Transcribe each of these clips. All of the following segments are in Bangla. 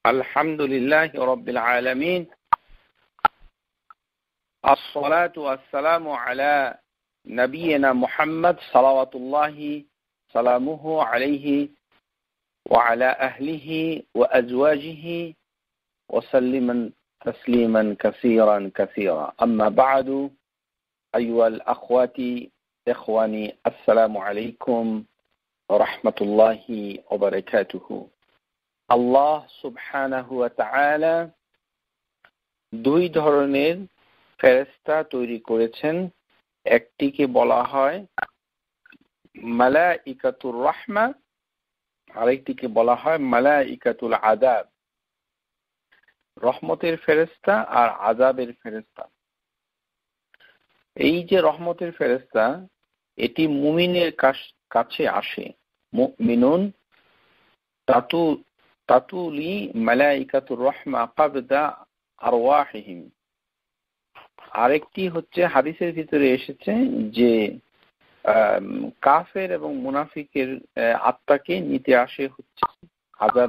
আলহামদুলিল্লাহি রাব্বিল আলামিন আসসালাতু ওয়াসসালামু আলা নবিয়িনা মুহাম্মদ সাল্লাল্লাহু সালামুহু আলাইহি ওয়া আলা আহলিহি ওয়া আজওয়াজিহি ওয়া সাল্লিমান তাসলিমান কাসীরান কাসীরা আম্মা বা'দু আইয়ুহাল আখওয়াতি ইখওয়ানি আসসালামু আলাইকুম ওয়া রাহমাতুল্লাহি ওয়া বারাকাতুহু। আল্লাহ সুবহানাহু ওয়া তাআলা দুই ধরনের ফেরেশতা তৈরি করেছেন। একটিকে বলা হয় মালাইকাতুর রাহমা, আরেকটিকে বলা হয় মালাইকাতুল আযাব। রহমতের ফেরেশতা আর আযাবের ফেরেশতা। এই যে রহমতের ফেরেশতা, এটি মুমিনের কাছে আসে। মুমিনুন তাতুলি মালাইকাতুর রাহমা কাবদা আরওয়াহিহিম। আরেকটি হচ্ছে হাদিসের ভিতরে এসেছে যে কাফের এবং মুনাফিকের আত্মাকে নিতে আসে হচ্ছে আযাব।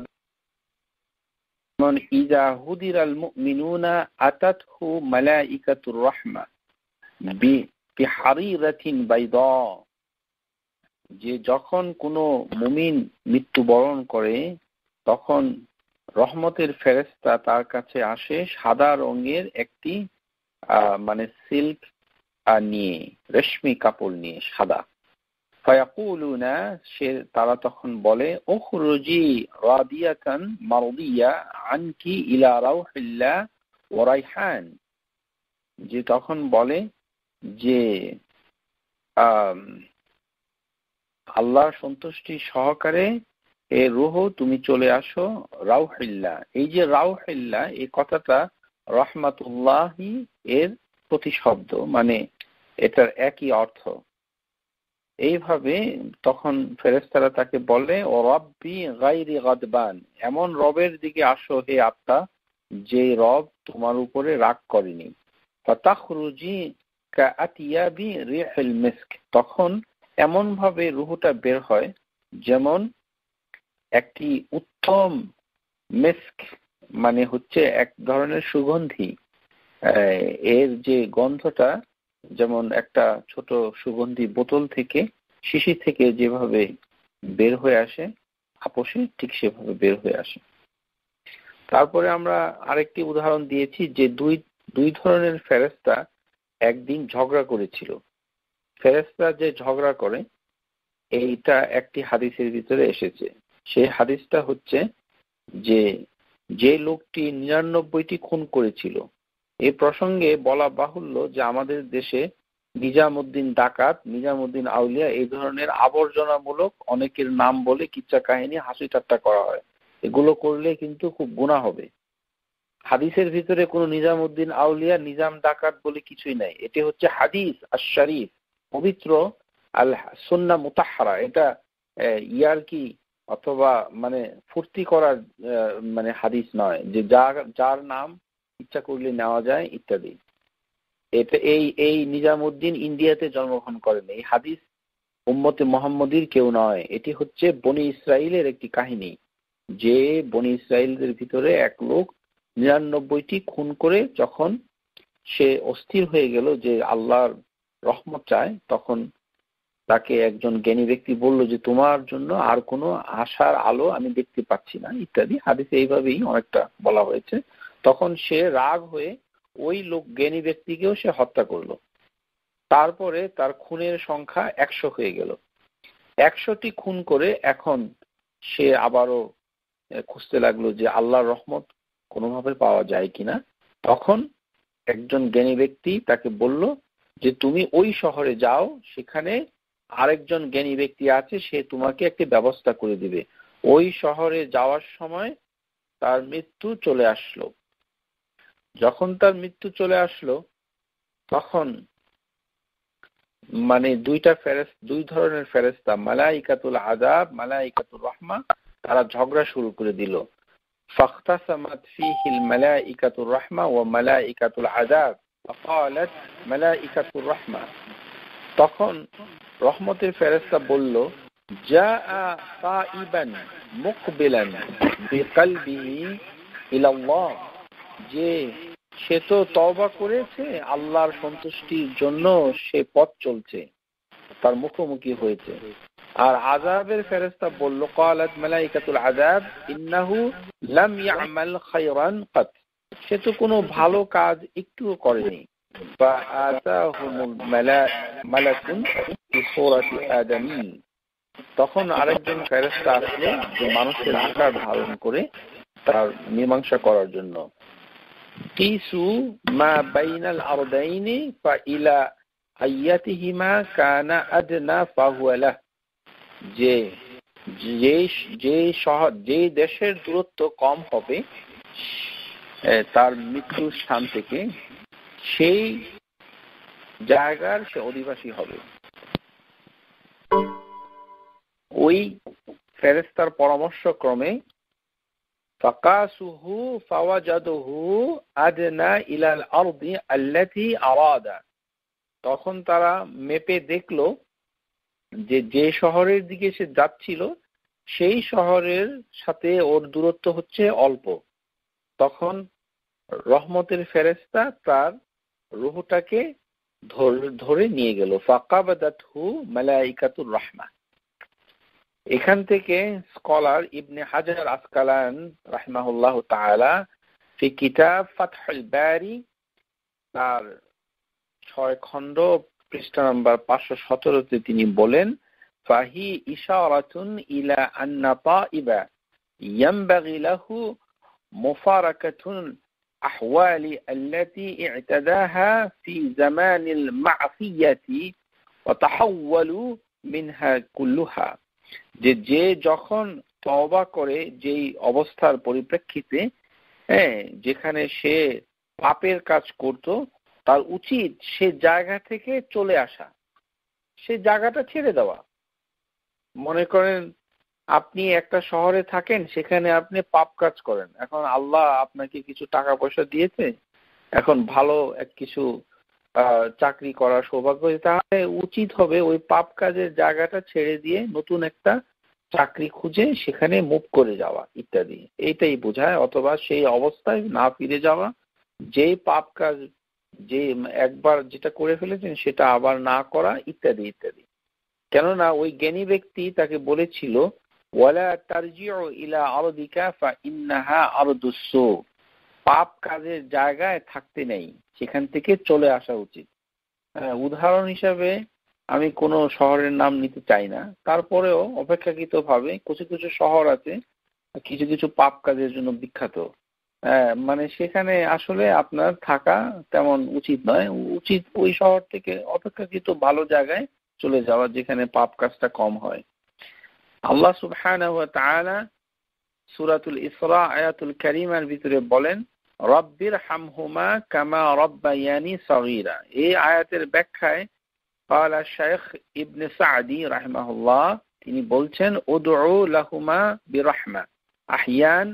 ইযা হুদিরাল মুমিনুনা আতাতহু মালাইকাতুর রাহমা বিহারিরাতিন বাইদা। যে যখন কোনো মুমিন মৃত্যুবরণ করে তখন রহমতের ফেরেশতা তার কাছে আসে সাদা রঙের একটি সিল্ক নিয়ে, রেশমি কাপড় নিয়ে সাদা। ফায়াকুলুনা, তারা তখন বলে উখরুজি রাদিয়াতান মারদিয়া আনকি ইলা রাউহিল্লাহ ওয়া রাইহান। যে তখন বলে যে আল্লাহর সন্তুষ্টি সহকারে এ রূহ তুমি চলে আসো রাউহিল্লাহ। এই যে রাউহিল্লাহ, এই কথাটা রহমাতুল্লাহি এর প্রতিশব্দ, এটার একই অর্থ। এইভাবে তখন ফেরেশতারা তাকে বলে ও রব্বি গায়রি গাদবান, এমন রবের দিকে আসো হে আত্মা যে রব তোমার উপরে রাগ করেনি। ফাতাখরুজি কাআতিয়াবি রিহিল মিস্ক, তখন এমন ভাবে রূহটা বের হয় যেমন একটি উত্তম মিস্ক, হচ্ছে এক ধরনের সুগন্ধি। এর যে গন্ধটা যেমন একটা ছোট সুগন্ধি বোতল থেকে, শিশি থেকে যেভাবে বের হয়ে আসে আপোষে, ঠিক সেভাবে বের হয়ে আসে। তারপরে আমরা আরেকটি উদাহরণ দিয়েছি যে দুই ধরনের ফেরেশতা একদিন ঝগড়া করেছিল। ফেরেশতা যে ঝগড়া করে এইটা একটি হাদিসের ভিতরে এসেছে। সেই হাদিসটা হচ্ছে যে লোকটি 99টি খুন করেছিল। এই প্রসঙ্গে বলা বাহুল্য যে আমাদের দেশে নিজামুদ্দিন ডাকাত, নিজামুদ্দিন আউলিয়া, এই ধরনের আবর্জনামূলক অনেকের নাম বলে কিচ্ছা কাহিনী হাসি ঠাট্টা করা হয়। এগুলো করলে কিন্তু খুব গুনাহ হবে। হাদিসের ভিতরে কোনো নিজামুদ্দিন আউলিয়া, নিজাম ডাকাত বলে কিছুই নাই। এটি হচ্ছে হাদিস আশ-শরীফ, পবিত্র আল সুন্নাহ মুতাহহারা। এটা ইয়ারকি অথবা ফুর্তি করার হাদিস নয় যে যার নাম ইচ্ছা করলে নেওয়া যায় ইত্যাদি। এটা এই নিজামুদ্দিন ইন্ডিয়াতে জন্মগ্রহণ করেন। এই হাদিস উম্মতে মুহাম্মদীর কেউ নয়। এটি হচ্ছে বনি ইসরাইলের একটি কাহিনী যে বনি ইসরাইলদের ভিতরে এক লোক 99টি খুন করে যখন সে অস্থির হয়ে গেল যে আল্লাহর রহমত চায়, তখন তাকে একজন জ্ঞানী ব্যক্তি বলল যে তোমার জন্য আর কোনো আশার আলো আমি দেখতে পাচ্ছি না ইত্যাদি। হাদিসে এইভাবেই অনেকটা বলা হয়েছে। তখন সে রাগ হয়ে ওই লোক জ্ঞানী ব্যক্তিকেও সে হত্যা করলো। তারপরে তার খুনের সংখ্যা 100 হয়ে গেল। 100টি খুন করে এখন সে আবারও খুঁজতে লাগলো যে আল্লাহর রহমত কোনোভাবে পাওয়া যায় কিনা। তখন একজন জ্ঞানী ব্যক্তি তাকে বলল যে তুমি ওই শহরে যাও, সেখানে আরেকজন জ্ঞানী ব্যক্তি আছে, সে তোমাকে একটি ব্যবস্থা করে দিবে। ওই শহরে যাওয়ার সময় তার মৃত্যু চলে আসলো। যখন তার মৃত্যু চলে আসলো তখন দুই ধরনের ফেরেশতা, মালাইকাতুল আযাব, মালাইকাতুর রাহমা, তারা ঝগড়া শুরু করে দিল। ফাখতাসামাত ফীহিল মালাইকাতুর রাহমা ওয়া মালাইকাতুল আযাব ফাকালাত মালাইকাতুর রাহমা। তখন রহমতের ফেরেশতা বলল জাআ তাইবান মুকবিলান বিকলবিহি ইলাল্লাহ, যে সে তো তওবা করেছে, আল্লাহর সন্তুষ্টির জন্য সে পথ চলছে, তার মুখোমুখি হয়েছে। আর আযাবের ফেরেশতা বলল, ক্বালাত মালাইকাতুল আযাব ইন্নাহু লাম ইয়ামাল খায়রান কাত, সে তো কোনো ভালো কাজ একটুও করেনি। ফাআতাহুমুল মালাকুন ফি সূরাতি আদামি, তখন আরেকজন ফেরেশতা আসলো যে মানুষের আকার ধারণ করে তার মীমাংসা করার জন্য। কিসু মা বাইনাল আরদাইনি ফাইলা আইয়াতিহিমা কানা আদনা ফাহুয়া লাহ, যে দেশের দূরত্ব কম হবে তার মৃত্যুর স্থান থেকে, সেই জায়গার সে অধিবাসী হবে। ওই ফেরেশতার পরামর্শ ক্রমে ফাকাসুহু ফাওয়াজাদুহু আদনা ইলাল আরদি আল্লাতী আরাদা, তখন তারা মেপে দেখলো যে শহরের দিকে সে যাচ্ছিল সেই শহরের সাথে ওর দূরত্ব হচ্ছে অল্প। তখন রহমতের ফেরেশতা তার রূহটাকে ধরে নিয়ে গেল। ফাকাবাদাতহু মালাইকাতুর রাহমা। এখান থেকে স্কলার ইবনে হাজার আসকালান রাহিমাহুল্লাহ তাআলা ফি কিতাব ফাতহুল বারি, তার 6 খণ্ড পৃষ্ঠা নাম্বার 517 তিনি বলেন, ফাহি ইশারাতুন ইলা আন্না তাইবা ইয়ানবাগি লাহু মুফারাকাতুন আহওয়ালি আল্লাতী ই'তাদাহা ফি জামানিল মা'সিয়াতি ওয়া তাহাওয়ালু মিনহা কুল্লুহা, যে যখন তওবা করে যেই অবস্থার পরিপ্রেক্ষিতে যেখানে সে পাপের কাজ করত, তার উচিত সে জায়গা থেকে চলে আসা, সে জায়গাটা ছেড়ে দেওয়া। মনে করেন আপনি একটা শহরে থাকেন, সেখানে আপনি পাপ কাজ করেন, এখন আল্লাহ আপনাকে কিছু টাকা পয়সা দিয়েছে, এখন ভালো কিছু চাকরি করার সৌভাগ্য, তাহলে উচিত হবে ওই পাপ কাজের জায়গাটা ছেড়ে দিয়ে নতুন একটা চাকরি খুঁজে সেখানে মুভ করে যাওয়া ইত্যাদি, এইটাই বোঝায়। অথবা সেই অবস্থায় না ফিরে যাওয়া, যে পাপ কাজ যে একবার যেটা করে ফেলেছেন সেটা আবার না করা ইত্যাদি ইত্যাদি। কেননা ওই জ্ঞানী ব্যক্তি তাকে বলেছিল, ওয়ালা তারজিউ ইলা আরদিকা ফা ইন্নাহা আরদুস সু, পাপ কাজের জায়গায় থাকতে নেই, সেখান থেকে চলে আসা উচিত। উদাহরণ হিসাবে আমি কোনো শহরের নাম নিতে চাই না, তারপরেও অপেক্ষাকৃতভাবে কিছু কিছু শহর আছে কিছু কিছু পাপ কাজের জন্য বিখ্যাত, মানে সেখানে আসলে আপনার থাকা তেমন উচিত নয়, উচিত ওই শহর থেকে অপেক্ষাকৃত ভালো জায়গায় চলে যাওয়া যেখানে পাপ কাজটা কম হয়। আল্লাহ সুবহানাহু ওয়া তাআলা সূরাতুল ইসরা আয়াতুল কারীমার ভিতরে বলেন, রব্বির হামহুমা কামা রব্বায়ানি সগীরা। এই আয়াতের ব্যাখ্যায় ক্বালা শাইখ ইবনে সাঈদী রাহিমাহুল্লাহ, তিনি বলছেন, উদউ লাহুমা বিরহমা আহয়ান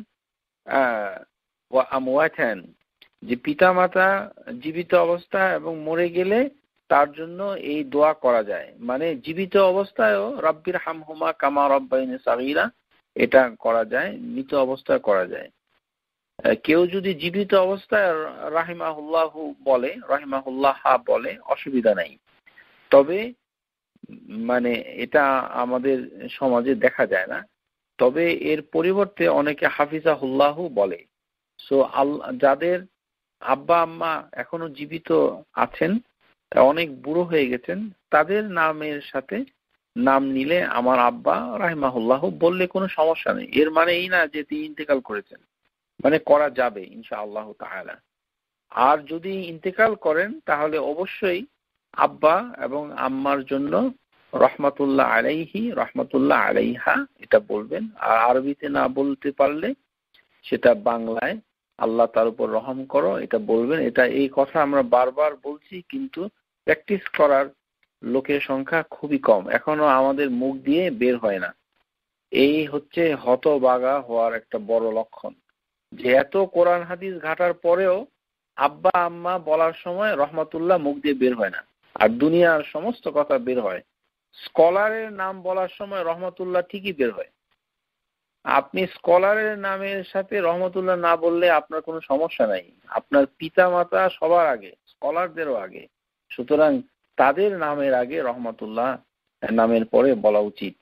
ওয়া আমওয়াতান, যে পিতামাতা জীবিত অবস্থা এবং মরে গেলে তার জন্য এই দোয়া করা যায়। মানে জীবিত অবস্থায়ও রব্বির হামহুমা কামা রব্বায়ানি সগীরা এটা করা যায়, মৃত অবস্থায় করা যায়। কেউ যদি জীবিত অবস্থায় রাহিমাহুল্লাহু বলে, রাহিমাহুল্লাহ বলে, অসুবিধা নাই। তবে মানে এটা আমাদের সমাজে দেখা যায় না, তবে এর পরিবর্তে অনেকে হাফিজাহুল্লাহু বলে। সো যাদের আব্বা আম্মা এখনো জীবিত আছেন, অনেক বুড়ো হয়ে গেছেন, তাদের নামের সাথে নাম নিলে আমার আব্বা রাহিমাহুল্লাহু বললে কোনো সমস্যা নেই। এর মানে এই না যে তিনি ইন্তেকাল করেছেন, মানে করা যাবে ইনশাআল্লাহ তাআলা। আর যদি ইন্তেকাল করেন তাহলে অবশ্যই আব্বা এবং আম্মার জন্য রহমাতুল্লাহ আলাইহি রহমাতুল্লাহ আলাইহা এটা বলবেন। আর আরবিতে না বলতে পারলে সেটা বাংলায় আল্লাহ তার উপর রহম করো এটা বলবেন। এটা এই কথা আমরা বারবার বলছি, কিন্তু প্র্যাকটিস করার লোকের সংখ্যা খুবই কম, এখনো আমাদের মুখ দিয়ে বের হয় না। এই হচ্ছে হতবাগা হওয়ার একটা বড় লক্ষণ, যে এত কোরআন হাদিস ঘাটার পরেও আব্বা আম্মা বলার সময় রহমাতুল্লাহ মুখ দিয়ে বের হয় না, আর দুনিয়ার সমস্ত কথা বের হয়। স্কলারের নাম বলার সময় রহমাতুল্লাহ ঠিকই বের হয়। আপনি স্কলারের নামের সাথে রহমতুল্লাহ না বললে আপনার কোনো সমস্যা নাই, আপনার পিতা মাতা সবার আগে, স্কলারদেরও আগে, সুতরাং তাদের নামের আগে রহমতুল্লাহ নামের পরে বলা উচিত।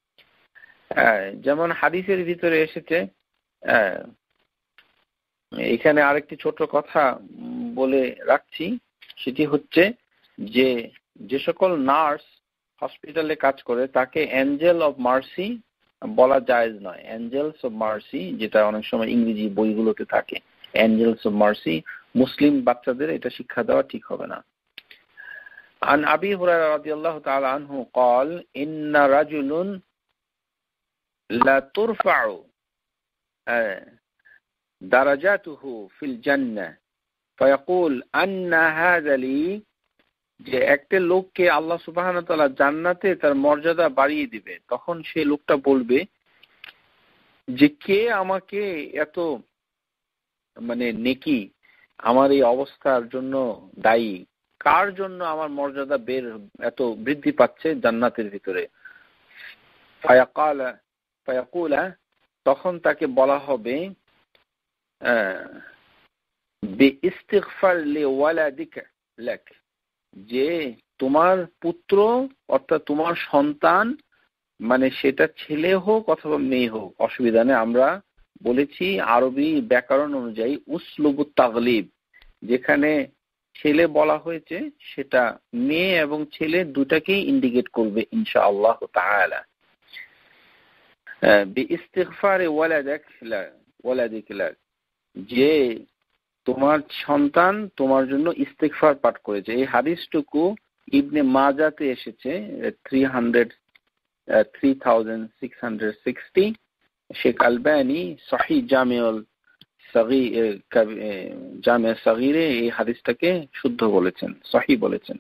যেমন হাদিসের ভিতরে এসেছে, এখানে আরেকটি ছোট কথা বলে রাখছি, সেটি হচ্ছে যে সকল নার্স হসপিটালে কাজ করে তাকে অ্যাঞ্জেল অফ মার্সি বলা জায়েজ নয়। অ্যাঞ্জেলস অফ মার্সি, যেটা অনেক সময় ইংরেজি বইগুলোতে থাকে, অ্যাঞ্জেলস অফ মার্সি, মুসলিম বাচ্চাদের এটা শিক্ষা দেওয়া ঠিক হবে না। আন আবি হুরায়রা রাদিয়াল্লাহু তাআলা আনহু قال إن رجل لا ترفع درجاته في الجنة فيقول أن هذا لي, যে একটা লোককে আল্লাহ সুবহানাহু ওয়া তাআলা জান্নাতে তার মর্যাদা বাড়িয়ে দিবে, তখন সেই লোকটা বলবে যে কে আমাকে এত নেকি আমার এই অবস্থার জন্য দায়ী, কার জন্য আমার মর্যাদা এত বৃদ্ধি পাচ্ছে জান্নাতের ভিতরে। ফায়াকুলা, তখন তাকে বলা হবে বিইস্তিগফার লিওয়ালাদিকা লাক, যে তোমার পুত্র অর্থাৎ তোমার সন্তান, সেটা ছেলে হোক অথবা মেয়ে হোক অসুবিধা নেই। আমরা বলেছি আরবি ব্যাকরণ অনুযায়ী উসলুবুত তাগলিব, যেখানে ছেলে বলা হয়েছে সেটা মেয়ে এবং ছেলে দুটাকেই ইন্ডিকেট করবে ইনশাআল্লাহ তাআলা। বিইস্তিগফারি ওয়ালাদিক লাক, যে তোমার সন্তান তোমার জন্য ইস্তিগফার পাঠ করেছে। এই হাদিসটুকু ইবনে মাজাতে এসেছে 3660। শেখ আলবানী সহিহ জামিউল সগীরে এই হাদিসটাকে শুদ্ধ বলেছেন, সহিহ বলেছেন।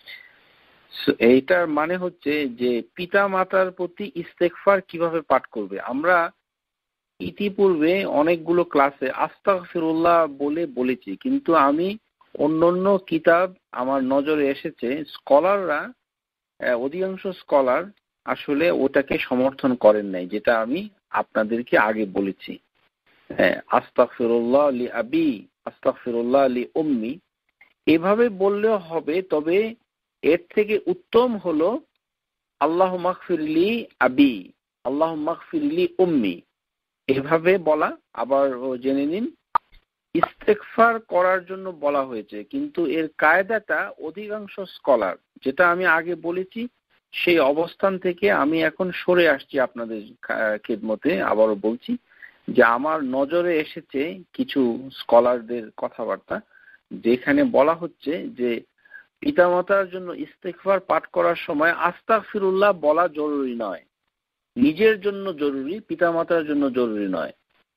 এইটার মানে হচ্ছে যে পিতা মাতার প্রতি ইস্তেগফার কিভাবে পাঠ করবে। আমরা ইতিপূর্বে অনেকগুলো ক্লাসে আস্তাগফিরুল্লাহ বলেছি, কিন্তু আমি অন্যান্য কিতাব আমার নজরে এসেছে স্কলাররা, অধিকাংশ স্কলার আসলে ওটাকে সমর্থন করেন নাই, যেটা আমি আপনাদেরকে আগে বলেছি। আস্তাগফিরুল্লাহ লি আবি, আস্তাগফিরুল্লাহ লি উম্মি, এভাবে বললেও হবে, তবে এর থেকে উত্তম হলো আল্লাহুম্মা গফিরলি আবি, আল্লাহুম্মা গফিরলি উম্মি, এভাবে বলা। আবার জেনে নিন, ইস্তেগফার করার জন্য বলা হয়েছে, কিন্তু এর কায়দাটা অধিকাংশ স্কলার, যেটা আমি আগে বলেছি সেই অবস্থান থেকে আমি এখন সরে আসছি আপনাদের খেদমতে। আবারও বলছি যে আমার নজরে এসেছে কিছু স্কলারদের কথাবার্তা, যেখানে বলা হচ্ছে যে পিতামাতার জন্য ইস্তেগফার পাঠ করার সময় আস্তাগফিরুল্লাহ বলা জরুরি নয়, নিজের জন্য জরুরি, পিতামাতার জন্য জরুরি নয়।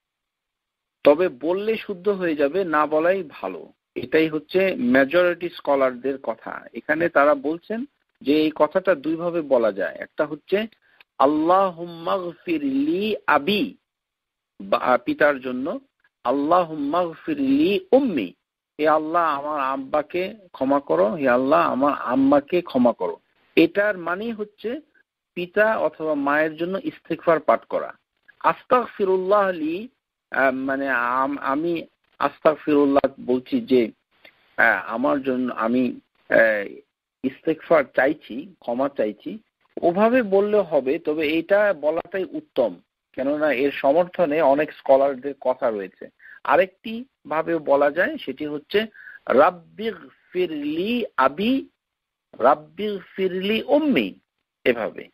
তবে বললে শুদ্ধ হয়ে যাবে, না বলাই ভালো। এটাই হচ্ছে মেজরিটি স্কলারদের কথা। এখানে তারা বলছেন যে এই কথাটা দুইভাবে বলা যায়। একটা হচ্ছে আল্লাহুম্মা গফিরলি আবি, পিতার জন্য, আল্লাহুম্মা গফিরলি উম্মি, হে আল্লাহ আমার আব্বাকে ক্ষমা করো, হে আল্লাহ আমার আম্মাকে ক্ষমা করো। এটার মানে হচ্ছে পিতা অথবা মায়ের জন্য ইস্তিগফার পাঠ করা। আস্তাগফিরুল্লাহ লি আমি আস্তাগফিরুল্লাহ বলছি যে আমার জন্য আমি ইস্তিগফার চাইছি, ক্ষমা চাইছি, ওভাবে বললে হবে, তবে এটা বলাটাই উত্তম, কেননা এর সমর্থনে অনেক স্কলারদের কথা রয়েছে। আরেকটি ভাবে বলা যায়, সেটি হচ্ছে রাব্বিগফিরলি আবি, রাব্বিগফিরলি উম্মি, এভাবে।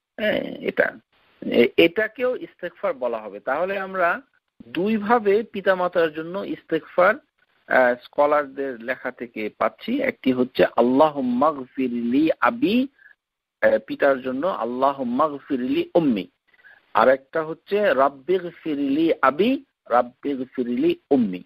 এটাকেও ইস্তেগফার বলা হবে। তাহলে আমরা দুইভাবে পিতামাতার জন্য ইস্তেগফার স্কলারদের লেখা থেকে পাচ্ছি। একটি হচ্ছে আল্লাহুম্মা গফিরলি আবি, পিতার জন্য আল্লাহুম্মা গফিরলি উম্মি, আর একটা হচ্ছে রাব্বিগফিরলি আবি, রাব্বিগফিরলি উম্মি।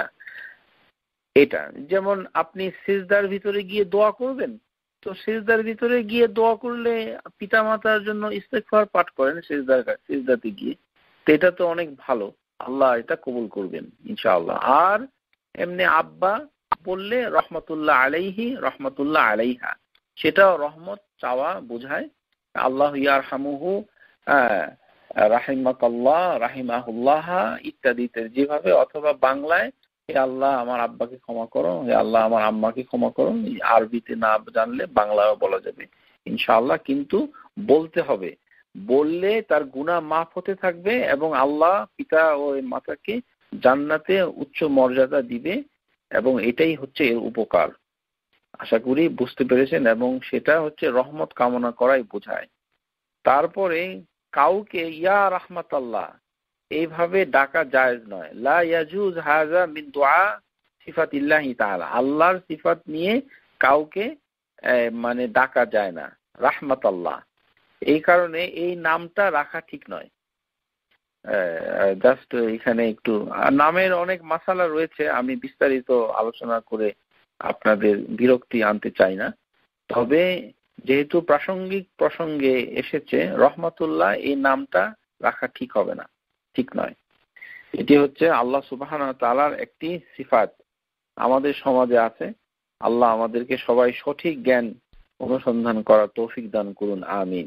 এটা যেমন আপনি সিজদার ভিতরে গিয়ে দোয়া করবেন, তো সিজদার ভিতরে গিয়ে দোয়া করলে পিতামাতার জন্য ইস্তেগফার পাঠ করেন সিজদাতে গিয়ে, তো এটা তো অনেক ভালো, আল্লাহ এটা কবুল করবেন ইনশাআল্লাহ। আর এমনি আব্বা বললে রহমতুল্লাহ আলাইহি, রহমতুল্লাহ আলাইহা, সেটাও রহমত চাওয়া বোঝায়। আল্লাহ ইয়ারহামুহু রাহিমাকাল্লাহ, রাহিমাহুল্লাহ ইত্যাদিতে যেভাবে, অথবা বাংলায় হে আল্লাহ আমার আব্বাকে ক্ষমা করো, হে আল্লাহ আমার আম্মাকে ক্ষমা করো, আরবিতে না জানলে বাংলায় বলা যাবে ইনশাআল্লাহ। কিন্তু বলতে হবে, বললে তার গুনাহ মাফ হতে থাকবে এবং আল্লাহ পিতা ও মাতাকে জান্নাতে উচ্চ মর্যাদা দিবে, এবং এটাই হচ্ছে এর উপকার। আশা করি বুঝতে পেরেছেন, এবং সেটা হচ্ছে রহমত কামনা করাই বোঝায়। তারপরে কাউকে ইয়া রাহমাতাল্লাহ এইভাবে ডাকা জায়েজ নয়। লা ইয়াজুজ হাযা মিন দুআ সিফাতিল্লাহি তাআলা, আল্লাহর সিফাত নিয়ে কাউকে মানে ডাকা যায় না রাহমাতাল্লাহ। এই কারণে এই নামটা রাখা ঠিক নয়। জাস্ট এখানে একটু নামের অনেক মাসালা রয়েছে, আমি বিস্তারিত আলোচনা করে আপনাদের বিরক্তি আনতে চাই না। তবে যেহেতু প্রাসঙ্গিক প্রসঙ্গে এসেছে, রহমাতুল্লাহ এই নামটা রাখা ঠিক হবে না, ঠিক নয়। এটি হচ্ছে আল্লাহ সুবহানাহু ওয়া তাআলার একটি সিফাত আমাদের সমাজে আছে। আল্লাহ আমাদেরকে সবাই সঠিক জ্ঞান অনুসন্ধান করার তৌফিক দান করুন, আমিন।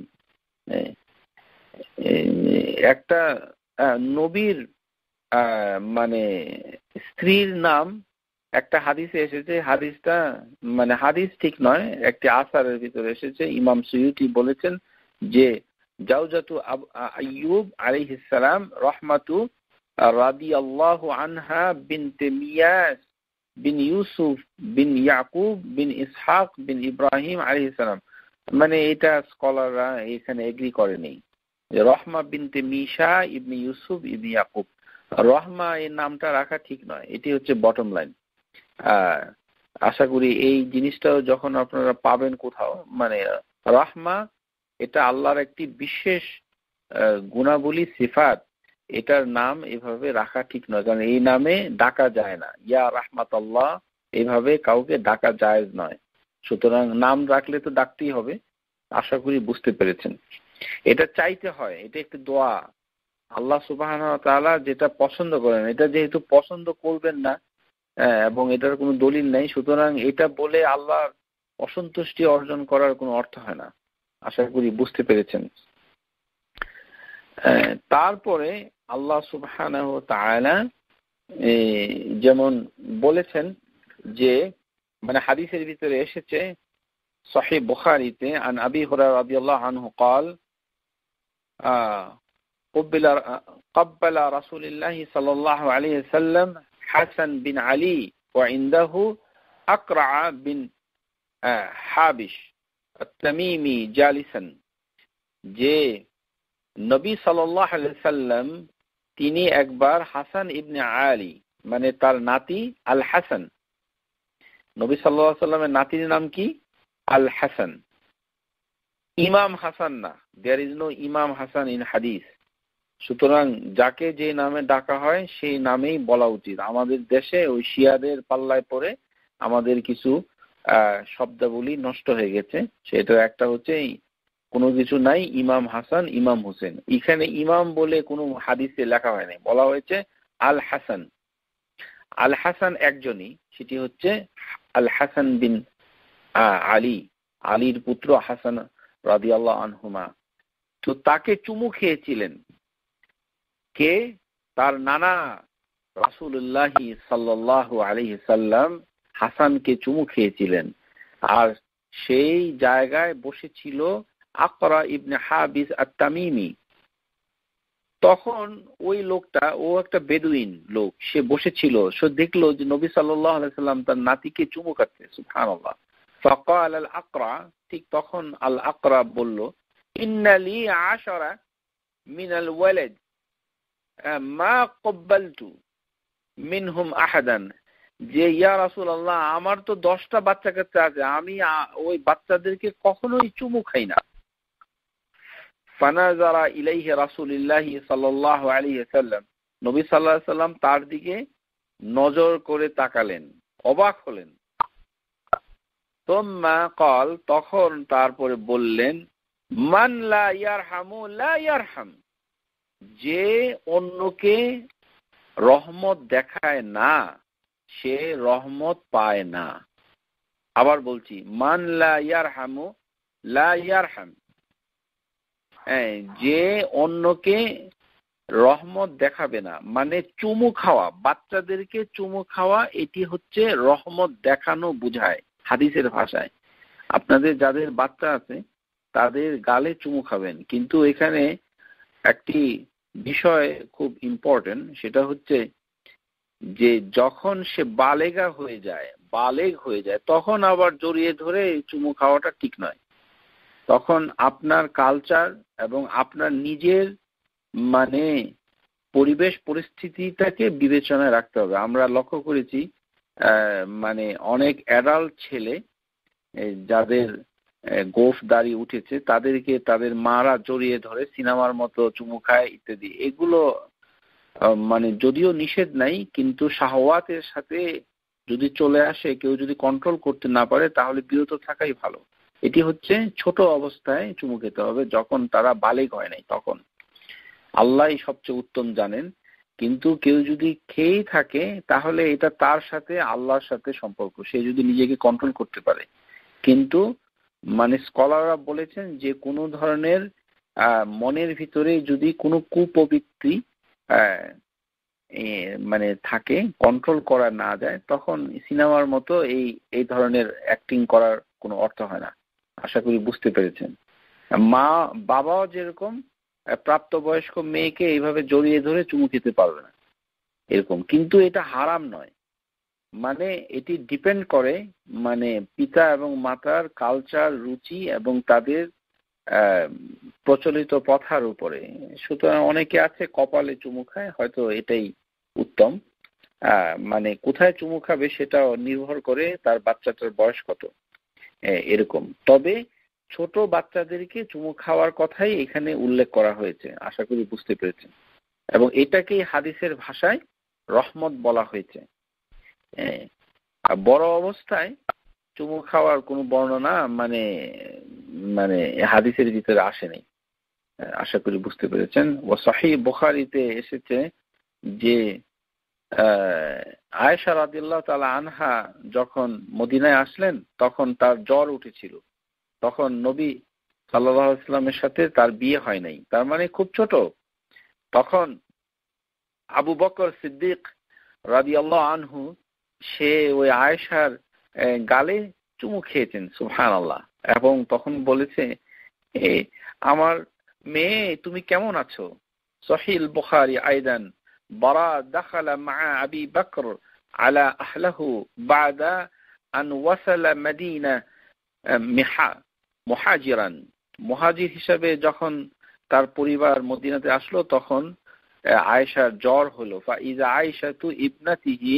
একটা নবীর মানে স্ত্রীর নাম একটা হাদিসে এসেছে, হাদিসটা মানে হাদিস ঠিক নয়, একটি আসারের ভিতরে এসেছে। ইমাম সুয়ুতি বলেছেন যে জাওজাতু আইয়ুব আলাইহিস সালাম রহমাতু রাদিয়াল্লাহু আনহা বিনতে মিয়াস বিন ইউসুফ বিন ইয়াকুব বিন ইসহাক বিন ইব্রাহিম আলাইহিস সালাম। মানে এটা স্কলাররা এখানে এগ্রি করেনি যে রহমা বিনতে মিশা ইবনে ইউসুফ ইবনে ইয়াকুব, রহমা এই নামটা রাখা ঠিক নয়। এটি হচ্ছে বটম লাইন। আশা করি এই জিনিসটাও যখন আপনারা পাবেন কোথাও, মানে রাহমা এটা আল্লাহর একটি বিশেষ গুণাবলী, সিফাত, এটার নাম এভাবে রাখা ঠিক নয়, কারণ এই নামে ডাকা যায় না। ইয়া রাহমাতাল্লাহ এইভাবে কাউকে ডাকা জায়েজ নয়। সুতরাং নাম রাখলে তো ডাকতেই হবে। আশা করি বুঝতে পেরেছেন। এটা চাইতে হয়, এটা একটি দোয়া। আল্লাহ সুবহানাহু ওয়া তাআলা যেটা পছন্দ করেন, এটা যেহেতু পছন্দ করবেন না এবং এটার কোনো দলিল নেই, সুতরাং এটা বলে আল্লাহর অসন্তুষ্টি অর্জন করার কোনো অর্থ হয় না। আশা করি বুঝতে পেরেছেন। তারপরে আল্লাহ সুবহানাহু ওয়া তাআলা যেমন বলেছেন যে, মানে হাদিসের ভিতরে এসেছে সহিহ বুখারীতে, আন আবি হুরায়রা রাদিয়াল্লাহু আনহু قال قبل رسول الله صلى الله عليه وسلم حسن بن علي وعنده أقرع بن حابش التميمي جالسا, যে নবী সাল্লাল্লাহু আলাইহি সাল্লাম তিনি একবার হাসান ইবনে আলী, মানে তার নাতি আল হাসান, নবী সাল্লাল্লাহু আলাইহি সাল্লামের নাতির নাম কি? আল হাসান। ইমাম হাসান না, দেয়ার ইজ নো ইমাম হাসান ইন হাদিস। সুতরাং যাকে যে নামে ডাকা হয় সেই নামেই বলা উচিত। আমাদের দেশে ওই শিয়াদের পাল্লায় পড়ে আমাদের কিছু শব্দাবলী নষ্ট হয়ে গেছে। সেটা একটা হচ্ছে কোনো কিছু নাই ইমাম হাসান ইমাম হোসেন, এখানে ইমাম বলে কোনো হাদিসে লেখা হয়নি, বলা হয়েছে আল হাসান। আল হাসান একজনই, সেটি হচ্ছে আল হাসান বিন আলী, আলীর পুত্র হাসান রাদিয়াল্লাহু আনহুমা। তো তাকে চুমু খেয়েছিলেন কে? তার নানা রাসূলুল্লাহ সাল্লাল্লাহু আলাইহি সাল্লাম হাসানকে চুমু খেয়েছিলেন। আর সেই জায়গায় বসেছিল আকরা ইবনে হাবিস আত-তামিমি। তখন ওই লোকটা, ও একটা বেদুইন লোক, সে বসেছিল, সে দেখলো যে নবী সাল্লাল্লাহু আলাইহি সাল্লাম তার নাতিকে চুমু খাচ্ছে। সুবহানাল্লাহ। ফাকাল আল আকরা, ঠিক তখন আল আকরা বলল, ইন্না লি 10 মিনাল ওয়ালাদ মা ক্বাবালতু মিনহুম আহাদান, যে ইয়া রাসূলুল্লাহ আমার তো 10টা বাচ্চা কাচ্চা আছে, আমি ওই বাচ্চাদেরকে কখনোই চুমু খাই না। ফানাজারা ইলাইহি রাসূলুল্লাহ সাল্লাল্লাহু আলাইহি ওয়াসাল্লাম, নবী সাল্লাল্লাহু আলাইহি ওয়াসাল্লাম তার দিকে নজর করে তাকালেন, অবাক হলেন। সুম্মা ক্বাল, তখন তারপরে বললেন, মান লা ইয়ারহামু লা ইয়ারহাম, যে অন্যকে রহমত দেখায় না সে রহমত পায় না। আবার বলছি, মান লা ইয়ারহামু লা ইয়ারহাম, যে অন্যকে রহমত দেখাবে না, মানে চুমু খাওয়া, বাচ্চাদেরকে চুমু খাওয়া এটি হচ্ছে রহমত দেখানো বোঝায় হাদিসের ভাষায়। আপনাদের যাদের বাচ্চা আছে তাদের গালে চুমু খাবেন, কিন্তু এখানে একটি বিষয় খুব ইম্পর্টেন্ট, সেটা হচ্ছে যে যখন সে বালেগ হয়ে যায় তখন আবার জড়িয়ে ধরে চুমু খাওয়াটা ঠিক নয়। তখন আপনার কালচার এবং আপনার নিজের মানে পরিবেশ পরিস্থিতিটাকে বিবেচনায় রাখতে হবে। আমরা লক্ষ্য করেছি মানে অনেক অ্যাডাল্ট ছেলে যাদের গোঁফ দাড়ি উঠেছে তাদেরকে তাদের মারা জড়িয়ে ধরে সিনেমার মতো চুমু খায় ইত্যাদি। এগুলো মানে যদিও নিষেধ নাই, কিন্তু শাহওয়াতের সাথে যদি চলে আসে, কেউ যদি কন্ট্রোল করতে না পারে তাহলে বিরত থাকাই ভালো। এটি হচ্ছে ছোট অবস্থায় চুমু খেতে হবে, যখন তারা বালেগ হয় নাই তখন। আল্লাহই সবচেয়ে উত্তম জানেন, কিন্তু কেউ যদি খেয়েই থাকে তাহলে এটা তার সাথে আল্লাহর সাথে সম্পর্ক, সে যদি নিজেকে কন্ট্রোল করতে পারে। কিন্তু মানে স্কলাররা বলেছেন যে কোনো ধরনের মনের ভিতরে যদি কোনো কুপ্রবৃত্তি মানে থাকে, কন্ট্রোল করা না যায়, তখন সিনেমার মতো এই ধরনের অ্যাক্টিং করার কোনো অর্থ হয় না। আশা করি বুঝতে পেরেছেন। মা বাবাও যেরকম প্রাপ্তবয়স্ক মেয়েকে এইভাবে জড়িয়ে ধরে চুমু খেতে পারবে না এরকম, কিন্তু এটা হারাম নয়। মানে এটি ডিপেন্ড করে মানে পিতা এবং মাতার কালচার, রুচি এবং তাদের প্রচলিত প্রথার উপরে। সুতরাং অনেকে আছে কপালে চুমু খায়, হয়তো এটাই উত্তম। মানে কোথায় চুমু খাবে সেটাও নির্ভর করে তার বাচ্চাটার বয়স কত এরকম। তবে ছোট বাচ্চাদেরকে চুমু খাওয়ার কথাই এখানে উল্লেখ করা হয়েছে, আশা করি বুঝতে পেরেছেন। এবং এটাকেই হাদিসের ভাষায় রহমত বলা হয়েছে। আর বড় অবস্থায় চুমু খাওয়ার কোনো বর্ণনা মানে মানে হাদিসের ভিতরে আসেনি, আশা করি বুঝতে পেরেছেন। ও সহিহ বুখারীতে এসেছে যে আয়েশা রাদিয়াল্লাহু তাআলা আনহা যখন মদিনায় আসলেন তখন তার জ্বর উঠেছিল। তখন নবী সাল্লাল্লাহু আলাইহি ওয়াসাল্লামের সাথে তার বিয়ে হয় নাই, তার মানে খুব ছোট। তখন আবু বকর সিদ্দিক রাদিয়াল্লাহু আনহু সে ওই আয়েশার গালে চুমু খেয়েছেন, সুবহানাল্লাহ। এবং তখন বলেছে, আমার মেয়ে তুমি কেমন আছো? সহিহ বুখারী আইদান বারা দাখালা মা আবি বকর আলা আহলিহি বাদা আন ওয়াসালা মদিনা মুহাজিরান। মুহাজির হিসাবে যখন তার পরিবার মদিনাতে আসলো তখন আয়েশার জ্বর হলো। ফাইজা আয়েশাতু ইবনাতিহি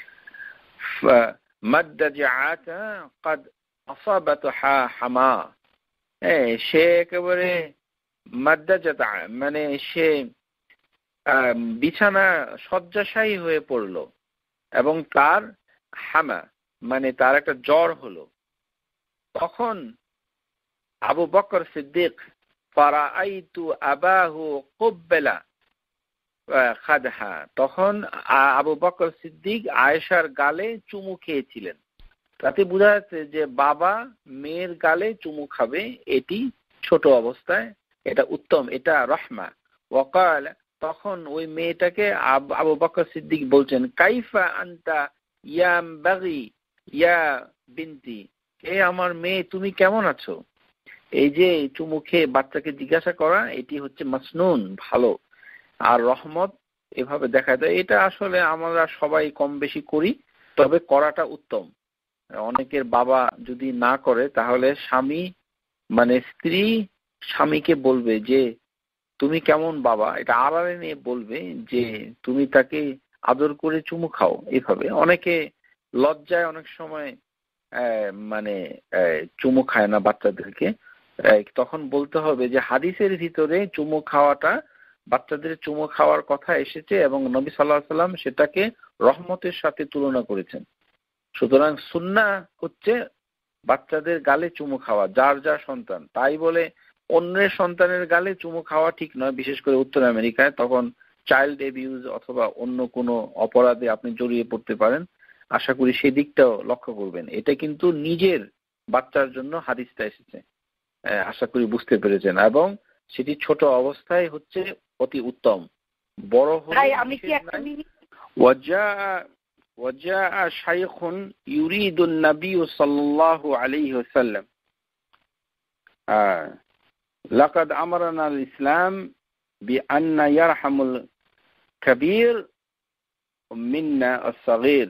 মাদ্দাজিআতা قد আসাবাতহা হামা। সে একেবারে মাদ্দাজাতা মানে সে বিছানা শয্যাশায়ী হয়ে পড়লো এবং তার হামা মানে তার একটা জ্বর হলো। তখন আবু বকর সিদ্দিক ফারাআইতু আবাহু কুব্বালা খাদহা, তখন আবু বকর সিদ্দিক আয়েশার গালে চুমু খেয়েছিলেন। তাতে বোঝা যাচ্ছে যে বাবা মেয়ের গালে চুমু খাবে, এটি ছোট অবস্থায়, এটা উত্তম, এটা রহমা। ওয়াকাল, তখন ওই মেয়েটাকে আবু বকর সিদ্দিক বলছেন, কাইফা আনতা ইয়ামবাগি ইয়া বিনতি, আমার মেয়ে তুমি কেমন আছো? এই যে চুমু খেয়ে বাচ্চাকে জিজ্ঞাসা করা, এটি হচ্ছে মাসনুন, ভালো। আর রহমত এভাবে দেখা যায়, এটা আসলে আমরা সবাই কম বেশি করি, তবে করাটা উত্তম। অনেকের বাবা যদি না করে তাহলে স্বামী মানে স্ত্রী স্বামীকে বলবে যে তুমি কেমন বাবা, এটা আড়ালে নিয়ে বলবে যে তুমি তাকে আদর করে চুমু খাও। এইভাবে অনেকে লজ্জায় অনেক সময় মানে চুমু খায় না বাচ্চাদেরকে, তখন বলতে হবে যে হাদিসের ভিতরে চুমু খাওয়াটা, বাচ্চাদের চুমু খাওয়ার কথা এসেছে এবং নবী সাল্লাল্লাহু আলাইহি ওয়াসাল্লাম সেটাকে রহমতের সাথে তুলনা করেছেন। সুতরাং সুন্নাহ হচ্ছে বাচ্চাদের গালে চুমু খাওয়া, যার যার সন্তান। তাই বলে অন্যের সন্তানের গালে চুমু খাওয়া ঠিক নয়, বিশেষ করে উত্তর আমেরিকায়। তখন চাইল্ড অ্যাবিউজ অথবা অন্য কোনো অপরাধে আপনি জড়িয়ে পড়তে পারেন। আশা করি সেই দিকটাও লক্ষ্য করবেন। এটা কিন্তু নিজের বাচ্চার জন্য হাদিসটা এসেছে, আশা করি বুঝতে পেরেছেন। এবং সেটি ছোট অবস্থায় হচ্ছে অতি উত্তম। বড় হলে আমি কি একটা মিনিট وجاء شيخ يريد النبي صلى الله عليه وسلم لقد أمرنا الإسلام بأن يرحم الكبير منا الصغير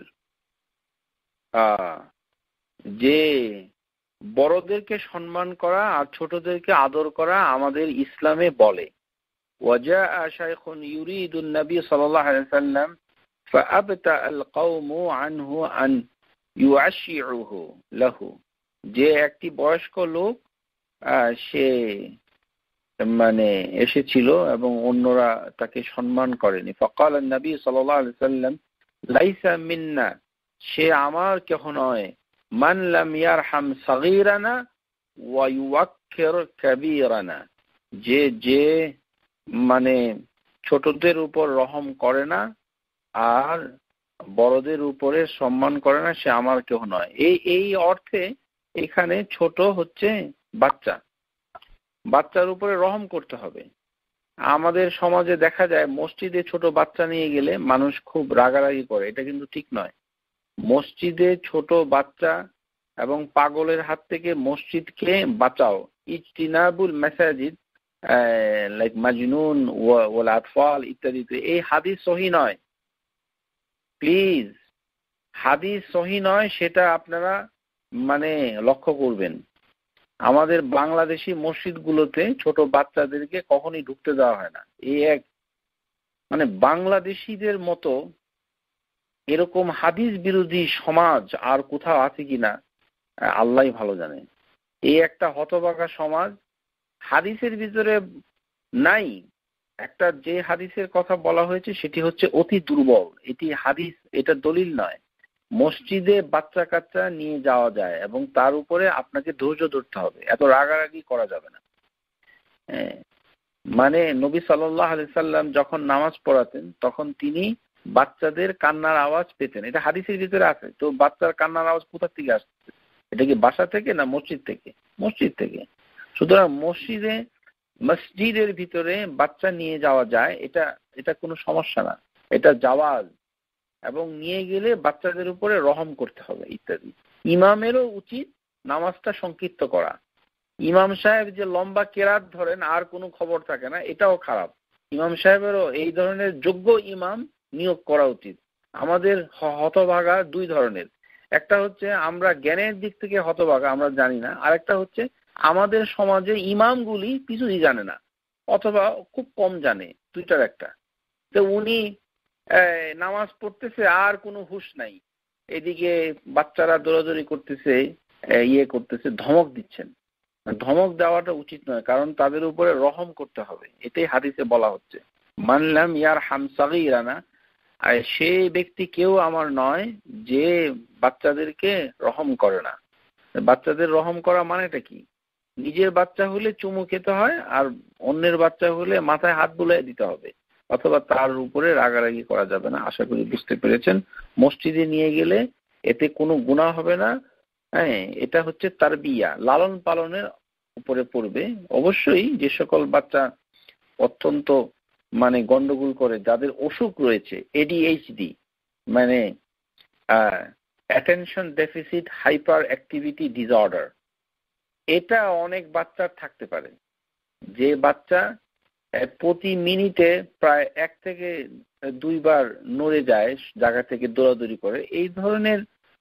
যে বড়দেরকে সম্মান করা আর ছোটদেরকে আদর করা আমাদের ইসলামে বলে। وجاء شيخ يريد النبي صلى الله عليه وسلم فأبتأ القوم عنه أن يعشعه له যে একটি বয়স্ক লোক সে মানে এসেছিল এবং অন্যরা তাকে সম্মান করেনি। فقال النبي صلى الله عليه وسلم ليس منا সে আমার কেহ নয় মান লাম ইয়ারহাম সাগীরানা ওয়া ইউওয়াক্কির কাবীরানা যে মানে ছোটদের উপর রহম করে না আর বড়দের উপরে সম্মান করে না, সে আমার কেউ নয়। এই অর্থে এখানে ছোট হচ্ছে বাচ্চার উপরে রহম করতে হবে। আমাদের সমাজে দেখা যায় মসজিদে ছোট বাচ্চা নিয়ে গেলে মানুষ খুব রাগারাগি করে, এটা কিন্তু ঠিক নয়। মসজিদে ছোট বাচ্চা এবং পাগলের হাত থেকে মসজিদকে বাঁচাও। ইজতিনাবুল মাসাজিদ লাইক মাজনুন ওয়াল আতফাল ইত্যাদি, এই হাদিস সহি নয়। প্লিজ, হাদিস সহি নয়, সেটা আপনারা মানে লক্ষ্য করবেন। আমাদের বাংলাদেশি মসজিদগুলোতে ছোট বাচ্চাদেরকে কখনই ঢুকতে দেওয়া হয় না। এই এক মানে বাংলাদেশিদের মতো এরকম হাদিস বিরোধী সমাজ আর কোথাও আছে কিনা আল্লাহই ভালো জানে। এই একটা হতভাগা সমাজ হাদিসের ভিতরে নাই। একটা যে হাদিসের কথা বলা হয়েছে সেটি হচ্ছে অতি দুর্বল, এটি হাদিস, এটা দলিল নয়। মসজিদে বাচ্চা কাচ্চা নিয়ে যাওয়া যায় এবং তার উপরে আপনাকে ধৈর্য ধরতে হবে, এত রাগারাগি করা যাবে না। মানে নবী সাল্লাল্লাহু আলাইহি সাল্লাম যখন নামাজ পড়াতেন তখন তিনি বাচ্চাদের কান্নার আওয়াজ পেতেন, এটা হাদিসের ভিতরে আছে। তো বাচ্চার কান্নার আওয়াজ কোথা থেকে আসছে? এটা কি বাসা থেকে না মসজিদ থেকে? মসজিদ থেকে। সুতরাং মসজিদের ভিতরে বাচ্চা নিয়ে যাওয়া যায়, এটা কোনো সমস্যা না, এটা জাওয়াজ। এবং নিয়ে গেলে বাচ্চাদের উপরে রহম করতে হবে ইত্যাদি। ইমামেরও উচিত নামাজটা সংক্ষিপ্ত করা। ইমাম সাহেব যে লম্বা কেরাত ধরেন আর কোনো খবর থাকে না, এটাও খারাপ। ইমাম সাহেবেরও এই ধরনের যোগ্য ইমাম নিয়োগ করা উচিত। আমাদের হতভাগা দুই ধরনের, একটা হচ্ছে আমরা জ্ঞানের দিক থেকে হতভাগা, আমরা জানি না, আর একটা হচ্ছে আমাদের সমাজে ইমামগুলি কিছুই জানে না অথবা খুব কম জানে, দুইটার একটা। তো উনি নামাজ পড়তেছে আর কোনো হুঁশ নাই, এদিকে বাচ্চারা দৌড়াদৌড়ি করতেছে, করতেছে, ধমক দিচ্ছেন। ধমক দেওয়াটা উচিত নয়, কারণ তাদের উপরে রহম করতে হবে, এটাই হাদিসে বলা হচ্ছে। মানলাম ইয়ার হাম সাগীরানা, সেই ব্যক্তি কেউ আমার নয় যে বাচ্চাদেরকে রহম করে না। বাচ্চাদের রহম করা মানেটা কি? নিজের বাচ্চা হলে চুমু খেতে হয় আর অন্যের বাচ্চা হলে মাথায় হাত বুলিয়ে দিতে হবে, অথবা তার উপরে রাগারাগি করা যাবে না। আশা করি বুঝতে পেরেছেন। মসজিদে নিয়ে গেলে এতে কোনো গুনাহ হবে না। হ্যাঁ, এটা হচ্ছে তারবিয়া, লালন পালনের উপরে পড়বে। অবশ্যই যে সকল বাচ্চা অত্যন্ত মানে গন্ডগোল করে, যাদের অসুখ রয়েছে ADHD মানে attention deficit hyperactivity disorder, এটা অনেক বাচ্চার থাকতে পারে। যে বাচ্চা প্রতি মিনিটে প্রায় 1 থেকে 2 বার নড়ে যায়, জায়গা থেকে দৌড়াদৌড়ি করে, এই ধরনের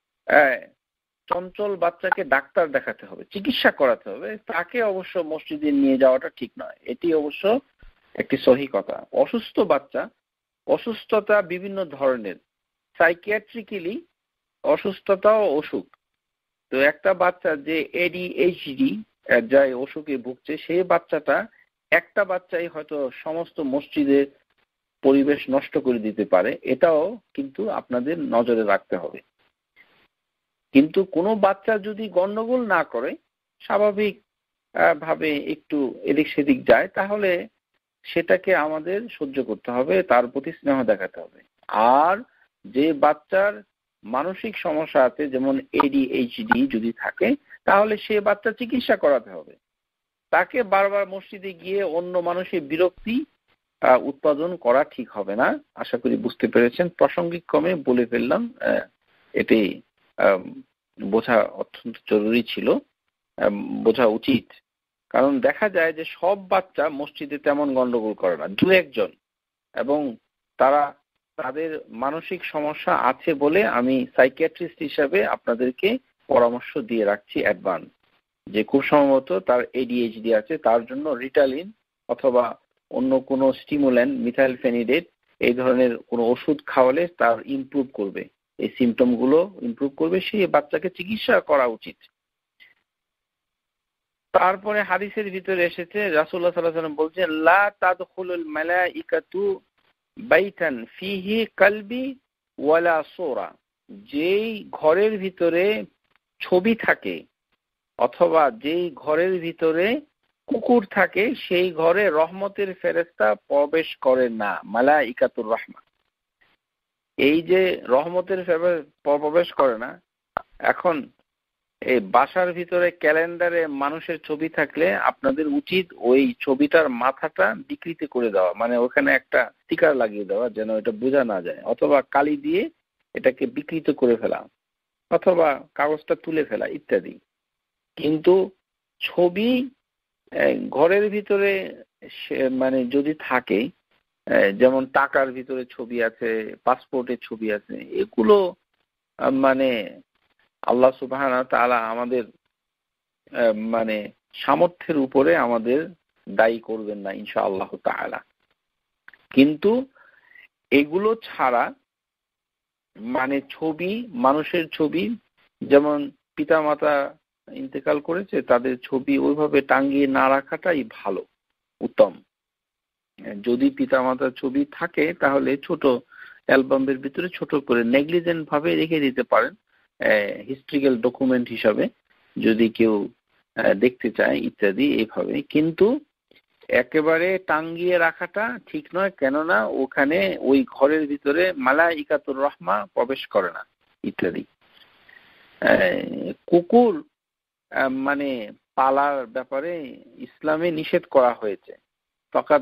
চঞ্চল বাচ্চাকে ডাক্তার দেখাতে হবে, চিকিৎসা করাতে হবে। তাকে অবশ্য মসজিদে নিয়ে যাওয়াটা ঠিক নয়, এটি অবশ্য একটি সহি কথা। অসুস্থ বাচ্চা, অসুস্থতা বিভিন্ন ধরনের, সাইকিয়াট্রিক্যালি অসুস্থতাও অসুখ। তো একটা বাচ্চা যে ADHD যাই অসুখে ভুগছে, সেই বাচ্চাটা, একটা বাচ্চাই হয়তো সমস্ত মসজিদের পরিবেশ নষ্ট করে দিতে পারে, এটাও কিন্তু আপনাদের নজরে রাখতে হবে। কিন্তু কোনো বাচ্চা যদি গন্ডগোল না করে, স্বাভাবিক ভাবে একটু এদিক সেদিক যায়, তাহলে সেটাকে আমাদের সহ্য করতে হবে, তার প্রতি স্নেহ দেখাতে হবে। আর যে বাচ্চার মানসিক সমস্যা আছে, যেমন ADHD যদি থাকে, তাহলে সে বাচ্চা চিকিৎসা করাতে হবে, তাকে বারবার মসজিদে গিয়ে অন্য মানুষের বিরক্তি উৎপাদন করা ঠিক হবে না। আশা করি বুঝতে পেরেছেন। প্রাসঙ্গিক ক্রমে বলে ফেললাম, এটি বোঝা অত্যন্ত জরুরি ছিল, বোঝা উচিত। কারণ দেখা যায় যে সব বাচ্চা মসজিদে তেমন গন্ডগোল করে না, দু একজন, এবং তারা তাদের মানসিক সমস্যা আছে বলে আমি সাইকিয়াট্রিস্ট হিসাবে আপনাদেরকে পরামর্শ দিয়ে রাখছি অ্যাডভান্স, যে খুব সম্ভবত তার ADHD আছে, তার জন্য রিটালিন অথবা অন্য কোনো স্টিমুল্যান্ট, মিথাইলফেনিডেট, এই ধরনের কোনো ওষুধ খাওয়ালে তার ইমপ্রুভ করবে, এই সিমটমগুলো ইমপ্রুভ করবে, সেই বাচ্চাকে চিকিৎসা করা উচিত। তারপরে হাদিসের ভিতরে এসেছে রাসূলুল্লাহ সাল্লাল্লাহু আলাইহি ওয়াসাল্লাম বলছেন, লা তাদখুলুল মালাইকাতু বাইতান ফিহি কলবি ওয়ালা সূরা, যেই ঘরের ভিতরে ছবি থাকে অথবা যেই ঘরের ভিতরে কুকুর থাকে সেই ঘরে রহমতের ফেরেশতা প্রবেশ করে না। মালাইকাতুর রহমা, এই যে রহমতের প্রবেশ করে না। এখন এই বাসার ভিতরে ক্যালেন্ডারে মানুষের ছবি থাকলে আপনাদের উচিত ওই ছবিটার মাথাটা বিকৃত করে দেওয়া, মানে ওখানে একটা স্টিকার লাগিয়ে দেওয়া যেন এটা বোঝা না যায়, অথবা কালি দিয়ে এটাকে বিকৃত করে ফেলা, অথবা কাগজটা তুলে ফেলা ইত্যাদি। কিন্তু ছবি ঘরের ভিতরে মানে যদি থাকে, যেমন টাকার ভিতরে ছবি আছে, পাসপোর্টের ছবি আছে, এগুলো মানে আল্লাহ সুবহানাহু ওয়া তাআলা আমাদের মানে সামর্থ্যের উপরে আমাদের দায়ী করবেন না ইনশাআল্লাহ তাআলা। কিন্তু এগুলো ছাড়া মানে ছবি, মানুষের ছবি, যেমন পিতামাতা ইন্তেকাল করেছে তাদের ছবি ওইভাবে টাঙ্গিয়ে না রাখাটাই ভালো, উত্তম। যদি পিতামাতার ছবি থাকে তাহলে ছোট অ্যালবামের ভিতরে ছোট করে নেগলিজেন্ট ভাবে রেখে দিতে পারেন, হিস্ট্রিক্যাল ডকুমেন্ট হিসাবে যদি কেউ দেখতে চায় ইত্যাদি, এইভাবে। কিন্তু একেবারে টাঙ্গিয়ে রাখাটা ঠিক নয়, কেননা ওখানে ওই ঘরের ভিতরে মালাইকাতুর রহমা প্রবেশ করে না ইত্যাদি। কুকুর মানে পালার ব্যাপারে ইসলামে নিষেধ করা হয়েছে। ফাকাদ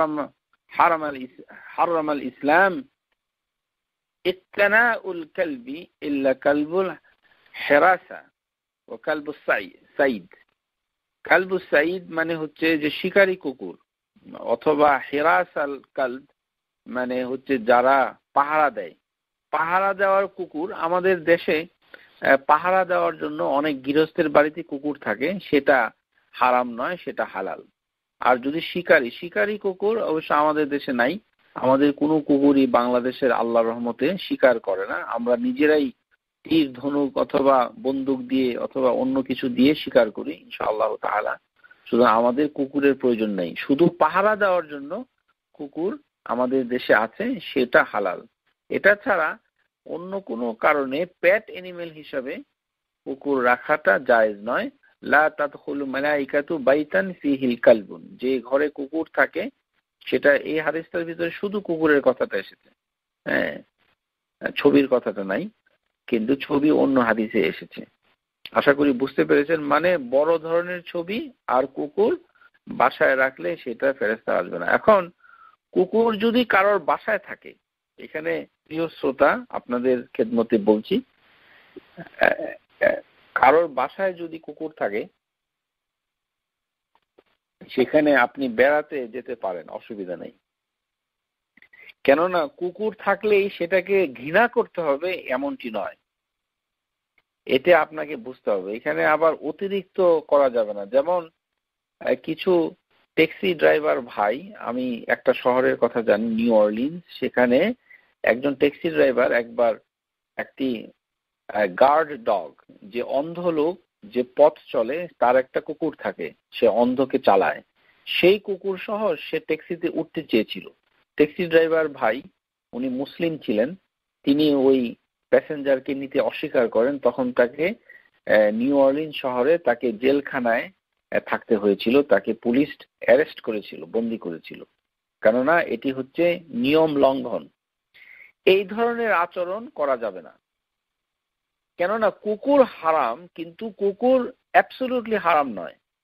হারামাল ইসলাম ইত্তানাউল কালবি ইল্লা কালবুল হিরাসা ওয়া কালবুস সাইদ। কালবুস সাইদ মানে হচ্ছে যে শিকারী কুকুর, অথবা হিরাসাল কালব মানে হচ্ছে যারা পাহারা দেয়। পাহারা দেওয়ার কুকুর, আমাদের দেশে পাহারা দেওয়ার জন্য অনেক গৃহস্থের বাড়িতে কুকুর থাকে, সেটা হারাম নয়, সেটা হালাল। আর যদি শিকারী কুকুর অবশ্য আমাদের দেশে নাই, আমাদের কোনো কুকুরই বাংলাদেশের আল্লাহর রহমতে শিকার করে না, আমরা নিজেরাই তীর ধনুক অথবা বন্দুক দিয়ে অথবা অন্য কিছু দিয়ে শিকার করি ইনশাআল্লাহ তাআলা। শুধু আমাদের কুকুরের প্রয়োজন নেই, শুধু পাহারা দেওয়ার জন্য কুকুর আমাদের দেশে আছে, সেটা হালাল। এটা ছাড়া অন্য কোনো কারণে পেট অ্যানিমেল হিসাবে কুকুর রাখাটা জায়েজ নয়। লা তাদখুলু মালাইকাতু বাইতান ফিহিল কালবুন, যে ঘরে কুকুর থাকে, সেটা এই হাদিসটার ভিতরে শুধু কুকুরের কথাটা এসেছে, হ্যাঁ, ছবির কথাটা নাই, কিন্তু ছবি অন্য হাদিসে এসেছে। আশা করি বুঝতে পেরেছেন। মানে বড় ধরনের ছবি আর কুকুর বাসায় রাখলে সেটা ফেরেশতা আসবে না। এখন কুকুর যদি কারোর বাসায় থাকে, এখানে প্রিয় শ্রোতা আপনাদের খেদমতে বলছি, কারোর বাসায় যদি কুকুর থাকে সেখানে আপনি বেড়াতে যেতে পারেন, অসুবিধা নেই। কেননা কুকুর থাকলেই সেটাকে ঘৃণা করতে হবে এমনটি নয়, এতে আপনাকে বুঝতে হবে। এখানে আবার অতিরিক্ত করা যাবে না। যেমন কিছু ট্যাক্সি ড্রাইভার ভাই, আমি একটা শহরের কথা জানি, নিউ অরলিন্স, সেখানে একজন ট্যাক্সি ড্রাইভার একবার একটি গার্ড ডগ, যে অন্ধ লোক যে পথ চলে তার একটা কুকুর থাকে, সে অন্ধকে চালায়, সেই কুকুর সহ সে ট্যাক্সিতে উঠতে চেয়েছিল। ট্যাক্সি ড্রাইভার ভাই, উনি মুসলিম ছিলেন, তিনি ওই প্যাসেঞ্জারকে নিতে অস্বীকার করেন, তখন তাকে নিউ অরলিন্স শহরে তাকে জেলখানায় থাকতে হয়েছিল, তাকে পুলিশ অ্যারেস্ট করেছিল, বন্দী করেছিল, কেননা এটি হচ্ছে নিয়ম লঙ্ঘন। এই ধরনের আচরণ করা যাবে না, কেননা কুকুর হারাম, কিন্তু কুকুর অ্যাবসলিউটলি হারাম নয়।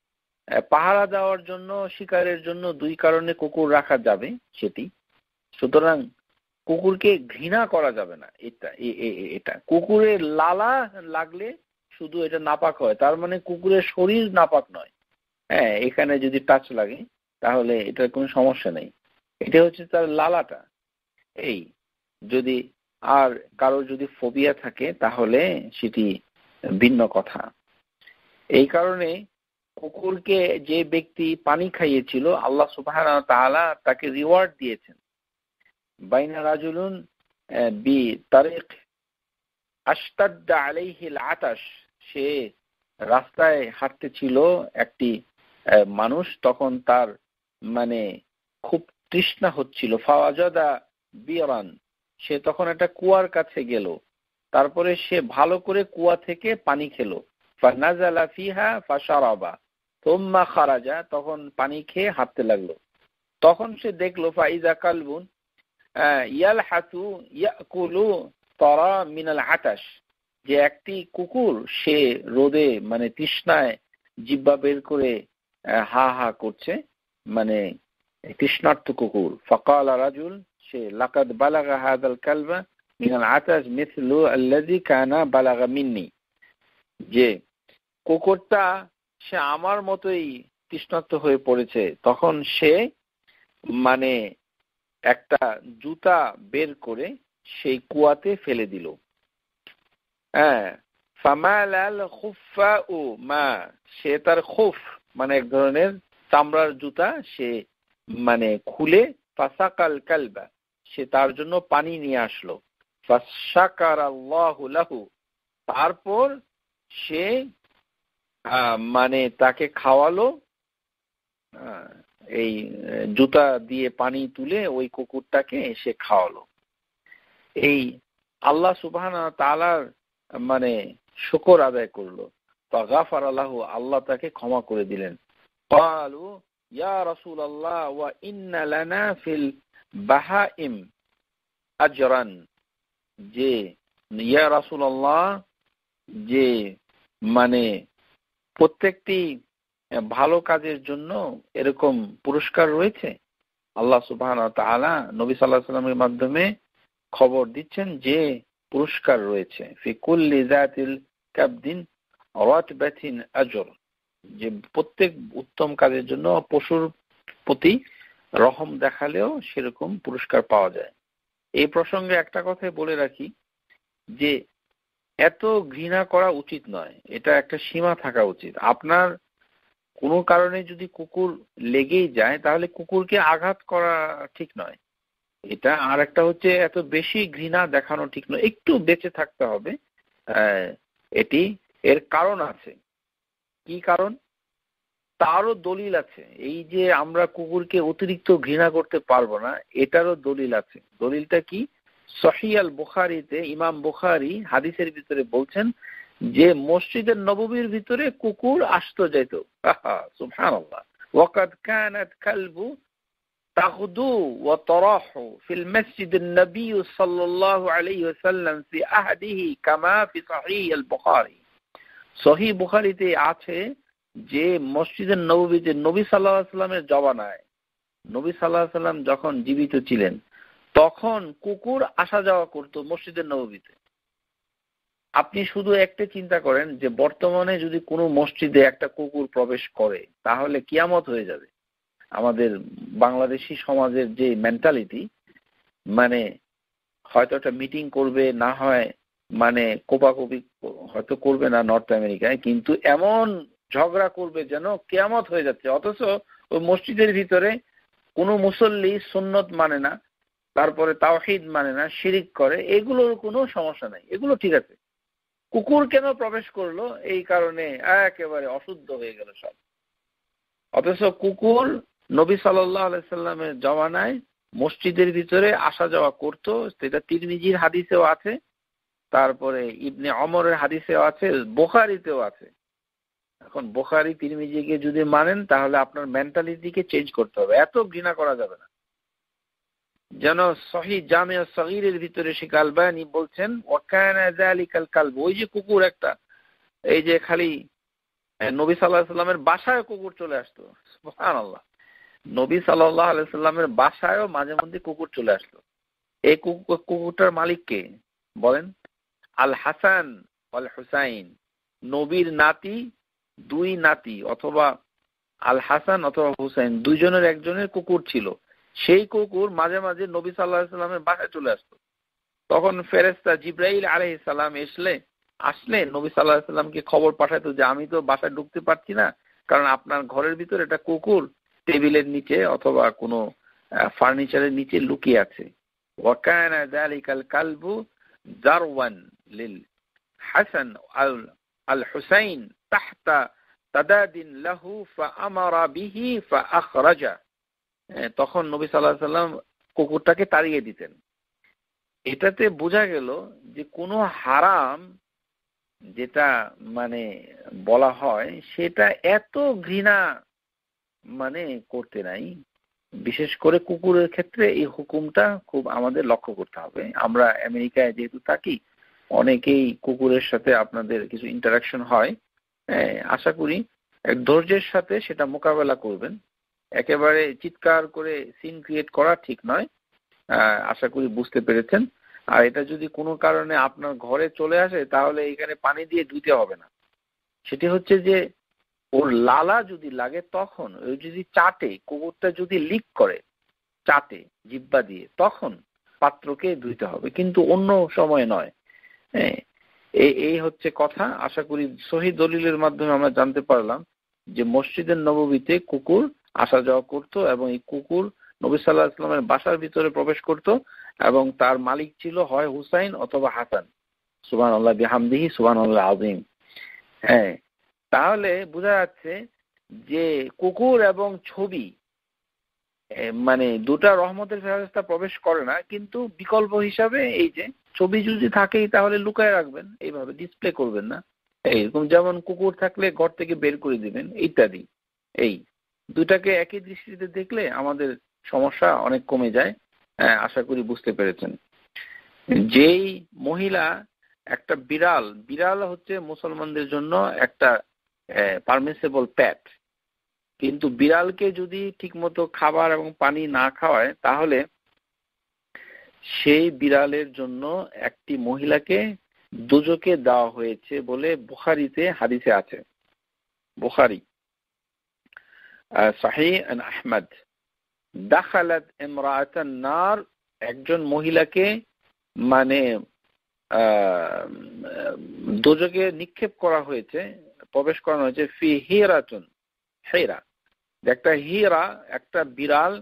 পাহারা দেওয়ার জন্য, শিকারের জন্য দুই কারণে কুকুর রাখা যাবে সেটি। সুতরাং কুকুরকে ঘৃণা করা যাবে না। এটা কুকুরের লালা লাগলে শুধু এটা নাপাক হয়, তার মানে কুকুরের শরীর নাপাক নয়। হ্যাঁ, এখানে যদি টাচ লাগে তাহলে এটার কোনো সমস্যা নেই, এটা হচ্ছে তার লালাটা। এই যদি আর কারো যদি ফোবিয়া থাকে তাহলে সেটি ভিন্ন কথা। এই কারণে কুকুরকে যে ব্যক্তি পানি খাইয়েছিল আল্লাহ সুবহানাহু ওয়া তাআলা তাকে রিওয়ার্ড দিয়েছেন। বাইনা রাজুলুন বি তারিক আশতাদ্দা আলাইহিল আতাশ, সে রাস্তায় হাঁটতেছিল একটি মানুষ, তখন তার মানে খুব তৃষ্ণা হচ্ছিল। ফাওয়াজাদা বিরান, সে তখন একটা কুয়ার কাছে গেল, তারপরে সে ভালো করে কুয়া থেকে পানি খেলো। ফানাজালা ফিহা ফাশারাবা তুম্মা খারাজা, তখন পানি খেয়ে হাঁটতে লাগলো। তখন সে দেখলো ফাইজা কালবুন ইয়ালহাতু ইয়াকুলু তারা মিনাল আতাশ, যে একটি কুকুর সে রোদে মানে তৃষ্ণায় জিহ্বা বের করে হা হা করছে, মানে তৃষ্ণার্ত কুকুর। ফাকালা রাজুল, সে লাকাদ বালাগা হাযাল কালবা মিনাল আতাশ মিসলু আল্লাযী কানা বালাগা মিন্নি, যে কুকুরটা সে আমার মতোই তৃষ্ণার্ত হয়ে পড়েছে। তখন সে মানে একটা জুতা বের করে সেই কুয়াতে ফেলে দিল। হ্যাঁ, ফামালাল খুফাউ মা, সে তার খুফ মানে এক ধরনের চামড়ার জুতা সে মানে খুলে ফাসাকাল কালবা, সে তার জন্য পানি নিয়ে আসলো। ফাশাকারাল্লাহু লাহু, তারপর সে মানে তাকে খাওয়ালো, এই জুতা দিয়ে পানি তুলে ওই কুকুরটাকে সে খাওয়ালো। এই আল্লাহ সুবহানাহু ওয়া তাআলার মানে শুকর আদায় করলো। ফাগাফারা লাহু, আল্লাহ তাকে ক্ষমা করে দিলেন। ক্বালু ইয়া রাসূলুল্লাহ ওয়া ইন্না লানা ফিল বাহাইম আজরান, যে ইয়া রাসূলুল্লাহ, যে মানে প্রত্যেকটি ভালো কাজের জন্য এরকম পুরস্কার রয়েছে। আল্লাহ সুবহানাহু ওয়া তাআলা নবী সাল্লাল্লাহু আলাইহি ওয়াসাল্লামের মাধ্যমে খবর দিচ্ছেন যে পুরস্কার রয়েছে। ফি কুল্লি যাতিল কাবদিন রাতবাতিন আজর, যে প্রত্যেক উত্তম কাজের জন্য পশুর প্রতি রহম দেখালেও সেরকম পুরস্কার পাওয়া যায়। এই প্রসঙ্গে একটা কথাই বলে রাখি যে এত ঘৃণা করা উচিত নয়, এটা একটা সীমা থাকা উচিত। আপনার কোনো কারণে যদি কুকুর লেগেই যায় তাহলে কুকুরকে আঘাত করা ঠিক নয়। এটা আর একটা হচ্ছে এত বেশি ঘৃণা দেখানো ঠিক নয়, একটু বেঁচে থাকতে হবে। এটি এর কারণ আছে। কি কারণ? তারও দলিল আছে। এই যে আমরা কুকুরকে অতিরিক্ত ঘৃণা করতে পারবো না, এটারও দলিল আছে। দলিলটা কি? সহিহ আল বুখারীতে ইমাম বুখারী হাদিসের ভিতরে বলছেন যে মসজিদের নববীর ভিতরে কুকুর আসতো যেত। সুবহানাল্লাহ। ওয়াকাদ কানাত কালবু তাগদু ওয়া তারাহু ফিল মসজিদিন নবী সাল্লাল্লাহু আলাইহি ওয়াসাল্লাম ফি আহদিহি কামা ফি সহিহ আল বুখারী। সহিহ বুখারীতে আছে যে মসজিদের নববীতে নবী সাল্লাল্লাহু আলাইহি ওয়াসাল্লামের জমানায়, নবী সাল্লাল্লাহু আলাইহি ওয়াসাল্লাম যখন জীবিত ছিলেন তখন কুকুর আসা যাওয়া করত মসজিদের নববীতে। আপনি শুধু একটা চিন্তা করেন যে বর্তমানে যদি কোনো মসজিদে একটা কুকুর প্রবেশ করে তাহলে কিয়ামত হয়ে যাবে। আমাদের বাংলাদেশি সমাজের যে মেন্টালিটি, মানে হয়তো একটা মিটিং করবে, না হয় মানে কোপাকুপি হয়তো করবে না নর্থ আমেরিকায়, কিন্তু এমন ঝগড়া করবে যেন কিয়ামত হয়ে যাচ্ছে। অথচ ওই মসজিদের ভিতরে কোনো মুসল্লি সুন্নত মানে না, তারপরে তাওহীদ মানে না, শিরিক করে, এগুলোর কোনো সমস্যা নাই, এগুলো ঠিক আছে। কুকুর কেন প্রবেশ করলো? এই কারণে একেবারে অশুদ্ধ হয়ে গেল সব। অথচ কুকুর নবী সাল্লাল্লাহু আলাইহি সাল্লামের জমানায় মসজিদের ভিতরে আসা যাওয়া করত। সেটা তিরমিজির হাদিসেও আছে, তারপরে ইবনে ওমরের হাদিসেও আছে, বুখারীতেও আছে। এখন বুখারী তিরমিজিকে যদি মানেন তাহলে আপনার মেন্টালিটিকে চেঞ্জ করতে হবে, এত ঘৃণা করা যাবে না। যেন সহিহ জামিউ সগীরের ভিতরে শেখ আলবানী বলছেন ওয়াকানা যালিকাল কালব, ওই যে কুকুর একটা, এই যে খালি নবী সাল্লাল্লাহু আলাইহি সাল্লামের বাসায় কুকুর চলে আসতো। সুবহানাল্লাহ, নবী সাল্লাল্লাহু আলাইহি সাল্লামের বাসায়ও মাঝে মধ্যে কুকুর চলে আসতো। এই কুকুরটার মালিক কে বলেন? আল হাসান আল হুসাইন, নবীর নাতি, দুই নাতি, অথবা আল হাসান অথবা হুসাইন, দুইজনের একজনের কুকুর ছিল। সেই কুকুর মাঝে মাঝে নবী সাল্লাল্লাহু আলাইহি সাল্লামের বাসায় চলে আসতো। তখন ফেরেশতা জিবরাইল আলাইহিস সালাম আসলে নবী সাল্লাল্লাহু আলাইহি সাল্লামকে খবর পাঠাতো যে আমি তো বাসায় ঢুকতে পারছি না, কারণ আপনার ঘরের ভিতরে একটা কুকুর টেবিলের নিচে অথবা কোনো ফার্নিচারের নিচে লুকিয়ে আছে। ওয়া কানা যালিকাল কালবু জারওয়ান লিল হাসান আল হুসাইন তাহতা তাদাদিন লাহু ফাআমারা বিহি ফাআখরাজা। তখন নবী সাল্লাল্লাহু আলাইহি সাল্লাম কুকুরটাকে তাড়িয়ে দিতেন। এটাতে বোঝা গেল যে কোনো হারাম যেটা মানে বলা হয় সেটা এত ঘৃণা মানে করতে নাই। বিশেষ করে কুকুরের ক্ষেত্রে এই হুকুমটা খুব আমাদের লক্ষ্য করতে হবে। আমরা আমেরিকায় যেহেতু থাকি, অনেকেই কুকুরের সাথে আপনাদের কিছু ইন্টারাকশন হয়। আশা করি ধৈর্যের সাথে সেটা মোকাবেলা করবেন। একেবারে চিৎকার করে সিন ক্রিয়েট করা ঠিক নয়। আশা করি বুঝতে পেরেছেন। আর এটা যদি কোনো কারণে আপনার ঘরে চলে আসে তাহলে এখানে পানি দিয়ে ধুইতে হবে না। সেটি হচ্ছে যে ওর লালা যদি লাগে তখন, ওই যদি চাটে, কুকুরটা যদি লিক করে চাটে জিহ্বা দিয়ে, তখন পাত্রকে ধুইতে হবে, কিন্তু অন্য সময় নয়। এই হচ্ছে কথা। আশা করি সহিহ দলিলের মাধ্যমে আমরা জানতে পারলাম যে মসজিদের নববীতে কুকুর আসা যাওয়া করত এবং এই কুকুর নবী সাল্লাল্লাহু আলাইহি ওয়াসাল্লামের বাসার ভিতরে প্রবেশ করত এবং তার মালিক ছিল হয় হুসাইন অথবা হাসান। সুবহানাল্লাহ বিহামদিহি সুবহানাল্লাহ আযীম। তাহলে বোঝা যাচ্ছে যে কুকুর এবং ছবি মানে দুটা রহমতের ফেরেশতা প্রবেশ করে না, কিন্তু বিকল্প হিসাবে এই যে ছবি যদি থাকেই তাহলে লুকায় রাখবেন, এইভাবে ডিসপ্লে করবেন না। এইরকম যেমন কুকুর থাকলে ঘর থেকে বের করে দিবেন ইত্যাদি। এই দুটাকে একই দৃষ্টিতে দেখলে আমাদের সমস্যা অনেক কমে যায়। আশা করি বুঝতে পেরেছেন। যেই মহিলা একটা বিড়াল হচ্ছে মুসলমানদের জন্য একটা পারমিসেবল প্যাট, কিন্তু বিড়ালকে যদি ঠিকমতো খাবার এবং পানি না খাওয়ায় তাহলে সেই বিড়ালের জন্য একটি মহিলাকে দোজখে দেওয়া হয়েছে বলে বুখারীতে হাদিসে আছে। বুখারী সহিহ আহমদ, দাখালাত ইমরাআতান নার, একজন মহিলাকে মানে দোজখে নিক্ষেপ করা হয়েছে, প্রবেশ করানো হয়েছে ফি হিরাতুন, হিরা একটা হিরা, একটা বিড়াল।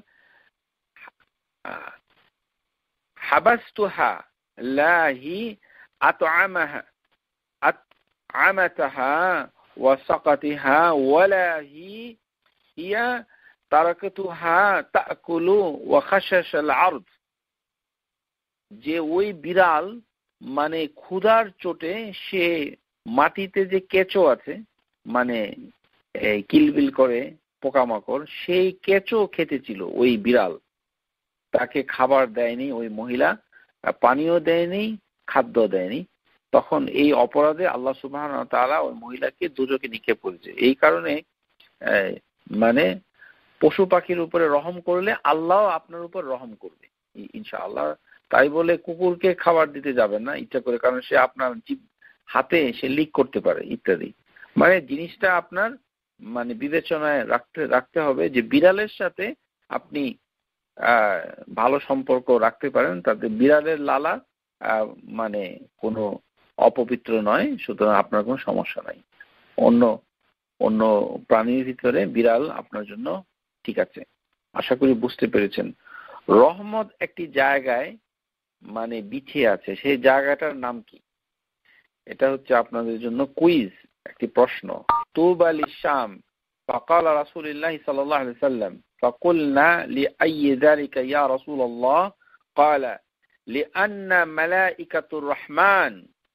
হাবাসতুহা লাহি আতআমাহা আতআমাতাহা ওয়া সাকাতিহা ওয়ালাহি হিয়া তারাকাতুহা তাকুলু ওয়া খাশাশাল আরদ। যে ওই বিড়াল মানে ক্ষুধার চোটে সে মাটিতে যে কেঁচো আছে মানে কিলবিল করে পোকামাকড়, সেই কেঁচো খেতেছিল ওই বিড়াল। তাকে খাবার দেয়নি ওই মহিলা, পানিও দেয়নি, খাদ্য দেয়নি। তখন এই অপরাধে আল্লাহ সুবহানাহু ওয়া তাআলা ওই মহিলাকে দোজখে নিক্ষেপ করেছে। এই কারণে মানে পশু পাখির উপরে রহম করলে আল্লাহ আপনার উপর রহম করবে ইনশাআল্লাহ। তাই বলে কুকুরকে খাবার দিতে যাবেন না ইচ্ছা করে, কারণ সে আপনার হাতে সে লিক করতে পারে ইত্যাদি। মানে জিনিসটা আপনার মানে বিবেচনায় রাখতে হবে যে বিড়ালের সাথে আপনি ভালো সম্পর্ক রাখতে পারেন, তাতে বিড়ালের লালা মানে কোনো অপবিত্র নয়, সুতরাং আপনার কোনো সমস্যা নাই। অন্য প্রাণীর ভিতরে বিড়াল আপনার জন্য ঠিক আছে। আশা করি বুঝতে পেরেছেন। রহমত একটি জায়গায় মানে বিছিয়ে আছে, সেই জায়গাটার নাম কি? এটা হচ্ছে আপনাদের জন্য কুইজ, একটি প্রশ্ন। তুবা লিশাম فقال رسول الله صلى الله عليه وسلم فقلنا لأي ذلك يا رسول الله قال لأن ملائكة الرحمن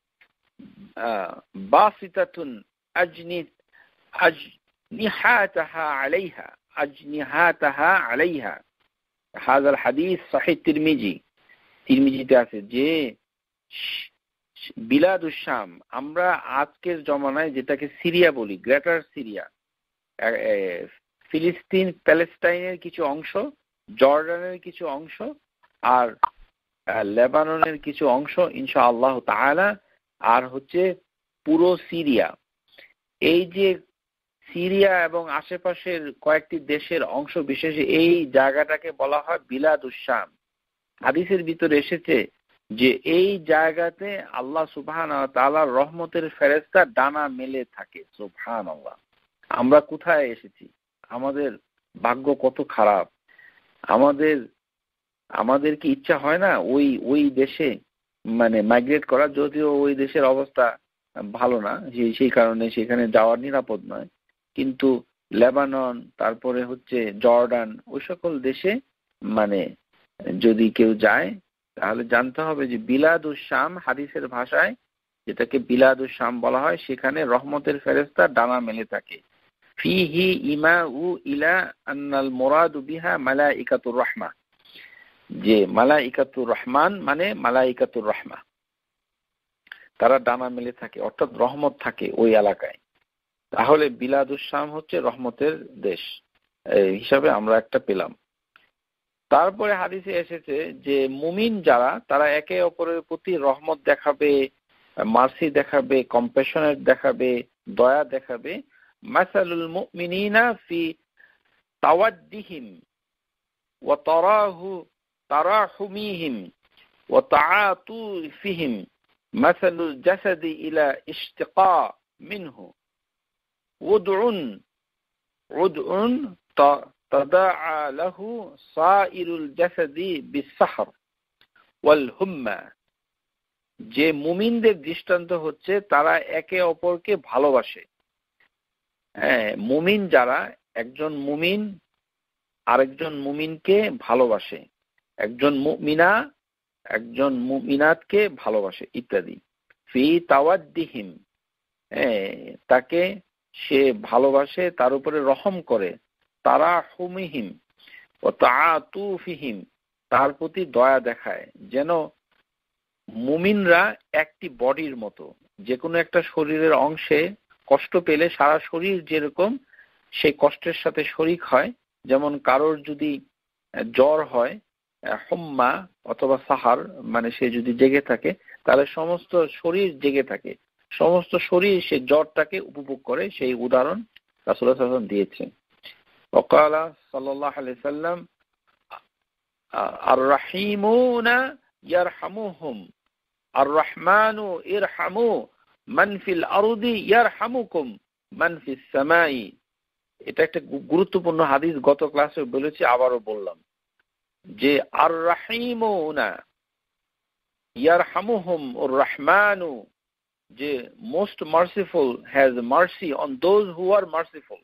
باسطة أجنحتها عليها هذا الحديث صحيح তিরমিজিতে আছে যে বিলাদুশ শাম, আমরা আজকের জমানায় যেটাকে সিরিয়া বলি, গ্রেটার সিরিয়া, ফিলিস্তিন প্যালেস্টাইনের কিছু অংশ, জর্ডানের কিছু অংশ, আর লেবাননের কিছু অংশ ইনশাআল্লাহ তাআলা, আর হচ্ছে পুরো সিরিয়া। এই যে সিরিয়া এবং আশেপাশের কয়েকটি দেশের অংশ বিশেষে এই জায়গাটাকে বলা হয় বিলাদুশ শাম। হাদিসের ভিতরে এসেছে যে এই জায়গাতে আল্লাহ সুবহানাহু ওয়া তাআলার রহমতের ফেরেশতা ডানা মেলে থাকে। সুবহানাল্লাহ, আমরা কোথায় এসেছি? আমাদের ভাগ্য কত খারাপ! আমাদের কি ইচ্ছা হয় না ওই দেশে মানে মাইগ্রেট করা? যদিও ওই দেশের অবস্থা ভালো না, সেই কারণে সেখানে যাওয়ার নিরাপদ নয়, কিন্তু লেবানন, তারপরে হচ্ছে জর্ডান, ওই সকল দেশে মানে যদি কেউ যায় তাহলে জানতে হবে যে বিলাদুশ শাম, হাদিসের ভাষায় যেটাকে বিলাদুশ শাম বলা হয়, সেখানে রহমতের ফেরেশতা ডানা মেলে থাকে। ফিহি ইমাউ ইলা আন্নাল মুরাদু বিহা মালাইকাতুর রাহমা, যে মালাইকাতুর রহমান মানে মালাইকাতুর রাহমা, তারা ডানা মেলে থাকে, অর্থাৎ রহমত থাকে ওই এলাকায়। তাহলে বিলাদুশ শাম হচ্ছে রহমতের দেশ হিসাবে আমরা একটা পেলাম। তারপরে হাদিসে এসেছে যে মুমিন যারা, তারা একে অপরের প্রতি রহমত দেখাবে, মার্সি দেখাবে, কম্প্যাশনেট দেখাবে, দয়া দেখাবে। মাসালুল মুমিনিনা ফি তাওয়াদ্দিহিম ওয়া তারাহুমিহিম ওয়া তাআতুফিহিম মাসালুল জাসাদি ইলা ইশতিকা মিনহু উদউন তাদাআ লাহু সাইরুল জাসাদি বিসসাহর ওয়াল হুম্মা। যে মুমিনদের দৃষ্টান্ত হচ্ছে তারা একে অপরকে ভালোবাসে। মুমিন যারা, একজন মুমিন আরেকজন মুমিনকে ভালোবাসে, একজন মুমিনা একজন মুমিনাতকে ভালোবাসে ইত্যাদি। ফি তাওয়াদ্দিহিম, তাকে সে ভালোবাসে, তার উপরে রহম করে। তারাহুমিহিম ও তাআতুফিহিম, তার প্রতি দয়া দেখায়। যেন মুমিনরা একটি বডির মতো, যে কোনো একটা শরীরের অংশে কষ্ট পেলে সারা শরীর যেরকম সেই কষ্টের সাথে শরীক হয়। যেমন কারোর যদি জ্বর হয়, হুম্মা অথবা সাহার, মানে সে যদি জেগে থাকে তাহলে সমস্ত শরীর জেগে থাকে, সমস্ত শরীর সে জ্বরটাকে উপভোগ করে। সেই উদাহরণ রাসূলুল্লাহ সাল্লাল্লাহু আলাইহি ওয়াসাল্লাম দিয়েছেন। ওয়াকালা সাল্লাল্লাহু আলাইহি ওয়াসাল্লাম আর রাহিমুনা ইয়ারহামুহুম আর রহমানু ইরহামু মান ফিল আরদি ইয়ারহামুকুম মান ফিস সামাই। এটা একটা গুরুত্বপূর্ণ হাদিস, গত ক্লাসে বলেছি, আবারও বললাম যে আর রাহিমুনা ইয়ারহামুহুম আর রহমানু, যে most merciful has mercy on those who are merciful.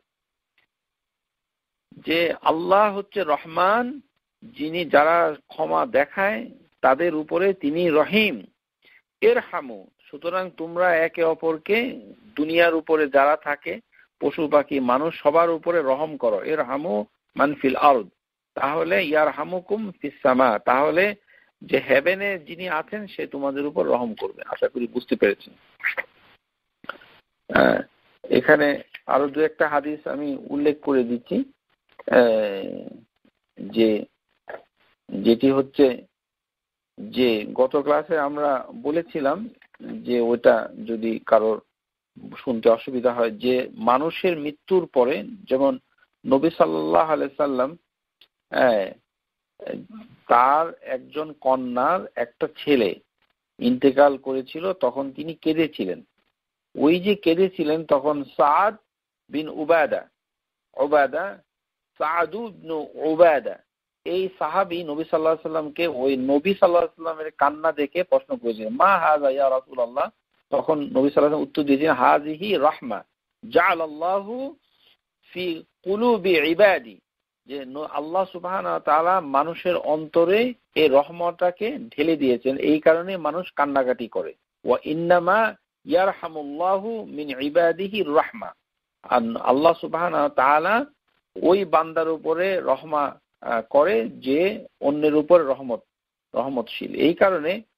যে আল্লাহ হচ্ছে রহমান, যিনি যারা ক্ষমা দেখায় তাদের উপরে তিনি রহিম। ইরহামু, সুতরাং তোমরা একে অপরকে, দুনিয়ার উপরে যারা থাকে, পশু পাখি মানুষ, সবার উপরে রহম করো। ইরহামু মান ফিল আরদ, তাহলে ইয়ারহামুকুম ফিস সামা, তাহলে যে হেভেনে যিনি আছেন সে তোমাদের উপর রহম করবে। আশা করি বুঝতে পেরেছেন। এখানে আরো দু একটা হাদিস আমি উল্লেখ করে দিচ্ছি, যেটি হচ্ছে যে গত ক্লাসে আমরা বলেছিলাম যে ওটা যদি কারোর শুনতে অসুবিধা হয়, যে মানুষের মৃত্যুর পরে যেমন নবী সাল্লাল্লাহু আলাইহি সাল্লাম তার একজন কন্যার একটা ছেলে ইন্তেকাল করেছিল, তখন তিনি কেঁদেছিলেন। ওই যে কেঁদেছিলেন তখন সাদ বিন উবাদা সাদু ইবনে উবাদা, এই সাহাবী নবী সাল্লাল্লাহু আলাইহি সাল্লামকে, ওই নবী সাল্লাল্লাহু আলাইহি সাল্লামের কান্না দেখে প্রশ্ন করেছিলেন, মা হাযা ইয়া রাসূলুল্লাহ। তখন নবী সাল্লাল্লাহু আলাইহি সাল্লাম উত্তর দিয়েছেন, হাযিহি রাহমা জাআলাল্লাহু ফি কুলুবি ইবাদি, যে আল্লাহ সুবহানাহু ওয়া তাআলা মানুষের অন্তরে এই রহমতটাকে ঢেলে দিয়েছেন, এই কারণে মানুষ কান্নাকাটি করে। ওয়া ইন্নামা ইয়ারহামুল্লাহু মিন ইবাদিহি রাহমা, আল্লাহ সুবহানাহু ওয়া তাআলা ওই বান্দার উপরে রহমা করে যে অন্যের উপর রহমতশীল। এই কারণে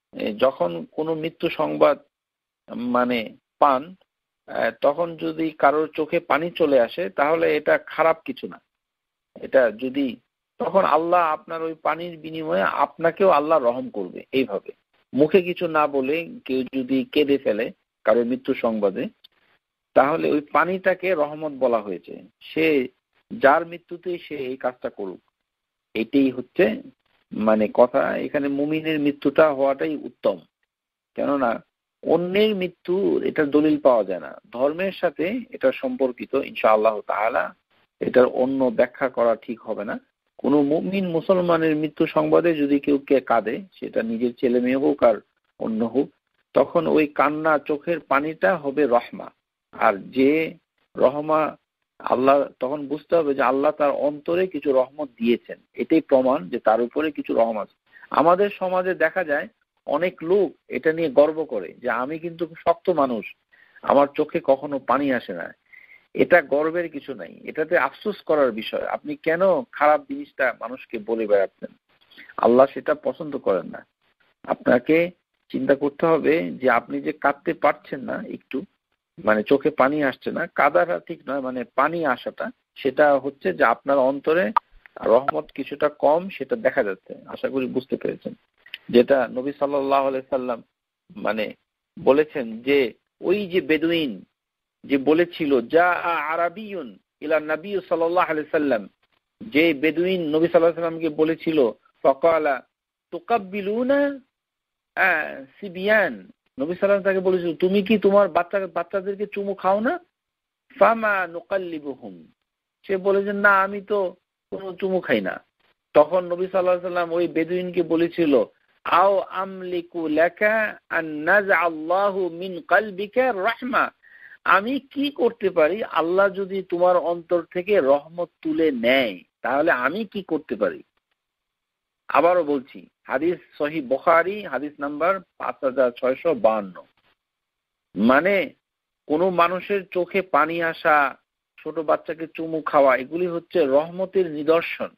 যখন কোনো মৃত্যু সংবাদ মানে পান, তখন যদি কারোর চোখে পানি চলে আসে তাহলে এটা খারাপ কিছু না। এটা যদি তখন আল্লাহ আপনার ওই পানির বিনিময়ে আপনাকেও আল্লাহ রহম করবে। এইভাবে মুখে কিছু না বলে কেউ যদি কেঁদে ফেলে কারোর মৃত্যু সংবাদে, তাহলে ওই পানিটাকে রহমত বলা হয়েছে। সে যার মৃত্যুতেই সে এই কাজটা করুক, এটাই হচ্ছে মানে কথা। এখানে মুমিনের মৃত্যুটা হওয়াটাই উত্তম, কেননা অন্যের মৃত্যু এটা দলিল পাওয়া যায় না, ধর্মের সাথে এটা সম্পর্কিত। ইনশাআল্লাহ তাআলা এটার অন্য ব্যাখ্যা করা ঠিক হবে না। কোন মুমিন মুসলমানের মৃত্যু সংবাদে যদি কেউ কাঁদে, সেটা নিজের ছেলে মেয়ে হোক আর অন্য হোক, তখন ওই কান্না চোখের পানিটা হবে রহমা। আর যে রহমা আল্লাহ, তখন বুঝতে হবে যে আল্লাহ তার অন্তরে কিছু রহমত দিয়েছেন, এটাই প্রমাণ যে তার উপরে কিছু রহমত। আমাদের সমাজে দেখা যায় অনেক লোক এটা নিয়ে গর্ব করে যে আমি কিন্তু শক্ত মানুষ, আমার চোখে কখনো পানি আসে না। এটা গর্বের কিছু নাই, এটাতে আফসোস করার বিষয়। আপনি কেন খারাপ জিনিসটা মানুষকে বলে বেড়াচ্ছেন? আল্লাহ সেটা পছন্দ করেন না। আপনাকে চিন্তা করতে হবে যে আপনি যে কাঁদতে পারছেন না, একটু মানে চোখে পানি আসছে না, কাদাটা ঠিক নয়, মানে পানি আসাটা, সেটা হচ্ছে যে আপনার অন্তরে রহমত কিছুটা কম, সেটা দেখা যাচ্ছে। আশা করি বুঝতে পেরেছেন। যেটা নবী সাল্লাল্লাহু আলাইহি সাল্লাম মানে বলেছেন যে ওই যে বেদুইন যে বলেছিল যা আরাবিয়ুন ইলা নবী সাল্লাল্লাহু আলাইহি সাল্লাম, যে বেদুইন নবী সাল্লাল্লাহু আলাইহি সাল্লামকে বলেছিল ফাকালা তুকাব্বিলুনা সিবিয়ান, নবী সাল্লাল্লাহু আলাইহি সাল্লাম তাকে বলেছিল তুমি কি তোমার বাচ্চাদেরকে চুমু খাও না? ফামা নুকাল্লিবুহুম, সে বলেছে না আমি তো কোনো চুমু খাই না। তখন নবী সাল্লাল্লাহু আলাইহি সাল্লাম ওই বেদুইনকে বলেছিল আও আমলিকু লাকা আন নাযআল্লাহু মিন কলবিকা রাহমা, আমি কি করতে পারি, আল্লাহ যদি তোমার অন্তর থেকে রহমত তুলে নেয় তাহলে আমি কি করতে পারি? আবারও বলছি, হাদিস সহিহ বুখারী, হাদিস নাম্বার 5652। মানে কোন মানুষের চোখে পানি আসা, ছোট বাচ্চাকে চুমু খাওয়া, এগুলি হচ্ছে রহমতের নিদর্শন।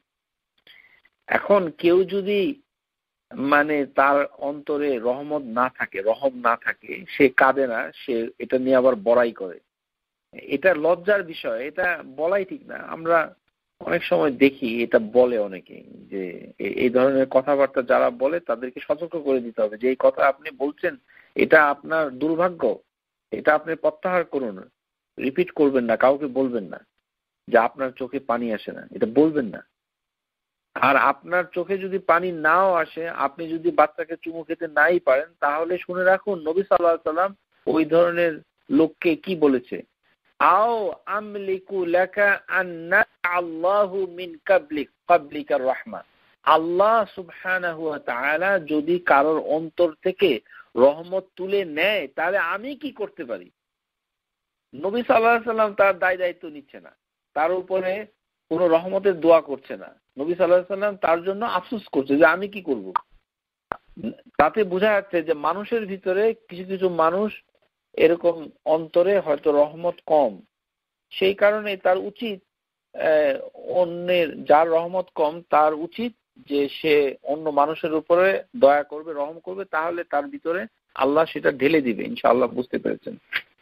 এখন কেউ যদি মানে তার অন্তরে রহমত না থাকে, রহম না থাকে, সে কাঁদে না, সে এটা নিয়ে আবার বড়াই করে, এটা লজ্জার বিষয়। এটা বলাই ঠিক না। আমরা অনেক সময় দেখি এটা বলে অনেকে, যে এই ধরনের কথাবার্তা যারা বলে তাদেরকে সতর্ক করে দিতে হবে যে এই কথা আপনি বলছেন, এটা আপনার দুর্ভাগ্য, এটা আপনি প্রত্যাহার করুন, রিপিট করবেন না, কাউকে বলবেন না যে আপনার চোখে পানি আসে না, এটা বলবেন না। আর আপনার চোখে যদি পানি নাও আসে, আপনি যদি বাচ্চাকে চুমু খেতে নাই পারেন, তাহলে শুনে রাখুন নবী সাল্লাল্লাহু আলাইহি সাল্লাম ওই ধরনের লোককে কি বলেছে, আও আমলিকু লাকা আন্না আল্লাহু মিন কাবলিকার রাহমা, আল্লাহ সুবহানাহু ওয়া তাআলা যদি কারোর অন্তর থেকে রহমত তুলে নেয় তাহলে আমি কি করতে পারি? নবী সাল্লাল্লাহু আলাইহি সাল্লাম তার দায়িত্ব নিচ্ছে না, তার উপরে কোনো রহমতের দোয়া করছে না। নবী সাল্লাল্লাহু আলাইহি সাল্লাম তার জন্য আফসোস করছে যে আমি কি করব। তাতে বোঝা যাচ্ছে যে মানুষের ভিতরে কিছু কিছু মানুষ এরকম অন্তরে হয়তো রহমত কম, সেই কারণে তার উচিত অন্যের, যার রহমত কম তার উচিত যে সে অন্য মানুষের উপরে দয়া করবে, রহম করবে, তাহলে তার ভিতরে আল্লাহ সেটা ঢেলে দিবে। ইনশাআল্লাহ বুঝতে পেরেছেন।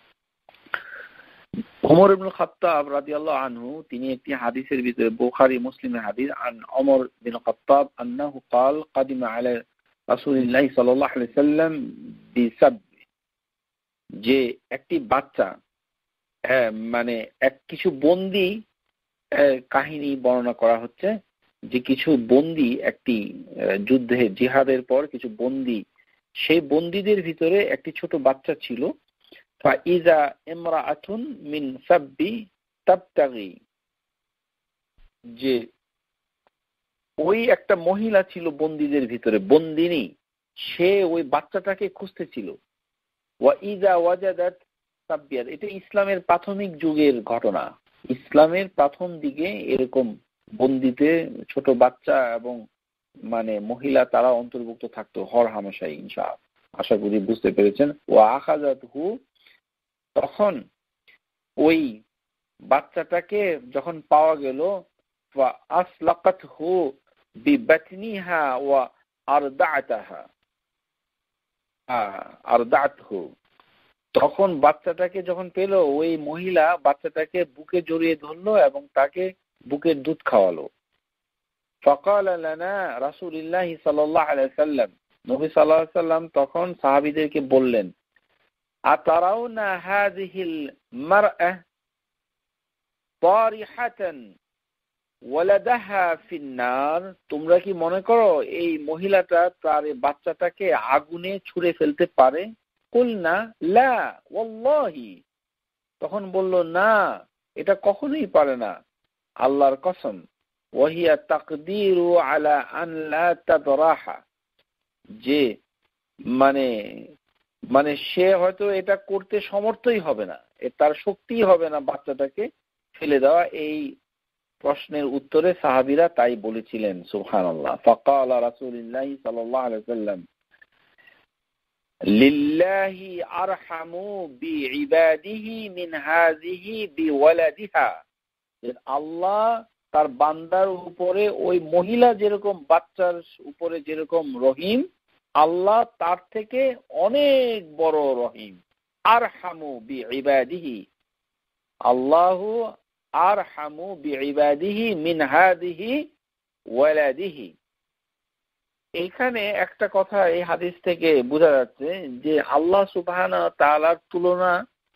ওমর ইবনে খাত্তাব রাদিয়াল্লাহু আনহু, তিনি একটি হাদিসের ভিতরে, বুখারী মুসলিমের হাদিস, আন ওমর বিন খাত্তাব আন্নাহু قال قدم على رسول الله صلى الله عليه وسلم بسب, যে একটি বাচ্চা মানে কিছু বন্দী কাহিনী বর্ণনা করা হচ্ছে, যে কিছু বন্দী একটি যুদ্ধে জিহাদের পর কিছু বন্দী, সেই বন্দীদের ভিতরে একটি ছোট বাচ্চা ছিল। ফাইজা ইমরাআতুন মিন সাব্বি তাবতাগি, যে ওই একটা মহিলা ছিল বন্দীদের ভিতরে, বন্দিনী, সে ওই বাচ্চাটাকে খুঁজতেছিল। ওয়া ইজা ওয়াজাদাত সাব্বিয়াত, এটা ইসলামের প্রাথমিক যুগের ঘটনা। ইসলামের প্রথম দিকে এরকম বন্দিতে ছোট বাচ্চা এবং মানে মহিলা তারা অন্তর্ভুক্ত থাকতো হর হামেশাই। ইনশাআল্লাহ আশা করি বুঝতে পেরেছেন। ওয়া আখাযাতহু, তখন ওই বাচ্চাটাকে যখন পাওয়া গেল, ওয়া আসলাকাতহু বিবাতনিহা ওয়া আরদাআতাহা, আরদাতহু, তখন বাচ্চাটাকে যখন পেল ওই মহিলা বাচ্চাটাকে বুকে জড়িয়ে ধরলো এবং তাকে বুকের দুধ খাওয়ালো। ফাকালা লানা রাসূলুল্লাহ সাল্লাল্লাহু আলাইহি ওয়াসাল্লাম, নবী সাল্লাল্লাহু আলাইহি ওয়াসাল্লাম তখন সাহাবীদেরকে বললেন, আতারাউনা হাযিহিল মারআ তারিহাতান ওয়ালাদাহা ফিন্নার, তোমরা কি মনে করো এই মহিলাটা তার বাচ্চাটাকে আগুনে ছুঁড়ে ফেলতে পারে? কুলনা লা ওয়াল্লাহি, তখন বলল না, এটা কখনোই পারে না, আল্লাহর কসম। ওয়াহিয়া তাকদিরু আলা আন লা তাদরাহা, যে মানে মানে সে হয়তো এটা করতে সমর্থই হবে না, তার শক্তিই হবে না বাচ্চাটাকে ফেলে দেওয়া। এই প্রশ্নের উত্তরে সাহাবীরা তাই বলেছিলেন। সুবহানাল্লাহ। ফাকালা রাসূলুল্লাহ সাল্লাল্লাহু আলাইহি ওয়াসাল্লাম, লিল্লাহি আরহামু বিইবাদিহি মিন হাযিহি বিওয়ালাদিহা, আল্লাহ তার বান্দার উপরে ওই মহিলা যেরকম বাচ্চার উপরে যেরকম রহিম, আল্লাহ তার থেকে অনেক বড় রহিম। আরহামু বিইবাদিহি, আল্লাহু আরহামু বিইবাদিহি মিন হাযিহি ওয়ালাদিহি। এখানে একটা কথা এই হাদিস থেকে বোঝা যাচ্ছে যে আল্লাহ সুবহানাহু ওয়া তাআলার তুলনা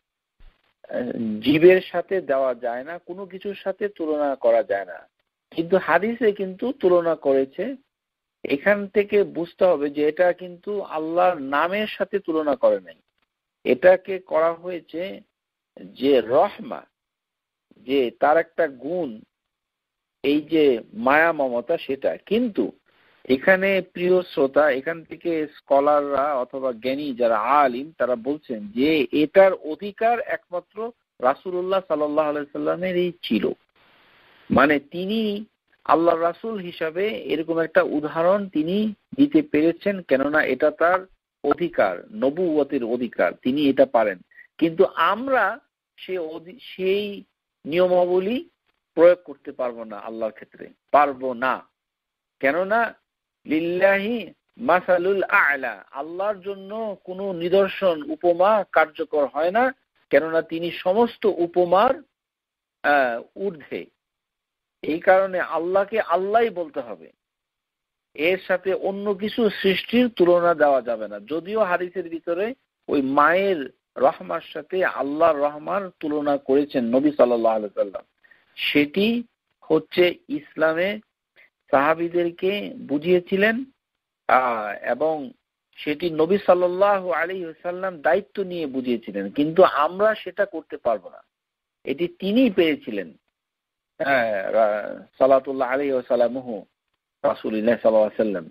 জীবের সাথে দেওয়া যায় না, কোনো কিছুর সাথে তুলনা করা যায় না, কিন্তু হাদিসে কিন্তু তুলনা করেছে। এখান থেকে বুঝতে হবে যে এটা কিন্তু আল্লাহর নামের সাথে তুলনা করে নাই, এটাকে করা হয়েছে যে রহমা, যে তার একটা গুণ, এই যে মায়া মমতা, সেটা। কিন্তু এখানে প্রিয় শ্রোতা, এখান থেকে স্কলাররা অথবা জ্ঞানী যারা আলিম তারা বলছেন যে এটার অধিকার একমাত্র রাসূলুল্লাহ সাল্লাল্লাহু আলাইহি সাল্লামেরই ছিল। মানে তিনি আল্লাহ রাসূল হিসাবে এরকম একটা উদাহরণ তিনি দিতে পেরেছেন, কেননা এটা তার অধিকার, নবুয়তের অধিকার, তিনি এটা পারেন। কিন্তু আমরা সেই নিয়মাবলী প্রয়োগ করতে পারবো না, আল্লাহর ক্ষেত্রে পারবো না। কেননা লিল্লাহি মাসালুল আ'লা, আল্লাহর জন্য কোনো নিদর্শন উপমা কার্যকর হয় না, কেননা তিনি সমস্ত উপমার ঊর্ধ্বে। এই কারণে আল্লাহকে আল্লাহই বলতে হবে, এর সাথে অন্য কিছু সৃষ্টির তুলনা দেওয়া যাবে না। যদিও হাদিসের ভিতরে ওই মায়ের রহমার সাথে আল্লাহর রহমার তুলনা করেছেন নবী সাল্লাল্লাহু আলাইহি ওয়াসাল্লাম, সেটি হচ্ছে ইসলামে সাহাবীদেরকে বুঝিয়েছিলেন এবং সেটি নবী সাল্লাল্লাহু আলাইহি ওয়াসাল্লাম দায়িত্ব নিয়ে বুঝিয়েছিলেন, কিন্তু আমরা সেটা করতে পারবো না, এটি তিনিই পেরেছিলেন। সালাতুল্লাহ আলাইহি ওয়াসাল্লামহু রাসূলুল্লাহ সাল্লাল্লাহু আলাইহি ওয়াসাল্লাম।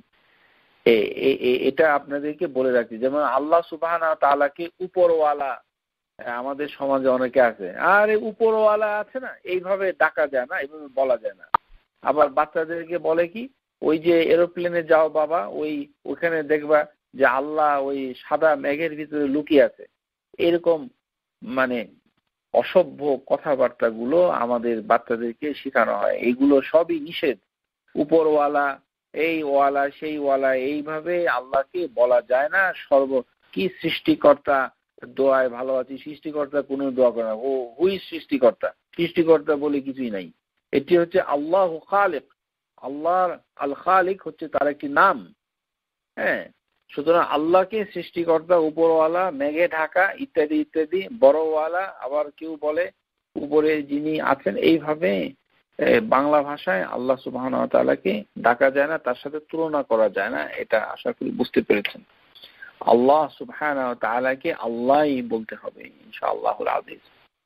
এটা আপনাদেরকে বলে রাখছি, যেমন আল্লাহ সুবহানাহু ওয়া তাআলাকে উপরওয়ালা, আমাদের সমাজে অনেকে আছে, আরে উপরওয়ালা আছে না, এইভাবে ডাকা যায় না, এইভাবে বলা যায় না। আবার বাচ্চাদেরকে বলে কি, ওই যে এরোপ্লেনে যাও বাবা, ওইখানে দেখবা যে আল্লাহ ওই সাদা মেঘের ভিতরে লুকিয়ে আছে। এরকম মানে অসভ্য কথাবার্তা গুলো আমাদের বাচ্চাদেরকে শেখানো হয়, এগুলো সবই নিষেধ। উপরওয়ালা, এই ওয়ালা, সেই ওয়ালা, এইভাবে আল্লাহকে বলা যায় না। কি সৃষ্টিকর্তা, দোয়ায় ভালো আছি, সৃষ্টিকর্তা কোনো দোয়া করে না, হুই সৃষ্টিকর্তা, সৃষ্টিকর্তা বলে কিছুই নাই। এটি হচ্ছে আল্লাহ খালিক, আল্লাহর আল খালিক হচ্ছে তার একটি নাম। হ্যাঁ, সুতরাং আল্লাহকে সৃষ্টিকর্তা, উপরওয়ালা, মেঘে ঢাকা, ইত্যাদি ইত্যাদি, বড়ওয়ালা, আবার কেউ বলে উপরে যিনি আছেন, এইভাবে বাংলা ভাষায় আল্লাহ সুবহানাহু ওয়া তাআলাকে ডাকা যায় না, তার সাথে তুলনা করা যায় না। এটা আশা করি বুঝতে পেরেছেন। আল্লাহ সুবহানাহু ওয়া তাআলাকে আল্লাহই বলতে হবে ইনশাআল্লাহুল আজিজ।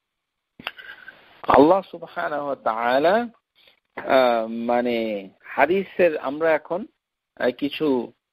আল্লাহ সুবহানাহু ওয়া তাআলা মানে হাদিসের, আমরা এখন কিছু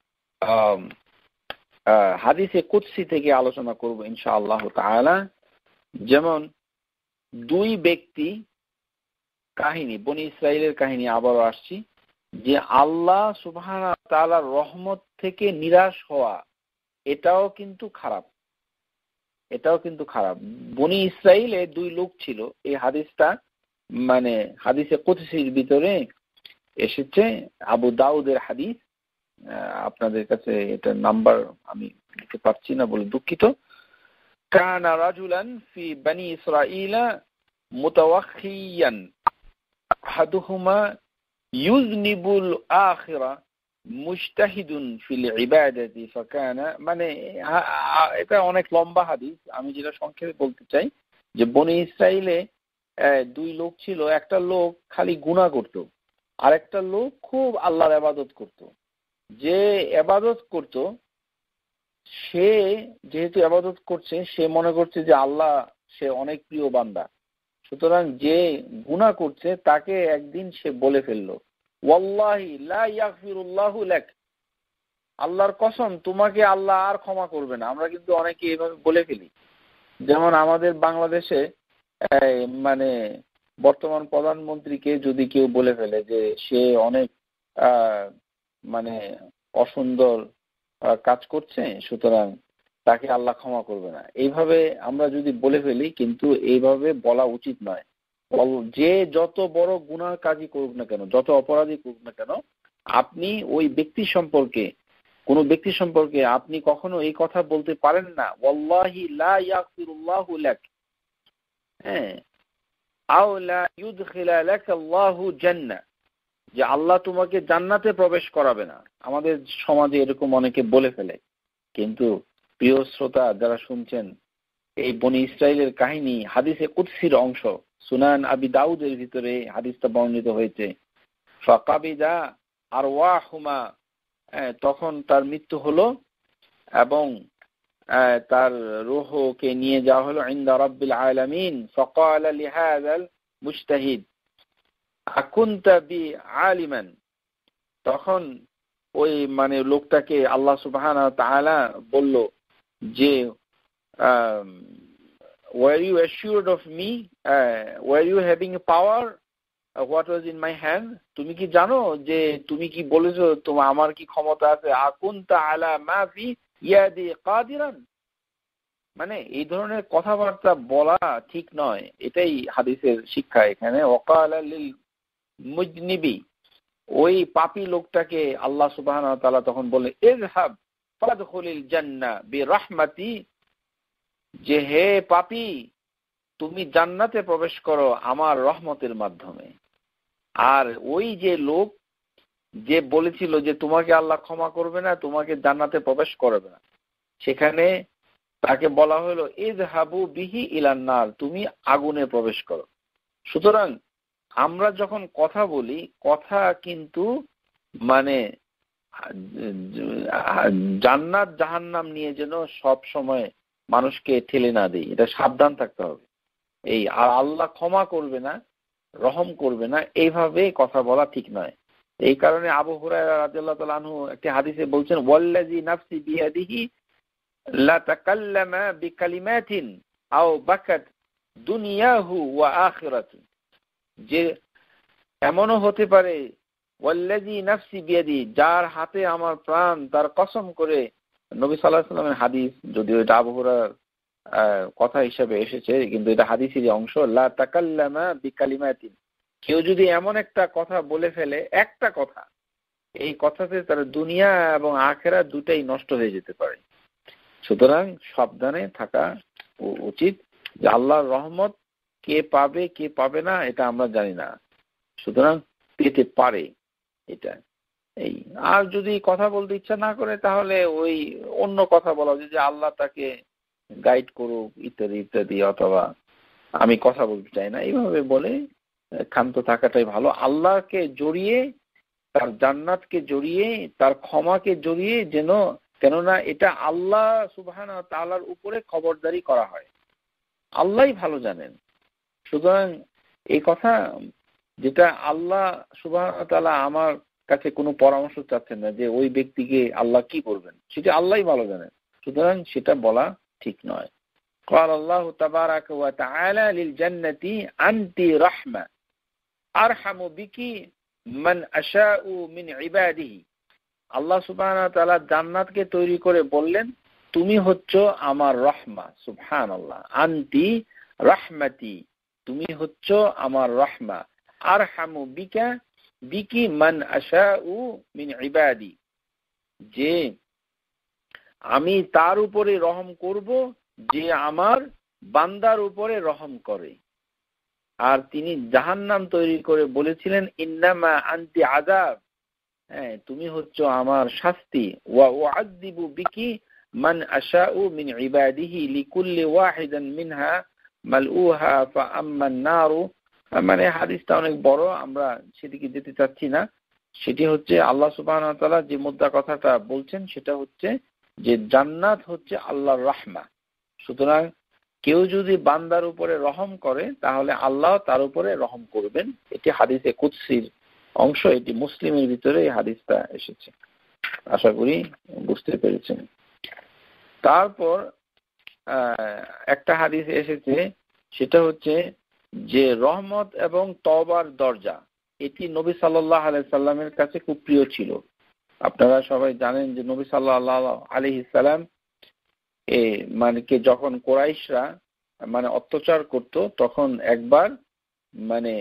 হাদিসে কুদসি থেকে আলোচনা করব ইনশাআল্লাহু তাআলা। যেমন দুই ব্যক্তি কাহিনী, বনি ইসরাইলের কাহিনী আবারও আসছি, যে আল্লাহ সুবহানাহু ওয়া তাআলার রহমত থেকে নিরাশ হওয়া, এটাও কিন্তু খারাপ, এটাও কিন্তু খারাপ। বনি ইসরাইলে দুই লোক ছিল, এই হাদিসটা মানে হাদিসে কুদসির ভিতরে এসেছে, আবু দাউদের হাদিস, আপনাদের কাছে এটার নাম্বার আমি দিতে পারছি না বলে দুঃখিত। কানা রাজুলান ফি বানি ইসরাঈলা মুতাওয়াখিয়ান আহাদুহুমা ইউযনিবুল আখিরা মুজতাহিদুন ফিল ইবাদাতি ফাকানা, মানে এটা অনেক লম্বা হাদিস, আমি যেটা সংক্ষেপে বলতে চাই যে বনি ইসরাইলে দুই লোক ছিল। একটা লোক খালি গুনাহ করত, আর একটা লোক খুব আল্লাহর ইবাদত করত। যে ইবাদত করত সে যেহেতু ইবাদত করছে, সে মনে করছে যে আল্লাহ সে অনেক প্রিয় বান্দা। সুতরাং যে গুনাহ করছে তাকে একদিন সে বলে ফেললো, ওয়াল্লাহি লা ইয়াগফিরুল্লাহু লাক, আল্লাহর কসম তোমাকে আল্লাহ আর ক্ষমা করবে না। আমরা কিন্তু অনেকে এইভাবে বলে ফেলি। যেমন আমাদের বাংলাদেশে মানে বর্তমান প্রধানমন্ত্রীকে যদি কেউ বলে ফেলে যে সে অনেক মানে অসুন্দর কাজ করছে, সুতরাং তাকে আল্লাহ ক্ষমা করবে না, এইভাবে আমরা যদি বলে ফেলি, কিন্তু এইভাবে বলা উচিত নয়। যে যত বড় গুনাহ কাজই করুক না কেন, যত অপরাধী করুক না কেন, আপনি ওই ব্যক্তি সম্পর্কে, কোন ব্যক্তি সম্পর্কে আপনি কখনো এই কথা বলতে পারেন না, ওয়াল্লাহি লা ইয়াগফিরুল্লাহু লাক, হ্যাঁ, আও লা ইউদখিলা লাকাল্লাহু জান্নাহ, যে আল্লাহ তোমাকে জান্নাতে প্রবেশ করাবে না। আমাদের সমাজে এরকম অনেকে বলে ফেলে। কিন্তু প্রিয় শ্রোতা যারা শুনছেন, এই বনি ইসরাইলের কাহিনী হাদিসে কুদসির অংশ। সুনান আবি দাউদের ভিতরে হাদিসটা বর্ণিত হয়েছে। ফাকাবিদা আরওয়াহুমা, তখন তার মৃত্যু হলো এবং তার রূহকে নিয়ে যাওয়া হলো ইনদা রাব্বিল আলামিন। ফাকালা লিহাযাল মুজতাহিদ আকুনতা বি আলিমান, তখন ওই মানে লোকটাকে আল্লাহ সুবহানাহু ওয়া তাআলা বলল যে were you assured of me, were you having a power, what was in my hand, তুমি কি জানো যে তুমি কি বলেছো তোমার আমার কি ক্ষমতা আছে, আকুনতা আলা মা ফি ইয়াদি কাদিরান, মানে এই ধরনের কথাবার্তা বলা ঠিক নয়। এটাই হাদিসের শিক্ষা এখানে। ওয়াকালা লিল মুজনিবি, ওই পাপী লোকটাকে আল্লাহ সুবহানাহু ওয়া তাআলা তখন বলে, ইযহাব ফাদখুলিল জান্নাহ বিরাহমাতি, যে হে পাপী তুমি জান্নাতে প্রবেশ করো আমার রহমতের মাধ্যমে। আর ওই যে লোক যে বলেছিল যে তোমাকে আল্লাহ ক্ষমা করবে না, তোমাকে জান্নাতে প্রবেশ করবে না, সেখানে তাকে বলা হলো ইযহাবু বিহি ইলান নার, তুমি আগুনে প্রবেশ করো। সুতরাং আমরা যখন কথা বলি, কথা কিন্তু মানে জান্নাত জাহান্নাম নিয়ে যেন সব সময় মানুষকে ঠেলে না দেই, এটা সাবধান থাকতে হবে। এই আর আল্লাহ ক্ষমা করবে না, রহম করবে না, এইভাবে কথা বলা ঠিক নয়। এই কারণে আবু হুরায়রা রাদিয়াল্লাহু তাআলা আনহু একটি হাদিসে বলছেন, ওয়াল্লাযী নাফসি বিয়াদিহি লা তাকাল্লামা বিকালিমাতিন আও বাকাত দুনিয়াহু ওয়া আখিরাতু, যে এমনও হতে পারে, ওয়াল্লাযী নাফসি বিয়াদি, যার হাতে আমার প্রাণ, তার কসম করে, নবী সাল্লাল্লাহু আলাইহি ওয়াসাল্লামের হাদিস, যদিও এটা আবু হুরায়রার কথা হিসেবে এসেছে, কিন্তু এটা হাদিসেরই অংশ। লা তাকাল্লামা বিকালিমাতিন, কেউ যদি এমন একটা কথা বলে ফেলে, একটা কথা, এই কথাতে তার দুনিয়া এবং আখিরাত দুটাই নষ্ট হয়ে যেতে পারে। সুতরাং সাবধানে থাকা উচিত যে আল্লাহর রহমত কে পাবে কে পাবে না এটা আমরা জানি না, সুতরাং পেতে পারে এটা। এই আর যদি কথা বলতে ইচ্ছা না করে, তাহলে ওই অন্য কথা বলা যে আল্লাহ তাকে গাইড করুক ইত্যাদি ইত্যাদি, অথবা আমি কথা বলতে চাই না, এইভাবে বলে ক্ষান্ত থাকাটাই ভালো। আল্লাহকে জড়িয়ে, তার জান্নাতকে জড়িয়ে, তার ক্ষমাকে জড়িয়ে যেন, কেননা এটা আল্লাহ সুবহানাহু ওয়া তাআলার উপরে খবরদারি করা হয়, আল্লাহই ভালো জানেন। সুতরাং এই কথা যেটা আল্লাহ সুবহানাহু ওয়া তাআলা আমার কাছে কোনো পরামর্শ চাচ্ছেন না যে ওই ব্যক্তিকে আল্লাহ কি করবেন, সেটা আল্লাহই ভালো জানেন, সুতরাং সেটা বলা ঠিক নয়। قال الله تبارك وتعالى للجنة أنت رحمة أرحم بك من أشاء من عباده, আল্লাহ সুবহানাহু ওয়া তাআলা জান্নাতকে তৈরি করে বললেন তুমি হচ্ছ আমার রহমা। সুবহানাল্লাহ, আনতি রাহমাতি, তুমি হচ্ছ আমার রহমা। আরহামু বিকা বিকি মান আশাউ মিন ইবাদি, যে আমি তার উপরে রহম করব যে আমার বান্দার উপরে রহম করে। আর তিনি জাহান্নাম তৈরি করে বলেছিলেন ইন্নামা আনতি আযাব, হ্যাঁ তুমি হচ্ছ আমার শাস্তি। ওয়া উআযযিবু বিকি মান আশাউ মিন ইবাদিহি লিকুল্লি ওয়াহিদান মিনহা মালউহা ফাআম্মান নারু। মানে হাদিসটা অনেক বড়, আমরা সেদিকে যেতে চাচ্ছি না। সেটি হচ্ছে আল্লাহ সুবহানাহু ওয়া তাআলা যে মুদ্রা কথাটা বলছেন সেটা হচ্ছে যে জান্নাত হচ্ছে আল্লাহর রাহমা। সুতরাং কেউ যদি বান্দার উপরে রহম করে তাহলে আল্লাহ তার উপরে রহম করবেন। এটি হাদিসে কুদসির অংশ, এটি মুসলিমের ভিতরে এই হাদিসটা এসেছে। আশা করি বুঝতে পেরেছেন। তারপর একটা হাদিস এসেছে, সেটা হচ্ছে যে রহমত এবং তওবার দরজা, এটি নবী সাল্লাল্লাহু আলাইহি সাল্লামের কাছে খুব প্রিয় ছিল। আপনারা সবাই জানেন যে নবী সাল্লাল্লাহু আলাইহি সাল্লাম মানে যখন কুরাইশরা মানে অত্যাচার করত তখন একবার মানে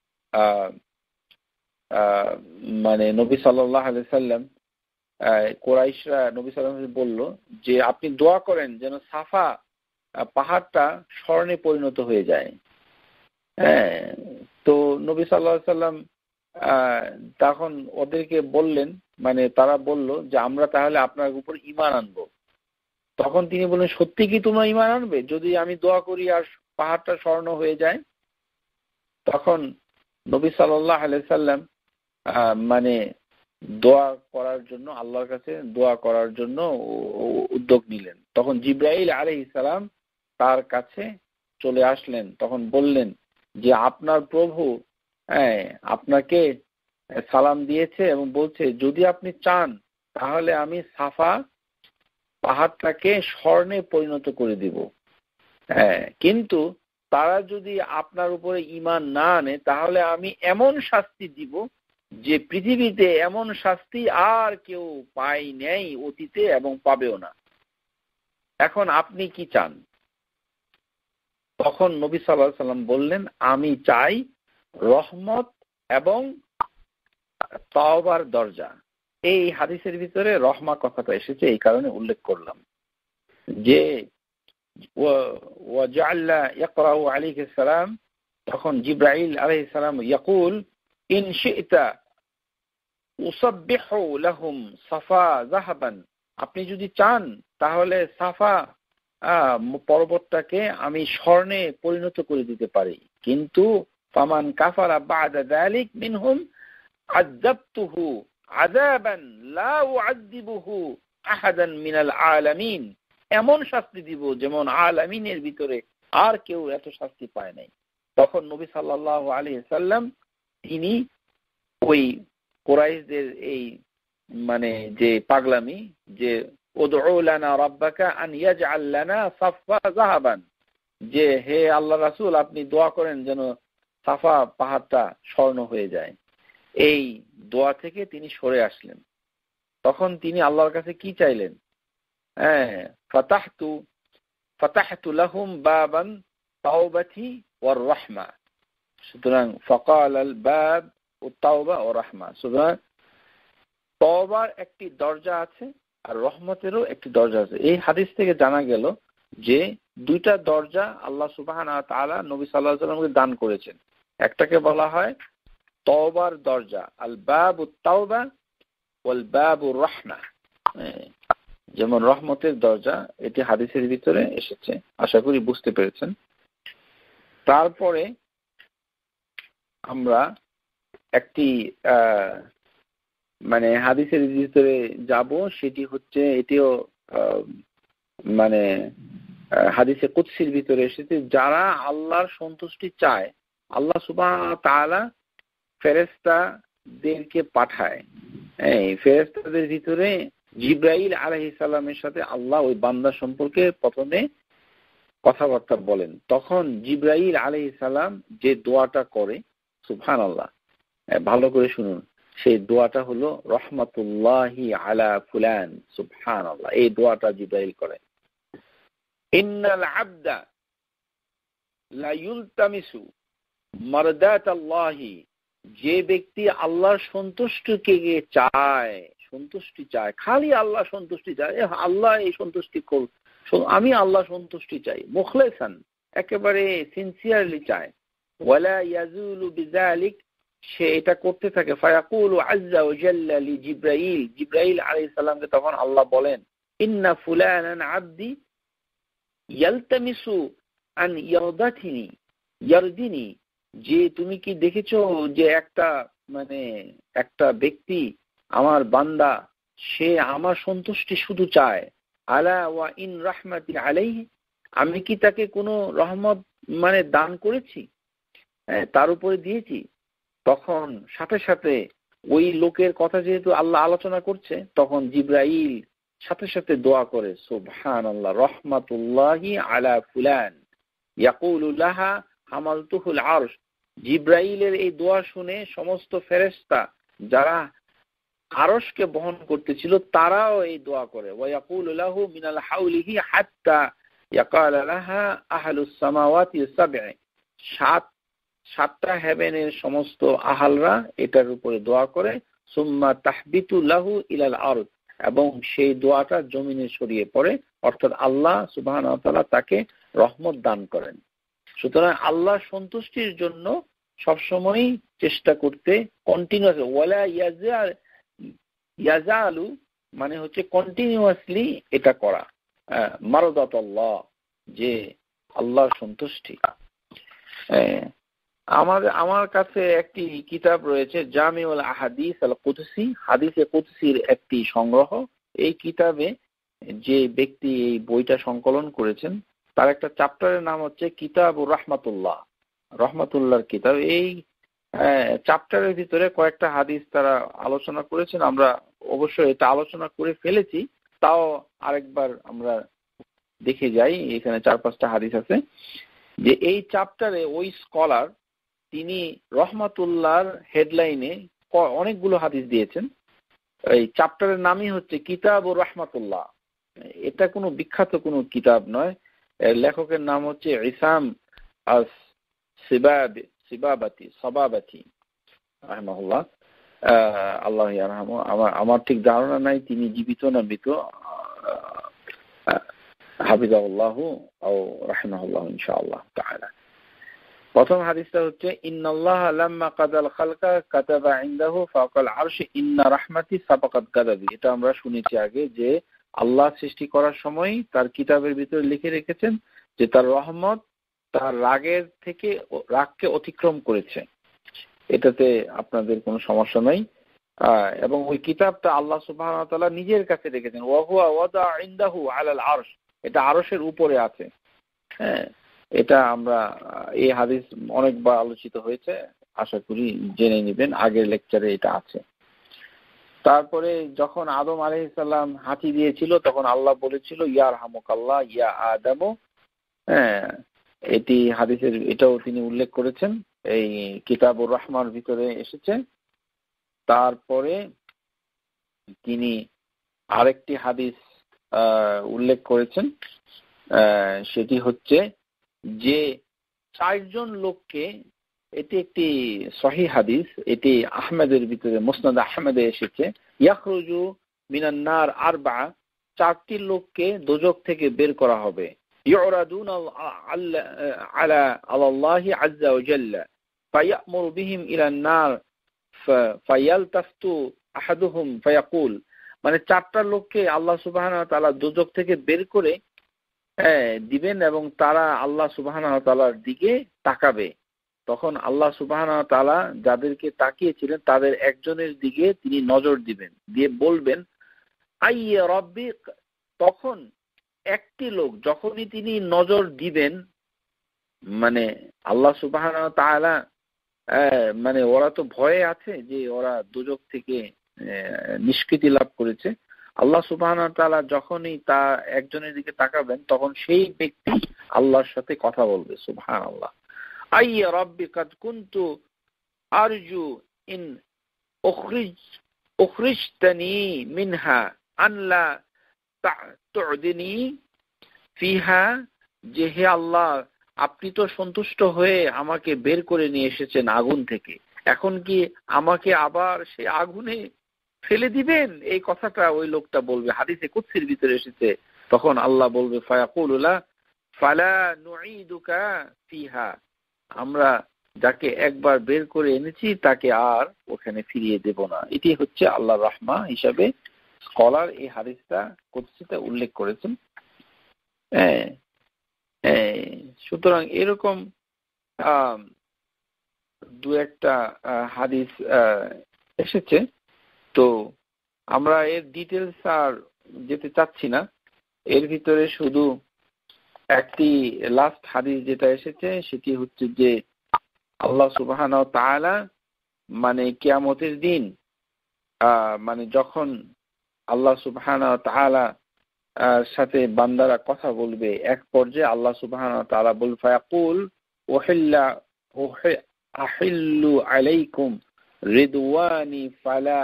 মানে নবী সাল্লাল্লাহু আলাইহি সাল্লাম কুরাইশরা নবী সাল্লাল্লাহু আলাইহি বলল যে আপনি দোয়া করেন যেন সাফা পাহাড়টা স্বর্ণে পরিণত হয়ে যায়। হ্যাঁ, তো নবী সাল্লাল্লাহু আলাইহি সাল্লাম তখন ওদেরকে বললেন, মানে তারা বলল যে আমরা তাহলে আপনার উপর ঈমান আনবো। তখন তিনি বললেন সত্যি কি তোমরা ঈমান আনবে যদি আমি দোয়া করি আর পাহাড়টা স্বর্ণ হয়ে যায়? তখন নবী সাল্লাল্লাহু আলাইহি সাল্লাম মানে দোয়া করার জন্য আল্লাহর কাছে দোয়া করার জন্য উদ্যোগ নিলেন। তখন জিবরাইল আলাইহিস সালাম তার কাছে চলে আসলেন, তখন বললেন যে আপনার প্রভু আপনাকে সালাম দিয়েছে এবং বলছে যদি আপনি চান তাহলে আমি সাফা পাহাড়টাকে স্বর্ণে পরিণত করে দিব। কিন্তু তারা যদি আপনার উপরে ঈমান না আনে তাহলে আমি এমন শাস্তি দিব যে পৃথিবীতে এমন শাস্তি আর কেউ পায় নাই অতীতে এবং পাবেও না। এখন আপনি কি চান? তখন নবী সাল্লাল্লাহু আলাইহি সাল্লাম বললেন আমি চাই রহমত এবং তওবার দরজা। এই হাদিসের ভিতরে রহমা কথাটা এসেছে, এই কারণে উল্লেখ করলাম যে ওয়াজআল্লা ইয়াকরাউ আলাইহিস সালাম, তখন জিবরাইল আলাইহিস সালাম ইয়াকুল ইন শি'তা উসাব্বিহু লাহুম সাফা যাহাবান, আপনি যদি চান তাহলে সাফা পর্বতটাকে আমি স্বর্ণে পরিণত করে দিতে পারি, কিন্তু ফামান কাফারা বা'দা যালিক মিনহুম আযাবতুহু আযাবান লা উআযযিবুহু আহাদান মিনাল আলামিন, এমন শাস্তি দিব যেমন আলামিনের ভিতরে আর কেউ এত শাস্তি পায় নাই। তখন নবী সাল্লাল্লাহু আলাইহি সাল্লাম তিনি ওই কুরাইশদের এই মানে যে পাগলামি যে উদউ লানা রাব্বাকা আন ইয়াজআল লানা সাফা যাহাবান, যে হে আল্লাহ রাসূল আপনি দোয়া করেন যেন সাফা পাহাড়টা স্বর্ণ হয়ে যায়, এই দোয়া থেকে তিনি সরে আসলেন। তখন তিনি আল্লাহর কাছে কি চাইলেন? ফাতাহতু লাহুম বাবান তাওবাতি ওয়ার রাহমা, সুতরাং ফাকাল আল বাব তাওবা ও রাহমা, সুতরাং তওবার একটি দরজা আছে আর রহমতেরও একটি দরজা আছে। এই হাদিস থেকে জানা গেল যে দুইটা দরজা আল্লাহ সুবহানাহু ওয়া তাআলা নবী সাল্লাল্লাহু আলাইহি ওয়াসাল্লামকে দান করেছেন। একটাকে বলা হয় তওবার দরজা, আল বাবুত তাওবা ওয়াল বাবুর রাহমা, যেমন রহমতের দরজা, এটি হাদিসের ভিতরে এসেছে। আশা করি বুঝতে পেরেছেন। তারপরে আমরা একটি মানে হাদিসের ভিতরে যাব, সেটি হচ্ছে এটিও মানে হাদিসে কুদসির ভিতরে এসেছে, যারা আল্লাহর সন্তুষ্টি চায় আল্লাহ সুবহানাহু ওয়া তাআলা ফেরেশতাদেরকে পাঠায়। এই ফেরেশতাদের ভিতরে জিবরাইল আলাইহিস সালামের সাথে আল্লাহ ওই বান্দা সম্পর্কে প্রথমে কথাবার্তা বলেন। তখন জিবরাইল আলাইহিস সালাম যে দোয়াটা করে, সুবহানাল্লাহ, ভালো করে শুনুন, সেই দোয়াটা হলো রহমাতুল্লাহি আলা ফুলান, সুবহানাল্লাহ, এই দোয়াটা জিবরাইল করে। ইন্নাল আবদা লা ইলতামিসু মারদাতাল্লাহি, যে ব্যক্তি আল্লাহর সন্তুষ্টিকে চায়, সন্তুষ্টি চায়, খালি আল্লাহ সন্তুষ্টি চায়, আল্লাহ এই সন্তুষ্টি কর, আমি আল্লাহ সন্তুষ্টি চাই, মুখলেসান একেবারে সিনসিয়ারলি চায়, ওয়ালা ইয়াজুলু বিযালিক, সে এটা করতে থাকে। ফায়াকুলু আযযা ওয়া জাল্লা লি জিবরাইল, জিবরাইল আলাইহিস সালামকে তখন আল্লাহ বলেন, ইন্না ফুলানান আবদি ইয়ালতামিসু আন ইয়ারদিনি, যে তুমি কি দেখেছো যে একটা ব্যক্তি আমার বান্দা, সে আমার সন্তুষ্টি শুধু চায়, আলা ওয়া ইন রাহমাতি আলাইহি, আমি কি তাকে কোনো রহমত দান করেছি, তার উপরে দিয়েছি। তখন সাথে সাথে ওই লোকের কথা যেহেতু আল্লাহ আলোচনা করছে, তখন জিবরাইল সাথে সাথে দোয়া করে, সুবহানাল্লাহ, রহমাতুল্লাহি আলা ফুলান ইয়াকুলু লাহা হামালতুহুল আরশ। জিবরাইলের এই দোয়া শুনে সমস্ত ফেরেশতা যারা আরশকে বহন করতেছিল তারাও এই দোয়া করে, ওয়া ইয়াকুলু লাহু মিনাল হাউলিহি হাত্তা ইয়াকালা লাহা আহলুস সামাওয়াতি সাব'i, সাতটা হেভেনের সমস্ত আহালরা এটার উপরে দোয়া করে, সুম্মা তাহবিতু লাহু ইলাল আরদ, এবং সেই দোয়াটা জমিনে ছড়িয়ে পড়ে, অর্থাৎ আল্লাহ সুবহানাহু ওয়া তাআলা তাকে রহমত দান করেন। সুতরাং আল্লাহ সন্তুষ্টির জন্য সবসময় চেষ্টা করতে, কন্টিনিউয়াস, ওয়ালা ইয়াজালু মানে হচ্ছে কন্টিনিউয়াসলি এটা করা, মারদাতুল্লাহ, যে আল্লাহর সন্তুষ্টি। আমার কাছে একটি কিতাব রয়েছে, জামিউল আহাদিস আল কুদসি, হাদিসে কুদসির একটি সংগ্রহ। এই কিতাবে যে ব্যক্তি এই বইটা সংকলন করেছেন তার একটা চ্যাপ্টারের নাম হচ্ছে কিতাবুর রাহমাতুল্লাহ, রহমাতুল্লাহর কিতাব। এই চ্যাপ্টারের ভিতরে কয়েকটা হাদিস তারা আলোচনা করেছেন, আমরা অবশ্যই এটা আলোচনা করে ফেলেছি, তাও আরেকবার আমরা দেখে যাই। এখানে 4-5টা হাদিস আছে যে এই চ্যাপ্টারে ওই স্কলার তিনি রহমাতুল্লাহর হেডলাইনে অনেকগুলো হাদিস দিয়েছেন। এই চ্যাপ্টারের নামই হচ্ছে কিতাবুর রাহমাতুল্লাহ। এটা কোনো বিখ্যাত কোনো কিতাব নয়, লেখকের নাম হচ্ছে ইসাম আস সাবাবাতি রাহিমাহুল্লাহ, আল্লাহ ইয়ারহামু। আমার ঠিক ধারণা নাই তিনি জীবিত না মৃত, হাফিজাহুল্লাহু আও রাহিমাহুল্লাহ ইনশাআল্লাহ তাআলা। প্রথম হাদিসটা হচ্ছে, ইন্নাল্লাহা লাম্মা কাদাল খালকা কাতাবা ইনদাহু ফাওকাল আরশি ইন্না রাহমাতি সাবাকাত গাদাবি। এটা আমরা শুনেছি আগে যে আল্লাহ সৃষ্টি করার সময় তার কিতাবের ভিতরে লিখে রেখেছেন যে তার রহমত তার রাগকে অতিক্রম করেছে। এটাতে আপনাদের কোনো সমস্যা নাই। এবং ওই কিতাবটা আল্লাহ সুবহানাহু ওয়া তাআলা নিজের কাছে রেখেছেন, ওয়া হুয়া ওয়াদা ইনদাহু আলাল আরশ, এটা আরশের উপরে আছে। হ্যাঁ, এটা আমরা এই হাদিস অনেকবার আলোচিত হয়েছে, আশা করি জেনে নেবেন, আগের লেকচারে এটা আছে। তারপরে যখন আদম আলাইহিস সালাম হাঁচি দিয়েছিল তখন আল্লাহ বলেছিল, ইয়ারহামুকাল্লাহ ইয়া আদম। হ্যাঁ, এটি হাদিসের, এটাও তিনি উল্লেখ করেছেন, এই কিতাবুর রহমার ভিতরে এসেছে। তারপরে তিনি আরেকটি হাদিস উল্লেখ করেছেন, সেটি হচ্ছে যে 4 জন লোককে, এটি একটি সহিহ হাদিস, এটি আহমেদের ভিতরে মুসনাদ আহমেদে এসেছে, ইয়াখরুজু মিনান নার আরবা, 4টি লোককে দোজখ থেকে বের করা হবে, ইউরাদুনা আলা আল্লাহি আযজা ওয়া জাল্লা ফায়ামুরু বিহিম ইলান নার ফায়ালতাফতু আহাদুহুম ফায়াকুল, মানে 4টা লোককে আল্লাহ সুবহানাহু ওয়া তাআলা দোজখ থেকে বের করে দিবেন এবং তারা আল্লাহ সুবহানাহু ওয়া তাআলার দিকে তাকাবে। তখন আল্লাহ সুবহানাহু ওয়া তাআলা যাদেরকে তাকিয়েছিলেন তাদের একজনের দিকে তিনি নজর দিবেন, দিয়ে বলবেন আইয়া রব্বি। তখন একটি লোক যখনই তিনি নজর দিবেন, মানে আল্লাহ সুবহানাহু ওয়া তাআলা মানে ওরা তো ভয়ে আছে যে ওরা দোজখ থেকে নিষ্কৃতি লাভ করেছে। আল্লাহ সুবহানাহু ওয়া তাআলা যখনই তা একজনের দিকে তাকাবেন তখন সেই ব্যক্তি আল্লাহর সাথে কথা বলবে, সুবহানাল্লাহ। আইয়া রাব্বি কাদ কুনতু আরজু ইন উখরিজতানি মিনহা আন লা তু'দিনি ফিহা, যে হে আল্লাহ, আপনি তো সন্তুষ্ট হয়ে আমাকে বের করে নিয়ে এসেছেন আগুন থেকে, এখন কি আমাকে আবার সেই আগুনে ফেলে দিবেন, এই কথাটা ওই লোকটা বলবে। হাদিসে কুদসির ভিতরে এসেছে, তখন আল্লাহ বলবে ফায়াকুলু লা ফালা নুঈদুকা ফিহা, আমরা যাকে একবার বের করে এনেছি তাকে আর ওখানে ফিরিয়ে দেব না। এটি হচ্ছে আল্লাহর রাহমা হিসাবে স্কলার এই হাদিসটা কুদসিতে উল্লেখ করেছেন। সুতরাং এরকম দু একটা হাদিস এসেছে, তো আমরা এর ডিটেলস আর যেতে চাচ্ছি না। এর ভিতরে শুধু একটি লাস্ট হাদিস যেটা এসেছে সেটি হচ্ছে যে আল্লাহ সুবহানাহু ওয়া তাআলা মানে কিয়ামতের দিন মানে যখন আল্লাহ সুবহানাহু ওয়া তাআলা সাথে বান্দারা কথা বলবে, এক পর্যায়ে আল্লাহ সুবহানাহু ওয়া তাআলা বলবে ফায়াকুল আহিল্লু আলাইকুম রিদওয়ানি ফালা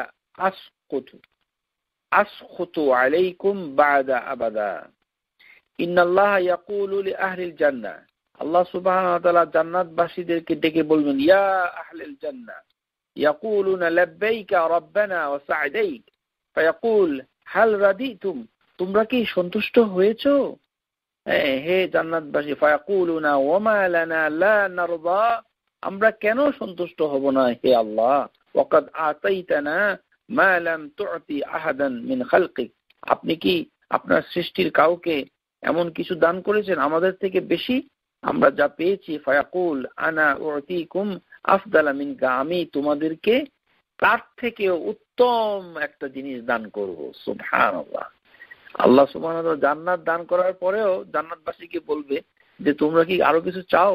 আসকুতু আলাইকুম বা'দা আবাদা ইন্নাল্লাহা ইয়াকুলু লিআহলিল জান্নাহ, আল্লাহ সুবহানাহু ওয়া তাআলা জান্নাতবাসীদেরকে ডেকে বলবেন ইয়া আহলিল জান্নাহ ইয়াকুলুনা লাব্বাইকা রাব্বানা ওয়া সা'দাইক ফায়াকুল হাল রাদিতুম, তোমরা কি সন্তুষ্ট হয়েছো হে জান্নাতবাসী? ফায়াকুলুনা ওয়ামা লানা লা নারদা, আমরা কেন সন্তুষ্ট হব না হে আল্লাহ? ওয়াকাদ আতাইতানা মা লাম তু'তি আহাদান মিন খালকিক, আপনি কি আপনার সৃষ্টির কাউকে এমন কিছু দান করেছেন আমাদের থেকে বেশি, আমরা যা পেয়েছি। ফায়াকুল আনা উতিকুম আফদালা মিনকা, আমি তোমাদেরকে তার থেকে উত্তম একটা জিনিস দান করব। সুবহানাল্লাহ। আল্লাহ সুবহানাহু ওয়া তাআলা জান্নাত দান করার পরেও জান্নাতবাসীকে বলবে যে তোমরা কি আরো কিছু চাও?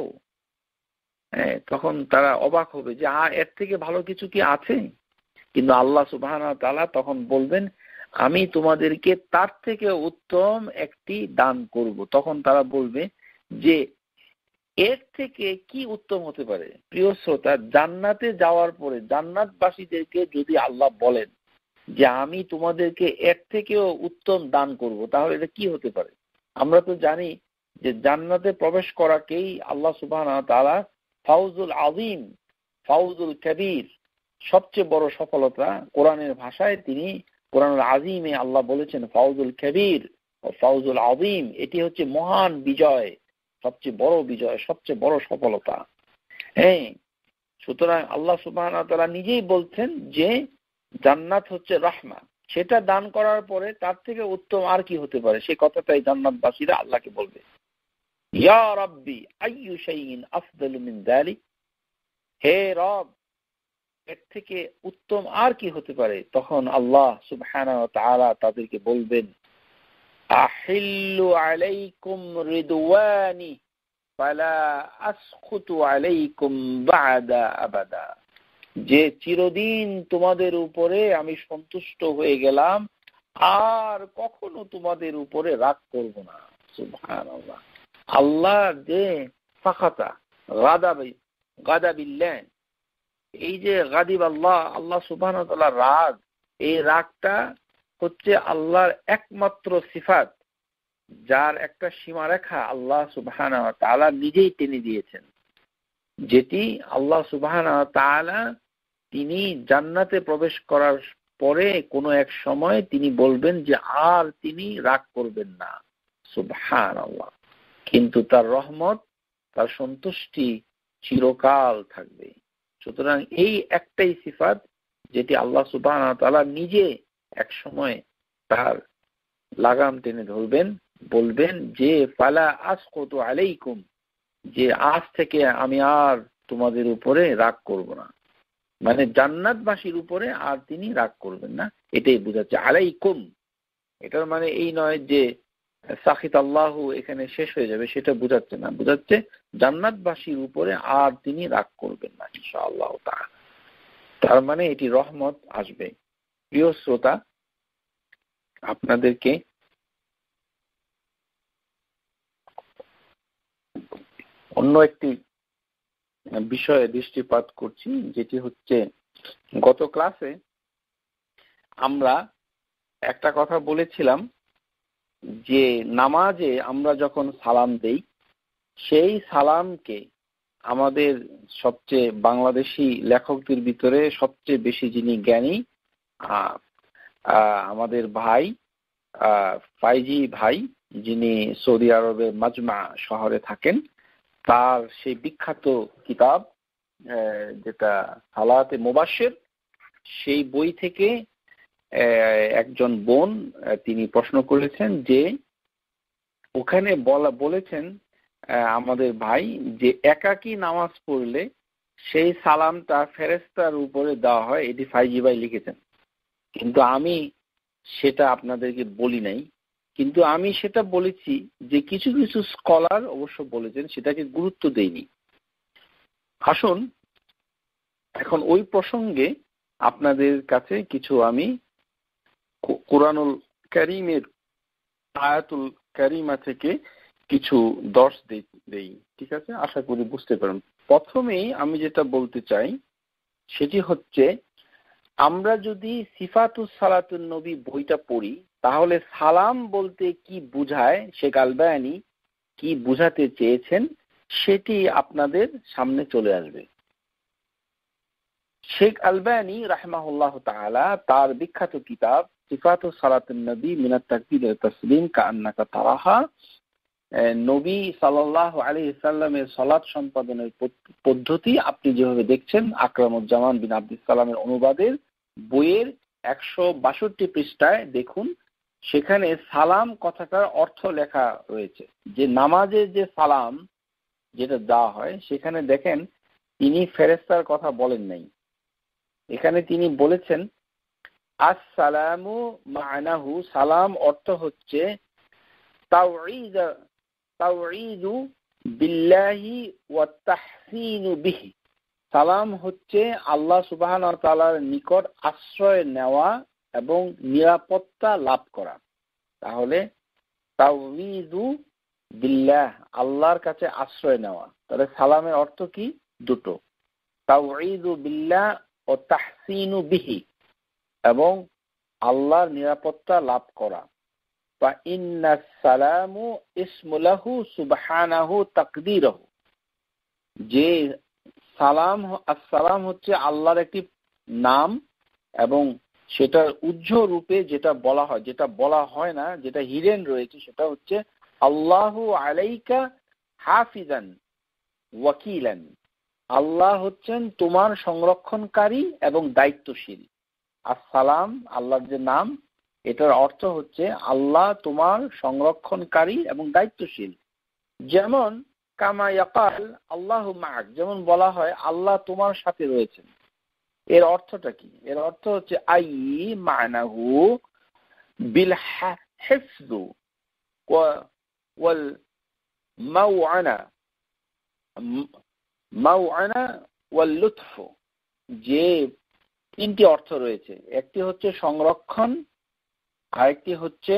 তখন তারা অবাক হবে যে এর থেকে ভালো কিছু কি আছে? কিন্তু আল্লাহ সুবহানাহু ওয়া তাআলা তখন বলবেন আমি তোমাদেরকে তার থেকে উত্তম একটি দান করব। তখন তারা বলবে যে এর থেকে কি উত্তম হতে পারে? প্রিয় শ্রোতা, জান্নাতে যাওয়ার পরে জান্নাতবাসীদেরকে যদি আল্লাহ বলেন যে আমি তোমাদেরকে এর থেকেও উত্তম দান করব, তাহলে এটা কি হতে পারে? আমরা তো জানি যে জান্নাতে প্রবেশ করাকেই আল্লাহ সুবহানাহু ওয়া তাআলা ফাউজুল আযীম, ফাউজুল কবীর, সবচেয়ে বড় সফলতা। কোরআনের ভাষায় তিনি কোরআনুল আযীমে আল্লাহ বলেছেন ফাউজুল কবীর ও ফাউজুল আযীম, এটি হচ্ছে মহান বিজয়, সবচেয়ে বড় বিজয়, সবচেয়ে বড় সফলতা। সুতরাং আল্লাহ সুবহানাহু ওয়া তাআলা নিজেই বলছেন যে জান্নাত হচ্ছে রাহমা, সেটা দান করার পরে তার থেকে উত্তম আর কি হতে পারে? সেই কথাটাই জান্নাতবাসীরা আল্লাহকে বলবে, ইয়া রাব্বি আইয়ু শাইইন আফদালু মিন যালিক, হে রব এর থেকে উত্তম আর কি হতে পারে? তখন আল্লাহ সুবহানাহু ওয়া তাআলা তাদেরকে বলবেন আহিল্লু আলাইকুম রিদওয়ানি ফালা আসখুতু আলাইকুম বা'দা আবাদা, যে চিরদিন তোমাদের উপরে আমি সন্তুষ্ট হয়ে গেলাম, আর কখনো তোমাদের উপরে রাগ করব না। সুবহানাল্লাহ। আল্লাহ যে ফাখাতা গাদাবিল্লাহ, এই যে গাদিব আল্লাহ, আল্লাহ সুবহানাহু ওয়া তাআলা রাগ, এই রাগটা হচ্ছে আল্লাহর একমাত্র সিফাত, যার একটা সীমারেখা আল্লাহ সুবহানাহু ওয়া তাআলা নিজেই টেনে দিয়েছেন, যেটি আল্লাহ সুবহানাহু ওয়া তাআলা তিনি জান্নাতে প্রবেশ করার পরে কোনো এক সময় তিনি বলবেন যে আর তিনি রাগ করবেন না। সুবহানাল্লাহ। কিন্তু তার রহমত, তার সন্তুষ্টি চিরকাল থাকবে। সুতরাং এই একটাই সিফাত যেটি আল্লাহ সুবহানাহু ওয়া তাআলা নিজে এক সময় তার লাগাম টেনে ধরবেন, বলবেন যে ফালা আসকুতু আলাইকুম, যে আজ থেকে আমি আর তোমাদের উপরে রাগ করব না, মানে জান্নাতবাসীর উপরে আর তিনি রাগ করবেন না, এটাই বোঝাচ্ছে আলাইকুম। এটার মানে এই নয় যে সাখিত আল্লাহু এখানে শেষ হয়ে যাবে, সেটা বোঝাচ্ছে না, বোঝাচ্ছে জান্নাতবাসীর উপরে আর তিনি রাগ করবেন না ইনশাআল্লাহ তাআলা। তার মানে এটি রহমত আসবে। প্রিয় শ্রোতা, আপনাদেরকে অন্য একটি বিষয়ে দৃষ্টিপাত করছি, যেটি হচ্ছে গত ক্লাসে আমরা একটা কথা বলেছিলাম যে নামাজে আমরা যখন সালাম দেই, সেই সালামকে আমাদের সবচেয়ে বাংলাদেশি লেখকদের ভিতরে সবচেয়ে বেশি যিনি জ্ঞানী আমাদের ভাই ফাইজি ভাই, যিনি সৌদি আরবের মাজমা শহরে থাকেন, তার সেই বিখ্যাত কিতাব যেটা সালাতে মুবাশশির, সেই বই থেকে একজন বোন তিনি প্রশ্ন করেছেন যে ওখানে বলেছেন আমাদের ভাই যে একাকী নামাজ পড়লে সেই সালামটা ফেরেশতার উপরে দেওয়া হয়, এটি ফাইজি ভাই লিখেছেন। কিন্তু আমি সেটা আপনাদেরকে বলি নাই, কিন্তু আমি সেটা বলেছি যে কিছু কিছু স্কলার অবশ্য বলেছেন, সেটাকে গুরুত্ব দেইনি। আসুন এখন ওই প্রসঙ্গে আপনাদের কাছে কিছু আমি কুরআনুল কারীমের আয়াতুল কারীমা থেকে কিছু দর্শ দেই, ঠিক আছে? আশা করি বুঝতে পারেন। প্রথমেই আমি যেটা বলতে চাই সেটি হচ্ছে, আমরা যদি সিফাতুস সালাতুন নবী বইটা পড়ি, তাহলে সালাম বলতে কি বুঝায় শেখ আলবানী কি বুঝাতে চেয়েছেন সেটি আপনাদের সামনে চলে আসবে। শেখ আলবানী রাহিমাহুল্লাহ তাআলা তার বিখ্যাত কিতাব সিফাতুস সালাতুন নবী মিনাত তাকবীর ওয়া তাসলিম কাআন্নাকা তারাহা, নবী সাল্লাল্লাহু আলাইহি সাল্লামের সালাত সম্পাদনের পদ্ধতি আপনি যেভাবে দেখছেন, আকরামুজ্জামান বিন আব্দুস সালামের অনুবাদের বইয়ের 162 পৃষ্ঠায় দেখুন, সেখানে সালাম কথাটার অর্থ লেখা রয়েছে। যে নামাজের যে সালাম যেটা দেওয়া হয়, সেখানে দেখেন তিনি ফেরেশতার কথা বলেন নাই। এখানে তিনি বলেছেন আসসালামু মা'নাহু, সালাম অর্থ হচ্ছে তাওঈদু বিল্লাহি ওয়া তাহসিনু বিহি, সালাম হচ্ছে আল্লাহ সুবহানাহু ওয়া তাআলার নিকট আশ্রয় নেওয়া এবং নিরাপত্তা লাভ করা। তাহলে তাওঈদু বিল্লাহ, আল্লাহর কাছে আশ্রয় নেওয়া। তাহলে সালামের অর্থ কি? দুটো, তাওঈদু বিল্লাহ ও তাহসিনু বিহি, এবং আল্লাহর নিরাপত্তা লাভ করা। ফা ইন্নাস সালামু ইসমু লাহু সুবহানাহু তাকদীরহু, যে সালাম, আসসালাম হচ্ছে আল্লাহর একটি নাম, এবং সেটার উজ্জ্বল রূপে যেটা বলা হয়, যেটা বলা হয় না, যেটা হিডেন রয়েছে, সেটা হচ্ছে আল্লাহু আলাইকা হাফিজান ওয়াকিলান, আল্লাহ হচ্ছেন তোমার সংরক্ষণকারী এবং দায়িত্বশীল। আসসালাম আল্লাহর যে নাম, এটার অর্থ হচ্ছে আল্লাহ তোমার সংরক্ষণকারী এবং দায়িত্বশীল। যেমন কামা ইয়াকাল আল্লাহু মা'আক, যেমন বলা হয় আল্লাহ তোমার সাথে রয়েছেন। এর অর্থটা কি? এর অর্থ হচ্ছে আই মা'নাহু বিল হিফযু ওয়াল মাওআনা ওয়াল লুতফু, যে তিনটি অর্থ রয়েছে। একটি হচ্ছে সংরক্ষণ, আরেকটি হচ্ছে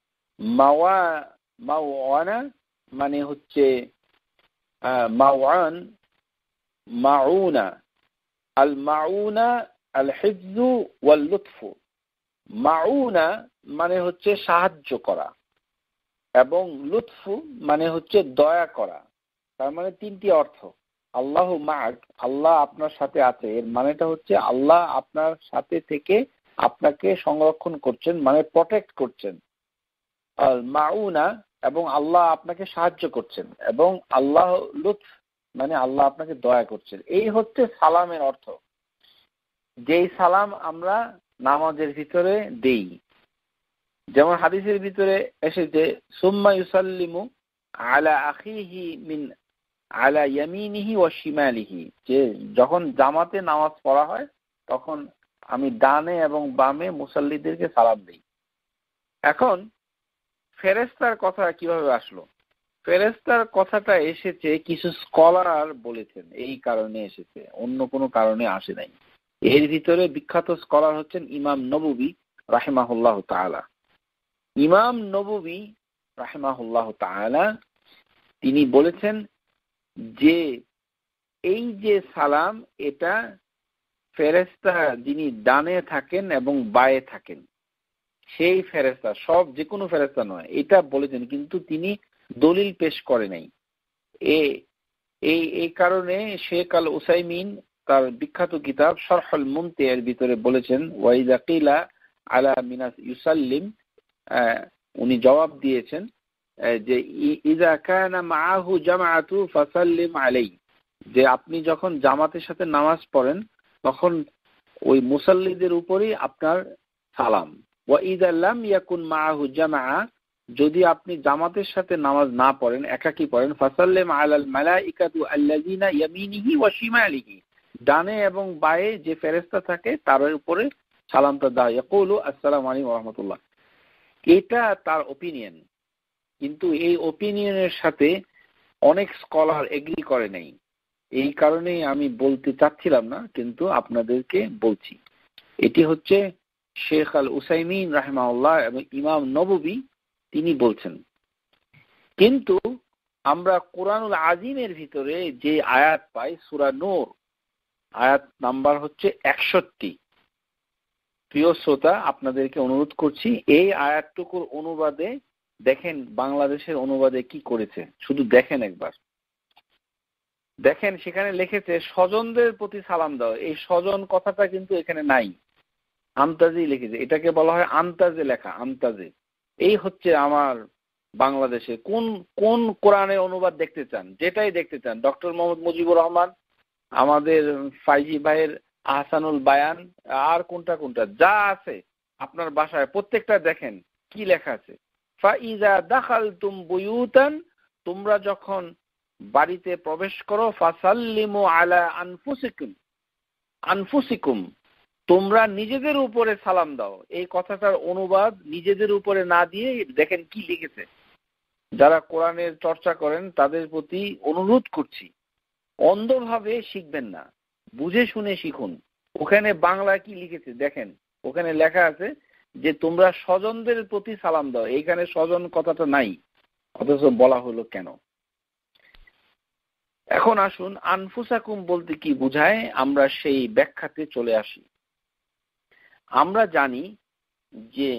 মাওয়ানা, মানে হচ্ছে মাওয়ান, মাউনা, আল মাউনা আল হিফযু ওয়াল লুতফু। মাউনা মানে হচ্ছে সাহায্য করা, এবং লুৎফু মানে হচ্ছে দয়া করা। তার মানে তিনটি অর্থ। আল্লাহু মা'আক, আল্লাহ আপনার সাথে আছে, এর মানেটা হচ্ছে আল্লাহ আপনার সাথে থেকে আপনাকে সংরক্ষণ করছেন, মানে প্রটেক্ট করছেন। আল মাউনা, এবং আল্লাহ আপনাকে সাহায্য করছেন, এবং আল্লাহ লুৎফ মানে আল্লাহ আপনাকে দয়া করছেন। এই হচ্ছে সালামের অর্থ, যেই সালাম আমরা নামাজের ভিতরে দেই। যেমন হাদিসের ভিতরে এসেছে সুম্মা ইউসাল্লিমু আলা আখিহি মিন আলা ইয়ামিনিহি ওয়া শিমালিহি, যে যখন জামাতে নামাজ পড়া হয় তখন আমি ডানে এবং বামে মুসাল্লিদেরকে সালাম দেই। এখন ফেরেশতার কথা কিভাবে আসলো? ফেরেশতার কথাটা এসেছে কিছু স্কলার বলেছেন, এই কারণে এসেছে, অন্য কোনো কারণে আসে নাই। এর ভিতরে বিখ্যাত স্কলার হচ্ছেন ইমাম নববী রাহিমাহুল্লাহ তাআলা। ইমাম নববী রাহিমাহুল্লাহ তাআলা তিনি বলেছেন যে এই যে সালাম, এটা ফেরেশতা যিনি ডানে থাকেন এবং বায়ে থাকেন সেই ফেরেশতা, সব যে কোনো ফেরেশতা নয়, এটা বলেছেন, কিন্তু তিনি দলিল পেশ করে নাই। এই কারণে শেখ আল উসাইমিন তার বিখ্যাত কিতাব শরহুল মুমতি এর ভিতরে বলেছেন ওয়াইদা কিলা আলা মিনাস ইউসাল্লিম, উনি জবাব দিয়েছেন যে ইযা কানা মাআহু জামাআতু ফাসাল্লিম আলাইহি, যে আপনি যখন জামাতের সাথে নামাজ পড়েন তখন ওই মুসাল্লিদের উপরই আপনার সালাম। ওয়া ইযা লাম ইয়াকুন মাআহু জামাআ, যদি আপনি জামাতের সাথে নামাজ না পড়েন, একাকী পড়েন, ফাসাল্লিম আলাল মালাইকাতু আল্লাযিনা ইয়ামিনিহি ওয়া শিমালিহি, ডানে এবং বায়ে যে ফেরেশতা থাকে তার উপরে সালামটা দাও। ইয়াকুলু আসসালামু আলাইকুম ওয়া রাহমাতুল্লাহ। এটা তার ওপিনিয়ন, কিন্তু এই ওপিনিয়নের সাথে অনেক স্কলার এগ্রি করে নাই। এই কারণেই আমি বলতে চাচ্ছিলাম না, কিন্তু আপনাদেরকে বলছি। এটি হচ্ছে শেখ আল উসাইমিন রাহিমাহুল্লাহ এবং ইমাম নববী তিনি বলছেন। কিন্তু আমরা কোরআনুল আজিমের ভিতরে যে আয়াত পাই, সূরা নূর আয়াত নাম্বার হচ্ছে 61। প্রিয় শ্রোতা, আপনাদেরকে অনুরোধ করছি এই আয়াতটুকুর অনুবাদে দেখেন, বাংলাদেশের অনুবাদে কি করেছে, শুধু দেখেন একবার। দেখেন সেখানে লিখেছে স্বজনদের প্রতি সালাম দাও। এই স্বজন কথাটা কিন্তু এখানে নাই, আন্তাজি লিখেছে। এটাকে বলা হয় আন্তাজে লেখা, আন্তাজে। এই হচ্ছে আমার বাংলাদেশে কোন কোন কোরআনের অনুবাদ দেখতে চান, যেটাই দেখতে চান, ডক্টর মোহাম্মদ মুজিবুর রহমান, আমাদের ফাইজি ভাইয়ের আহসানুল বায়ান, আর কোনটা কোনটা যা আছে আপনার বাসায় প্রত্যেকটা দেখেন কি লেখা আছে। ফাইজা দাখালতুম বুয়ুতান, তোমরা যখন বাড়িতে প্রবেশ করো, ফাসাল্লিমু আলা আনফুসিকুম, আনফুসিকুম, তোমরা নিজেদের উপরে সালাম দাও। এই কথাটার অনুবাদ নিজেদের উপরে না দিয়ে দেখেন কি লিখেছে। যারা কোরআনের চর্চা করেন তাদের প্রতি অনুরোধ করছি, অন্ধভাবে শিখবেন না, বুঝে শুনে শিখুন। ওখানে বাংলা কি লিখেছে দেখেন, ওখানে লেখা আছে যে তোমরা স্বজনদের প্রতি সালাম দাও। এইখানে স্বজন কথাটা নাই, অথচ বলা হলো কেন। এখন আসুন আনফুসাকুম বলতে কি বোঝায়, আমরা সেই ব্যাখ্যাতে চলে আসি। আমরা জানি যে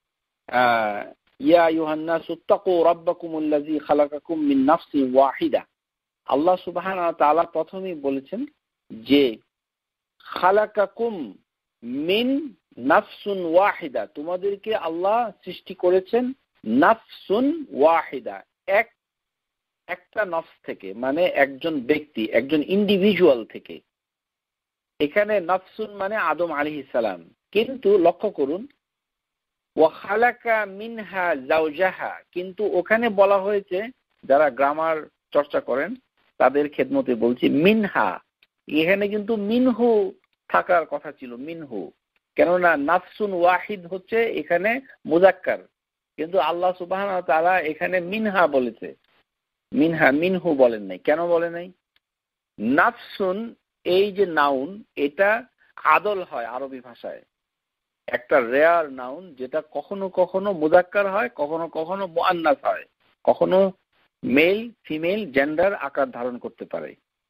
ইয়া আইয়ুহান্নাসু তাকু রাব্বাকুমুল্লাযী খালাকাকুম মিন নাফসিন ওয়াহিদা, আল্লাহ সুবহানাহু ওয়া তাআলা প্রথমেই বলেছেন যে খালাকাকুম মিন নাফসুন ওয়াহিদা, তোমাদেরকে আল্লাহ সৃষ্টি করেছেন নাফসুন ওয়াহিদা, একটা নফস থেকে, মানে একজন ব্যক্তি, একজন ইন্ডিভিজুয়াল থেকে। এখানে নফসুন মানে আদম আলাইহিস সালাম, কিন্তু লক্ষ্য করুন ওয়া খালাকা মিনহা যাওজাহা, কিন্তু ওখানে বলা হয়েছে, যারা গ্রামার চর্চা করেন তাদের খেদমতে বলছি, মিনহা, এখানে কিন্তু মিনহু থাকার কথা ছিল, মিনহু, কেননা নাফসুন ওয়াহিদ হচ্ছে এখানে মুযাক্কার, কিন্তু আল্লাহ সুবহানাহু ওয়া তাআলা এখানে মিনহা বলেছে, মিনহা, মিনহু বলেন নাই। কেন বলে নাই? নাফসুন এই যে নাউন, এটা আদল হয় আরবি ভাষায়, একটা রেয়ার নাউন, যেটা কখনো কখনো মুযাক্কার হয়, কখনো কখনো মুআন্নাস হয়, কখনো মেল ফিমেল জেন্ডার আকার ধারণ করতে পারে।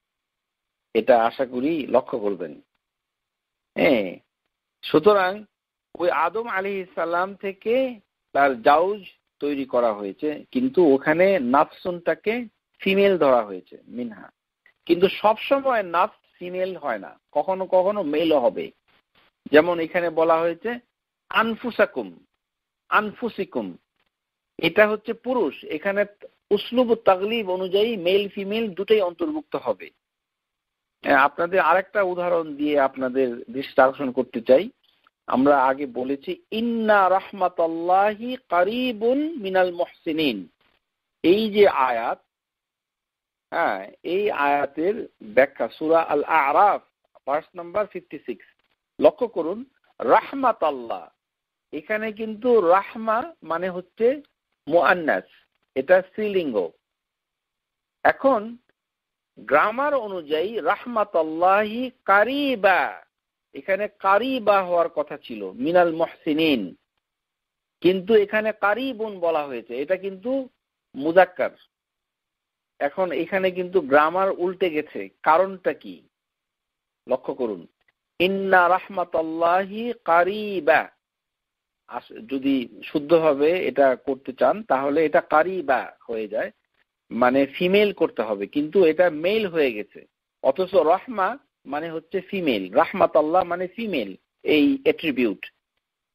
এটা আশা করি লক্ষ্য করবেন। হ্যাঁ, সুতরাং ওই আদম আলাইহিস সালাম থেকে তার জাউজ তৈরি করা হয়েছে, কিন্তু ওখানে নাফসুনটাকে ফিমেল ধরা হয়েছে, মিনহা। কিন্তু সবসময় নাফস ফিমেল হয় না, কখনো কখনো মেলও হবে। যেমন এখানে বলা হয়েছে আনফুসাকুম, আনফুসিকুম, এটা হচ্ছে পুরুষ, এখানে উসলুব তাগলিব অনুযায়ী মেল ফিমেল দুটোই অন্তর্ভুক্ত হবে। আপনাদের আরেকটা উদাহরণ দিয়ে আপনাদের দৃষ্টি আকর্ষণ করতে চাই। আমরা আগে বলেছি ইন্না রাহমাতাল্লাহি কারিবুন মিনাল মুহসিনিন, এই যে আয়াত, হ্যাঁ, এই আয়াতের ব্যাখ্যা সূরা আল আরাফ ভার্স নাম্বার 56। লক্ষ্য করুন রাহমাতাল্লাহ, এখানে কিন্তু রাহমা মানে হচ্ছে মুআন্নাস, এটা স্ত্রীলিঙ্গ। এখন গ্রামার অনুযায়ী রাহমাতাল্লাহি কারিবা, এখানে কারিবা হওয়ার কথা ছিল মিনাল মুহসিনিন, কিন্তু এখানে কারিবুন বলা হয়েছে, এটা কিন্তু মুযাক্কার। এখন এখানে কিন্তু গ্রামার উল্টে গেছে, কারণটা কি লক্ষ্য করুন। ইন্না রাহমাতাল্লাহি কারিবা, যদি শুদ্ধভাবে এটা করতে চান তাহলে এটা কারিবা হয়ে যায়, মানে ফিমেল করতে হবে, কিন্তু এটা মেল হয়ে গেছে। অথচ রহমা মানে হচ্ছে ফিমেল, রাহমাতাল্লাহ মানে ফিমেল, এই অ্যাট্রিবিউট।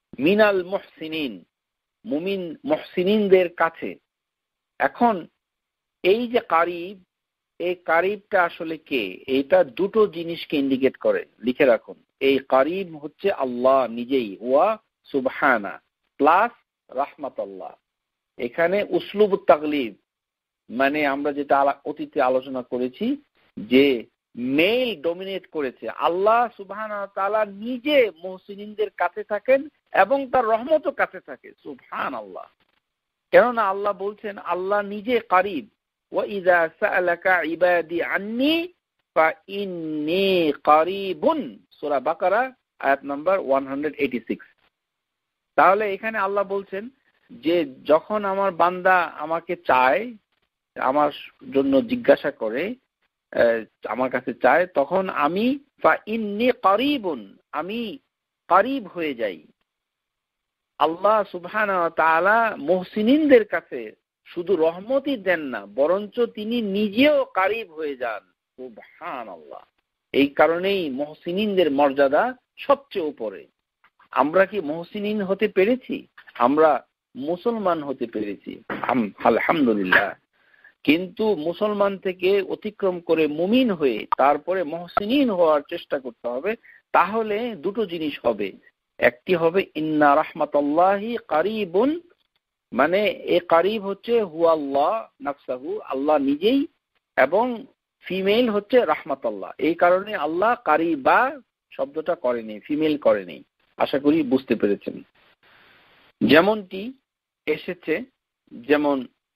মিনাল মুহসিনিন, মুমিন মুহসিনিনদের কাছে। এখন এই যে কারিব, এই কারিবটা আসলে কে? এটা দুটো জিনিসকে ইন্ডিকেট করে, লিখে রাখুন। এই কারিব হচ্ছে আল্লাহ নিজেই, ওয়া সুবহানা প্লাস রাহমাতাল্লাহ। এখানে উসলুব তাগলিব, মানে আমরা যেটা অতীতে আলোচনা করেছি যে মেল ডমিনেট করেছে। আল্লাহ সুবহানাহু ওয়া তাআলা নিজে মুহসিনিনদের কাছে থাকেন এবং তার রহমতও কাছে থাকে। সুবহানাল্লাহ। কেননা আল্লাহ বলছেন আল্লাহ নিজে কারিব। ওয়াইযা সাআলাকা ইবাদি আন্নী ফাইন্নী কারিবুন, সূরা বাকারা আয়াত নাম্বার 186। তাহলে এখানে আল্লাহ বলছেন যে যখন আমার বান্দা আমাকে চায়, আমার জন্য জিজ্ঞাসা করে, আমার কাছে চায়, তখন আমি ফাইন্নী কারিবুন, আমি কারিব হয়ে যাই। আল্লাহ সুবহানাহু ওয়া তাআলা মুহসিনিনদের কাছে শুধু রহমতই দেন না, বরঞ্চ তিনি নিজেও কারিব হয়ে যান। সুবহানাল্লাহ। এই কারণেই মুহসিনিনদের মর্যাদা সবচেয়ে উপরে। আমরা কি মুহসিনিন হতে পেরেছি? আমরা মুসলমান হতে পেরেছি, আলহামদুলিল্লাহ। কিন্তু মুসলমান থেকে অতিক্রম করে মুমিন হয়ে তারপরে মুহসিনিন হওয়ার চেষ্টা করতে হবে। তাহলে দুটো জিনিস হবে। একটি হবে ইন্না রাহমাতাল্লাহি কারিবুন, মানে এই কারিব হচ্ছে হুয়াল্লাহ নাফসাহু, আল্লাহ নিজেই, এবং ফিমেল হচ্ছে রাহমাতাল্লাহ। এই কারণে আল্লাহ কারিবা শব্দটা করেনি, ফিমেল করেনি। আশা করি বুঝতে পেরেছেন। যেমনটি এসেছে, যেমন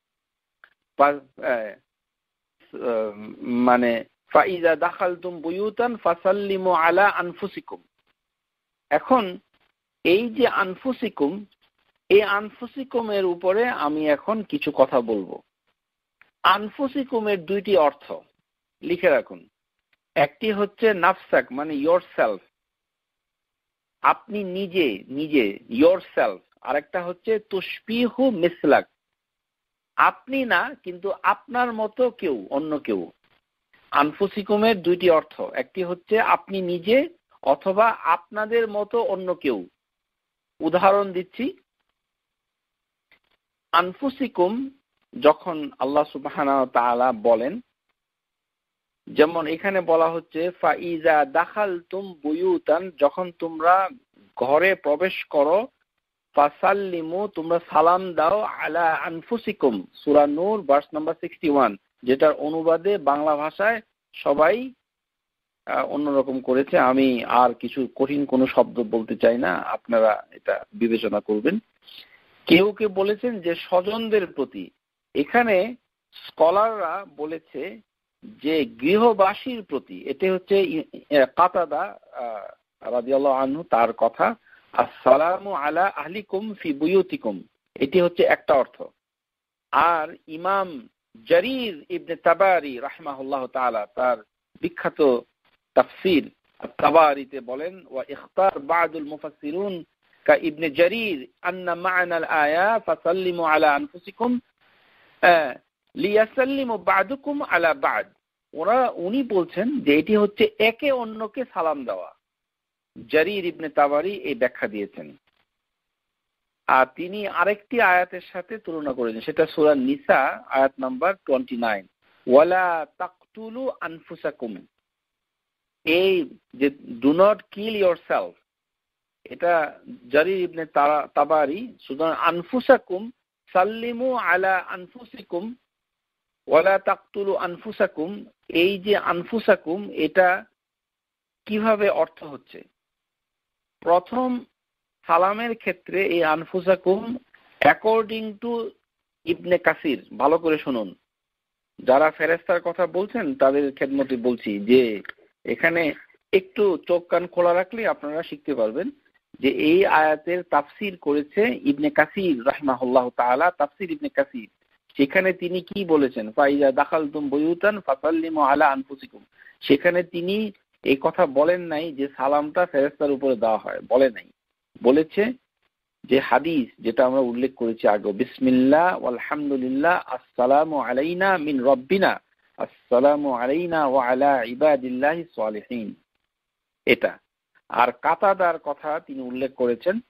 মানে ফাইজা দাখালতুম বুয়ুতান ফাসাল্লিমু আলা আনফুসিকুম। এখন এই যে আনফুসিকুম, এই আনফুসিকুমের উপরে আমি এখন কিছু কথা বলবো। আনফুসিকুমের দুইটি অর্থ লিখে রাখুন। একটি হচ্ছে নাফসাক, মানে ইয়োর সেলফ, আপনি নিজে নিজে, ইয়োর সেলফ। আরেকটা হচ্ছে তুশবিহু মিসলাক, আপনি না কিন্তু আপনার মতো কেউ, অন্য কেউ। আনফুসিকুমের দুইটি অর্থ, একটি হচ্ছে আপনি নিজে অথবা আপনাদের মতো অন্য কেউ। উদাহরণ দিচ্ছি। আনফুসিকুম যখন আল্লাহ সুবহানাহু ওয়া তাআলা বলেন, যেমন এখানে বলা হচ্ছে ফাইজা দাখালতুম বুয়ুতান, যখন তোমরা ঘরে প্রবেশ করো, ফাসাল্লিমু, তোমরা সালাম দাও, আলা আনফুসিকুম, সূরা নূর ভার্স নাম্বার 61, যেটার অনুবাদে বাংলা ভাষায় সবাই অন্যরকম করেছে। আমি আর কিছু কঠিন কোনো শব্দ বলতে চাই না, আপনারা এটা বিবেচনা করবেন। কেউ কেউ বলেছেন যে স্বজনদের প্রতি। এখানে স্কলাররা বলেছে যে গৃহবাসীর প্রতি। এতে হচ্ছে কাতাদা রাদিয়াল্লাহু আনহু তার কথা, আসসালামু আলা আহলিকুম ফি বুয়ুতিকুম, এটি হচ্ছে একটা অর্থ। আর ইমাম জারির ইবনে তাবারি রাহিমাহুল্লাহ তাআলা তার বিখ্যাত তাফসীর তাবারিতে বলেন, ওয়া ইখতার বা'দুল মুফাসসিরুন কা ইবনে জারির আন্না মা'নাল আয়া ফাসাল্লিমু আলা আনফুসিকুম লিয়াসাল্লিমু বা'দুকুম আলা বা'দ। উনি বলছেন যে এটি হচ্ছে একে অন্যকে সালাম দেওয়া। জারির ইবনে তাবারি এই ব্যাখ্যা দিয়েছেন। আর তিনি আরেকটি আয়াতের সাথে তুলনা করেছেন, সেটা সূরা নিসা আয়াত নাম্বার 29, ওয়ালা তাকতুলু আনফুসাকুম, এই যে ডু নট কিল ইয়োরসেলফ, এটা জারির ইবনে তাবারি। সুতরাং আনফুসাকুম, সাল্লিমু আলা আনফুসিকুম ওয়ালা তাকতুলু আনফুসাকুম, এই যে আনফুসাকুম এটা কিভাবে অর্থ হচ্ছে? প্রথম সালামের ক্ষেত্রে এই আনফুসাকুম অ্যাকর্ডিং টু ইবনে কাসির, ভালো করে শুনুন, যারা ফেরেশতার কথা বলছেন তাদের খেদমতে বলছি যে এখানে একটু চোখ কান খোলা রাখলে আপনারা শিখতে পারবেন যে এই আয়াতের তাফসীর করেছে ইবনে কাসির রাহিমাহুল্লাহ তাআলা, তাফসীর ইবনে কাসির। সেখানে তিনি কি বলেছেন, ফাইজা দাখালতুম বুয়ুতান ফাসাল্লিমু আলা আনফুসিকুম, সেখানে তিনি এই কথা বলেন নাই যে সালামটা ফেরেশতার উপরে দেওয়া হয়, বলে নাই। বলেছে যে হাদিস যেটা আমরা উল্লেখ করেছি আগে, বিসমিল্লাহ আলহামদুলিল্লাহ আসসালামু আলাইনা মিন রব্বিনা আসসালামু আলাইনা ওয়া আলা ইবাদিল্লাহিস সালিহিন, এটা। আর কাতাদার কথা তিনি উল্লেখ করেছেন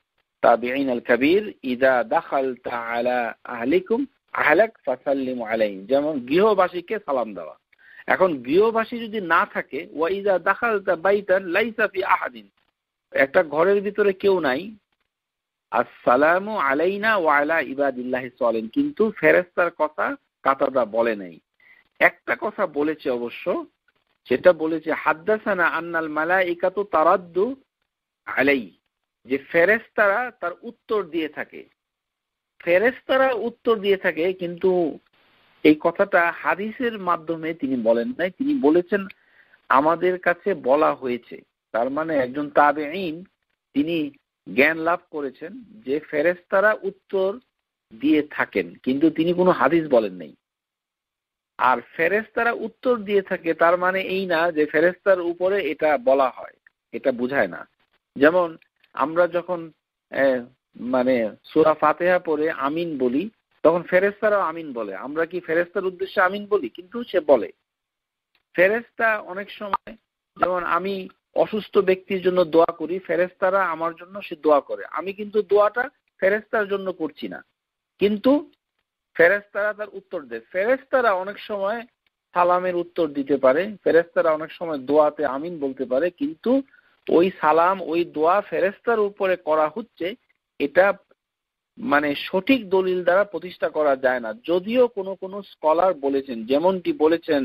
তাবিঈন আল কাবীর ইযা দাখালতা আলা আহলিকুম আহলাক ফাসাল্লিমু আলাইহিম, যেমন গৃহবাসীকে সালাম দেওয়া। এখন গৃহবাসী যদি না থাকে, ওয়া ইযা দাখালতা বাইতান লাইসা ফি আহাদিন, একটা ঘরের ভিতরে কেউ নাই, আসসালামু আলাইনা ওয়া আলা ইবাদিল্লাহিস সালিহিন, কিন্তু ফেরেশতার কথা কাতাদা বলে নাই। একটা কথা বলেছে অবশ্য, সেটা বলেছে হাদ্দাসানা আন্নাল মালাইকাতু তারাদ্দু আলাই, যে ফেরেশতারা তার উত্তর দিয়ে থাকে। ফেরেশতারা উত্তর দিয়ে থাকে, কিন্তু এই কথাটা হাদিসের মাধ্যমে তিনি বলেন নাই, তিনি বলেছেন আমাদের কাছে বলা হয়েছে। তার মানে একজন তাবেঈন তিনি জ্ঞান লাভ করেছেন যে ফেরেশতারা উত্তর দিয়ে থাকেন, কিন্তু তিনি কোনো হাদিস বলেন নাই। আর ফেরেশতারা উত্তর দিয়ে থাকে তার মানে এই না যে ফেরেশতার উপরে এটা বলা হয়, এটা বুঝায় না। যেমন আমরা যখন মানে সূরা ফাতিহা পড়ে আমিন বলি, তখন ফেরেশতারাও আমিন বলে। আমরা কি ফেরেশতার উদ্দেশ্যে আমিন বলি? কিন্তু সে বলে। ফেরেশতা অনেক সময়, যেমন আমি অসুস্থ ব্যক্তির জন্য দোয়া করি, ফেরেশতারা আমার জন্য সে দোয়া করে, আমি কিন্তু দোয়াটা ফেরেশতার জন্য করছি না, কিন্তু ফেরেশতারা তার উত্তর দেয়। ফেরেশতারা অনেক সময় সালামের উত্তর দিতে পারে, ফেরেশতারা অনেক সময় দোয়াতে আমিন বলতে পারে, কিন্তু ওই সালাম ওই দোয়া ফেরেশতার উপরে করা হচ্ছে, এটা মানে সঠিক দলিল দ্বারা প্রতিষ্ঠা করা যায় না। যদিও কোনো কোনো স্কলার বলেছেন, যেমনটি বলেছেন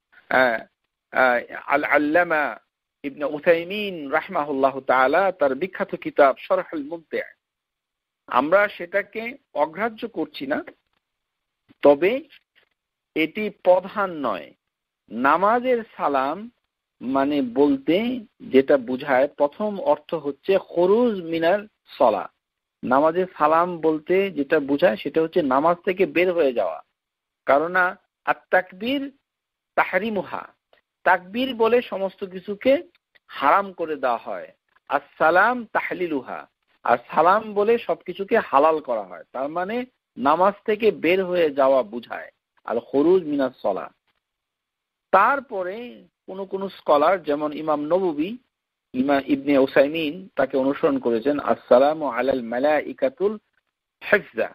আল-আল্লামা ইবনে উসাইমিন রাহমাহুল্লাহ তাআলা তার বিখ্যাত কিতাব শরহুল মুমতি', আমরা সেটাকে অগ্রাহ্য করছি না, তবে এটি প্রধান নয়। নামাজের সালাম মানে বলতে যেটা বুঝায়, প্রথম অর্থ হচ্ছে খুরুজ মিনাল সলা। নামাজের সালাম বলতে যেটা বুঝায় সেটা হচ্ছে নামাজ থেকে বের হয়ে যাওয়া। কারণ আত-তাকবীর তাহরিমুহা, তাকবীর বলে সমস্ত কিছুকে হারাম করে দেওয়া হয়। আসসালাম তাহলিলুহা, আর সালাম বলে সবকিছুকে হালাল করা হয়। তার মানে নামাজ থেকে বের হয়ে যাওয়া বুঝায় আল খুরুজ মিনাস সলা। তারপরে কোন কোন স্কলার যেমন ইমাম নববী, ইমাম ইবনে উসাইমিন তাকে অনুসরণ করেছেন আসসালামু আলাল মালাইকাতুল হিফজা,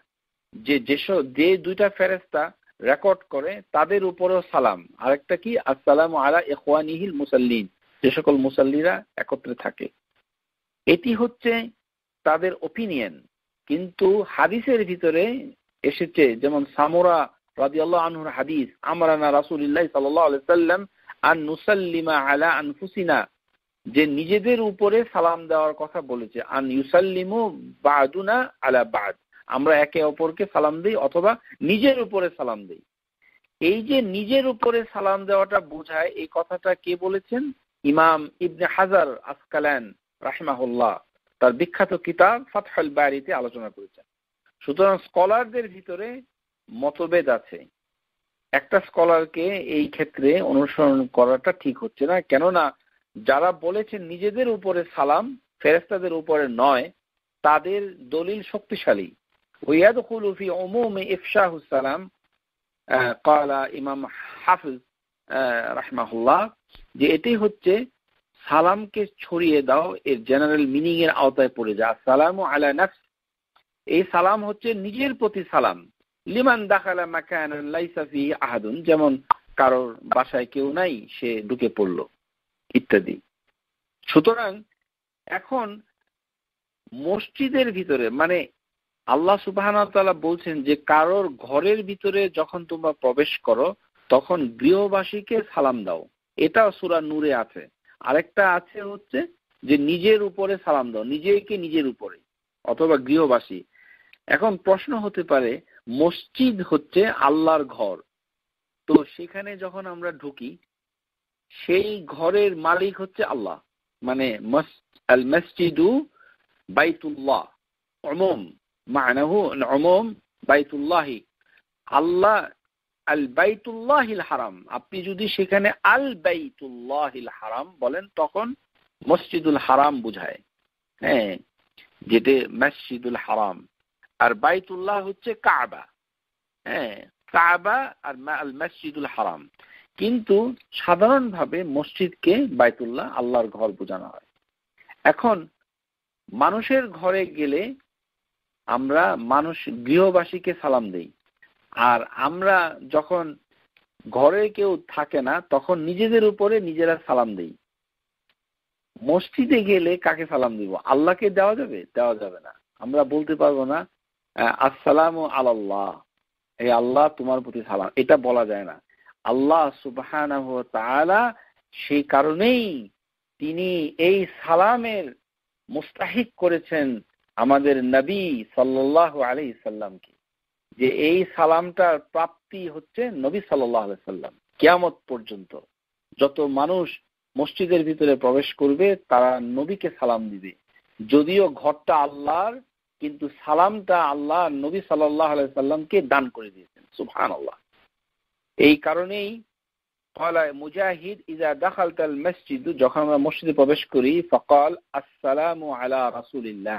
যে দুইটা ফেরেশতা রেকর্ড করে তাদের উপরেও সালাম। আরেকটা কি আসসালামু আলা ইখওয়ানিহিল মুসাল্লিন, যে সকল মুসাল্লিরা একত্রে থাকে। এটি হচ্ছে তাদের ওপিনিয়ন, কিন্তু হাদিসের ভিতরে এসেছে, যেমন সামুরা রাদিয়াল্লাহু আনহুর হাদিস, আমরানা রাসূলুল্লাহ সাল্লাল্লাহু আলাইহি ওয়াসাল্লাম আন নুসাল্লিমা আলা আনফুসিনা, যে নিজেদের উপরে সালাম দেওয়ার কথা বলেছে। আন ইউসাল্লিমু বা'দুনা আলা বা'দ, আমরা একে অপরকে সালাম দেই অথবা নিজের উপরে সালাম দেই। এই যে নিজের উপরে সালাম দেওয়াটা বোঝায়, এই কথাটা কে বলেছেন? ইমাম ইবনে হাজার আসকালান রাহিমাহুল্লাহ তার বিখ্যাত কিতাব ফাতহুল বারিতে আলোচনা করেছেন। সুতরাং স্কলারদের ভিতরে মতভেদ আছে। একটা স্কলারকে এই ক্ষেত্রে অনুসরণ করাটা ঠিক হচ্ছে না, কেননা যারা বলেছেন নিজেদের উপরে সালাম ফেরেশতাদের উপরে নয়, তাদের দলিল শক্তিশালী। ওয়ায়াদখুলু ফি উমুমি ইফশাহুস সালাম, ক্বালা ইমাম হাফিজ রাহিমাহুল্লাহ, যে এটি হচ্ছে সালামকে ছড়িয়ে দাও, এর জেনারেল মিনিং এর আওতায় পড়ে যায়। আসসালামু আলা নাফস, এই সালাম হচ্ছে নিজের প্রতি সালাম। লিমান দাখালা মাকানান লাইসা ফিহি আহাদুন, যেমন কারোর বাসায় কেউ নাই, সে ঢুকে পড়লো ইত্যাদি। সুতরাং এখন মসজিদের ভিতরে মানে আল্লাহ সুবহানাহু ওয়া তাআলা বলছেন যে কারোর ঘরের ভিতরে যখন তোমরা প্রবেশ করো তখন গৃহবাসীকে সালাম দাও, এটা সূরা নূরে আছে। আরেকটা আছে হচ্ছে যে নিজের উপরে সালাম দাও, নিজেকে নিজের উপরে অথবা গৃহবাসী। এখন প্রশ্ন হতে পারে, মসজিদ হচ্ছে আল্লাহর ঘর, তো সেখানে যখন আমরা ঢুকি সেই ঘরের মালিক হচ্ছে আল্লাহ, মানে আল মসজিদু বাইতুল্লাহ, উমুম মানাহু উমুম বাইতুল্লাহি, আল্লাহ আল বাইতুল্লাহিল হারাম। আপনি যদি সেখানে আল বাইতুল্লাহিল হারাম বলেন তখন মসজিদুল হারাম বুঝায়, হ্যাঁ, যেটা মসজিদুল হারাম। আর বাইতুল্লাহ হচ্ছে কাবা, হ্যাঁ, কাবা আর আল মসজিদুল হারাম। কিন্তু সাধারণভাবে মসজিদকে বাইতুল্লাহ আল্লাহর ঘর বোঝানো হয়। এখন মানুষের ঘরে গেলে আমরা মানুষ গৃহবাসীকে সালাম দেই, আর আমরা যখন ঘরে কেউ থাকে না তখন নিজেদের উপরে নিজেরা সালাম দেই। মসজিদে গেলে কাকে সালাম দিব? আল্লাহকে দেওয়া যাবে? দেওয়া যাবে না। আমরা বলতে পারবো না আসসালামু আলাল্লাহ, এই আল্লাহ তোমার প্রতি সালাম, এটা বলা যায় না। আল্লাহ সুবহানাহু ওয়া তাআলা সেই কারণেই তিনি এই সালামের মুস্তাহিক করেছেন আমাদের নবী সাল্লাল্লাহু আলাইহি সাল্লামকে, যে এই সালামটার প্রাপ্তি হচ্ছে নবী সাল্লাল্লাহু আলাইহি সাল্লাম। কিয়ামত পর্যন্ত যত মানুষ মসজিদের ভিতরে প্রবেশ করবে তারা নবীকে সালাম দিবে। যদিও ঘরটা আল্লাহর, কিন্তু সালামটা আল্লাহ নবী সাল্লাল্লাহু আলাইহি সাল্লামকে দান করে দিয়েছেন। সুবহানাল্লাহ। এই কারণেই ক্বালা মুজাহিদ ইযা দাখালতাল মসজিদ, যখন আমরা মসজিদে প্রবেশ করি, ফাকাল আসসালামু আলা রাসূলিল্লাহ,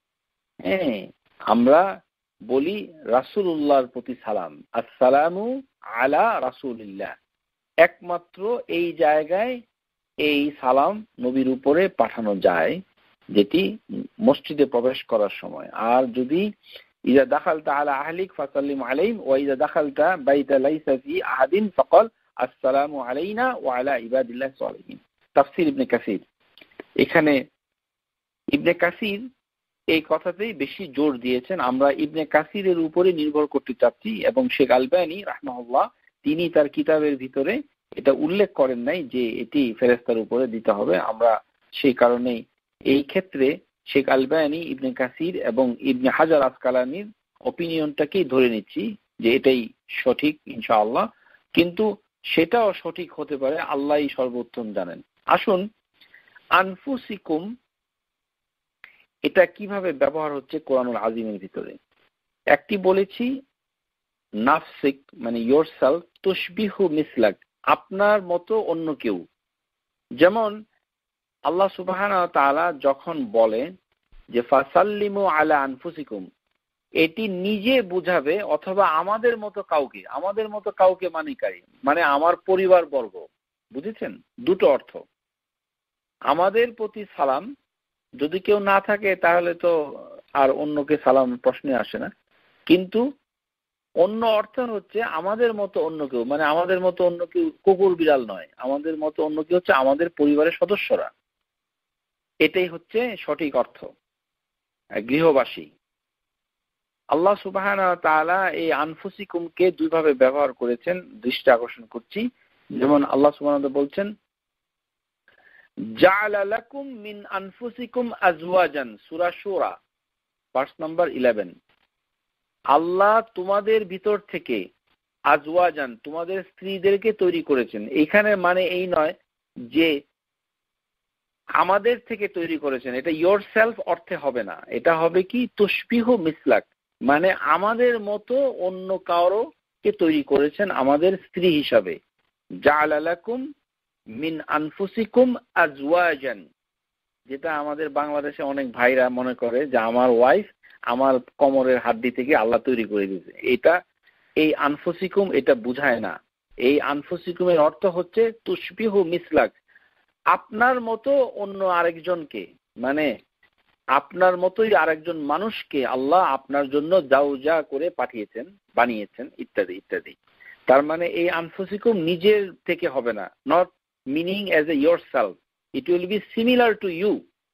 আমরা বলি রাসূলুল্লাহর প্রতি সালাম, আসসালামু আলা রাসূলিল্লাহ। একমাত্র এই জায়গায় এই সালাম নবীর উপরে পাঠানো যায়, যেটি মসজিদে প্রবেশ করার সময়। আর যদি ইযা দাখালতা আলা আহলিক ফাসাল্লিম আলাইহিম ওয়া ইযা দাখালতা বাইতা লাইসা ফি আহাদিন ফাকাল আসসালামু আলাইনা ওয়া আলা ইবাদিল্লাহিস সালিহিন। তাফসীর ইবনে কাসির। এখানে ইবনে কাসির এই কথাতেই বেশি জোর দিয়েছেন। আমরা ইবনে কাসিরের উপরে নির্ভর করতে চাচ্ছি, এবং শেখ আলবানী রাহমাহুল্লাহ তিনি তার কিতাবের ভিতরে এটা উল্লেখ করেন নাই যে এটি ফেরেশতার উপরে দিতে হবে। আমরা সেই কারণেই এই ক্ষেত্রে শেখ আলবানী, ইবনে কাসির এবং ইবনে হাজার আসকালানির অপিনিয়নটাকেই ধরে নিচ্ছি যে এটাই সঠিক ইনশাআল্লাহ। কিন্তু সেটাও সঠিক হতে পারে, আল্লাহই সর্বোত্তম জানেন। আসুন, আনফুসিকুম এটা কিভাবে ব্যবহার হচ্ছে কোরআনুল আজিমের ভিতরে। একটি বলেছি নাফসিক মানে ইয়োরসেলফ, তুশবিহু মিসলাক আপনার মতো অন্য কেউ। যেমন আল্লাহ সুবহানাহু ওয়া তাআলা যখন বলে যে ফাসাল্লিমু আলা আনফুসিকুম, এটি নিজে বুঝাবে অথবা আমাদের মতো কাউকে। আমাদের মতো কাউকে মানে কারি, মানে আমার পরিবার বর্গ, বুঝেছেন? দুটো অর্থ। আমাদের প্রতি সালাম, যদি কেউ না থাকে তাহলে তো আর অন্যকে সালাম প্রশ্নে আসে না। কিন্তু অন্য অর্থ হচ্ছে আমাদের মতো অন্য কেউ, মানে আমাদের মতো অন্য কেউ কুকুর বিড়াল নয়, আমাদের মতো অন্য কেউ হচ্ছে আমাদের পরিবারের সদস্যরা। এটাই হচ্ছে সঠিক অর্থ, গৃহবাসী। আল্লাহ সুবহানাহু ওয়া তাআলা এই আনফুসিকুমকে দুইভাবে ব্যবহার করেছেন, দৃষ্টি আকর্ষণ করছি। যেমন আল্লাহ সুবহানাহু ওয়া তাআলা বলছেন জাআলা লাকুম মিন আনফুসিকুম আজওয়াজান, সূরা শূরা ভার্স নাম্বার 11। আল্লাহ তোমাদের ভিতর থেকে আজওয়াজান তোমাদের স্ত্রীদেরকে তৈরি করেছেন। এখানে মানে এই নয় যে আমাদের থেকে তৈরি করেছেন, এটা ইয়োরসেলফ অর্থে হবে না। এটা হবে কি তুশবিহু মিসলাক, মানে আমাদের মতো অন্য কারো কে তৈরি করেছেন আমাদের স্ত্রী হিসাবে। জাআলা লাকুম মিন আনফুসিকুম আজওয়াজান, যেটা আমাদের বাংলাদেশে অনেক ভাইরা মনে করে যে আমার ওয়াইফ আমার কোমরের হাড্ডি থেকে আল্লাহ তৈরি করে দিয়েছে। এটা এই আনফুসিকুম এটা বুঝায় না। এই আনফুসিকুমের অর্থ হচ্ছে তুশবিহু মিসলাক, আপনার মতো অন্য আরেকজনকে, মানে আপনার মতোই আরেকজন মানুষকে আল্লাহ আপনার জন্য জাওজা করে পাঠিয়েছেন, বানিয়েছেন, ইত্যাদি ইত্যাদি। তার মানে এই আনফুসিকুম নিজের থেকে হবে না, not meaning as a yourself, it will be similar to you.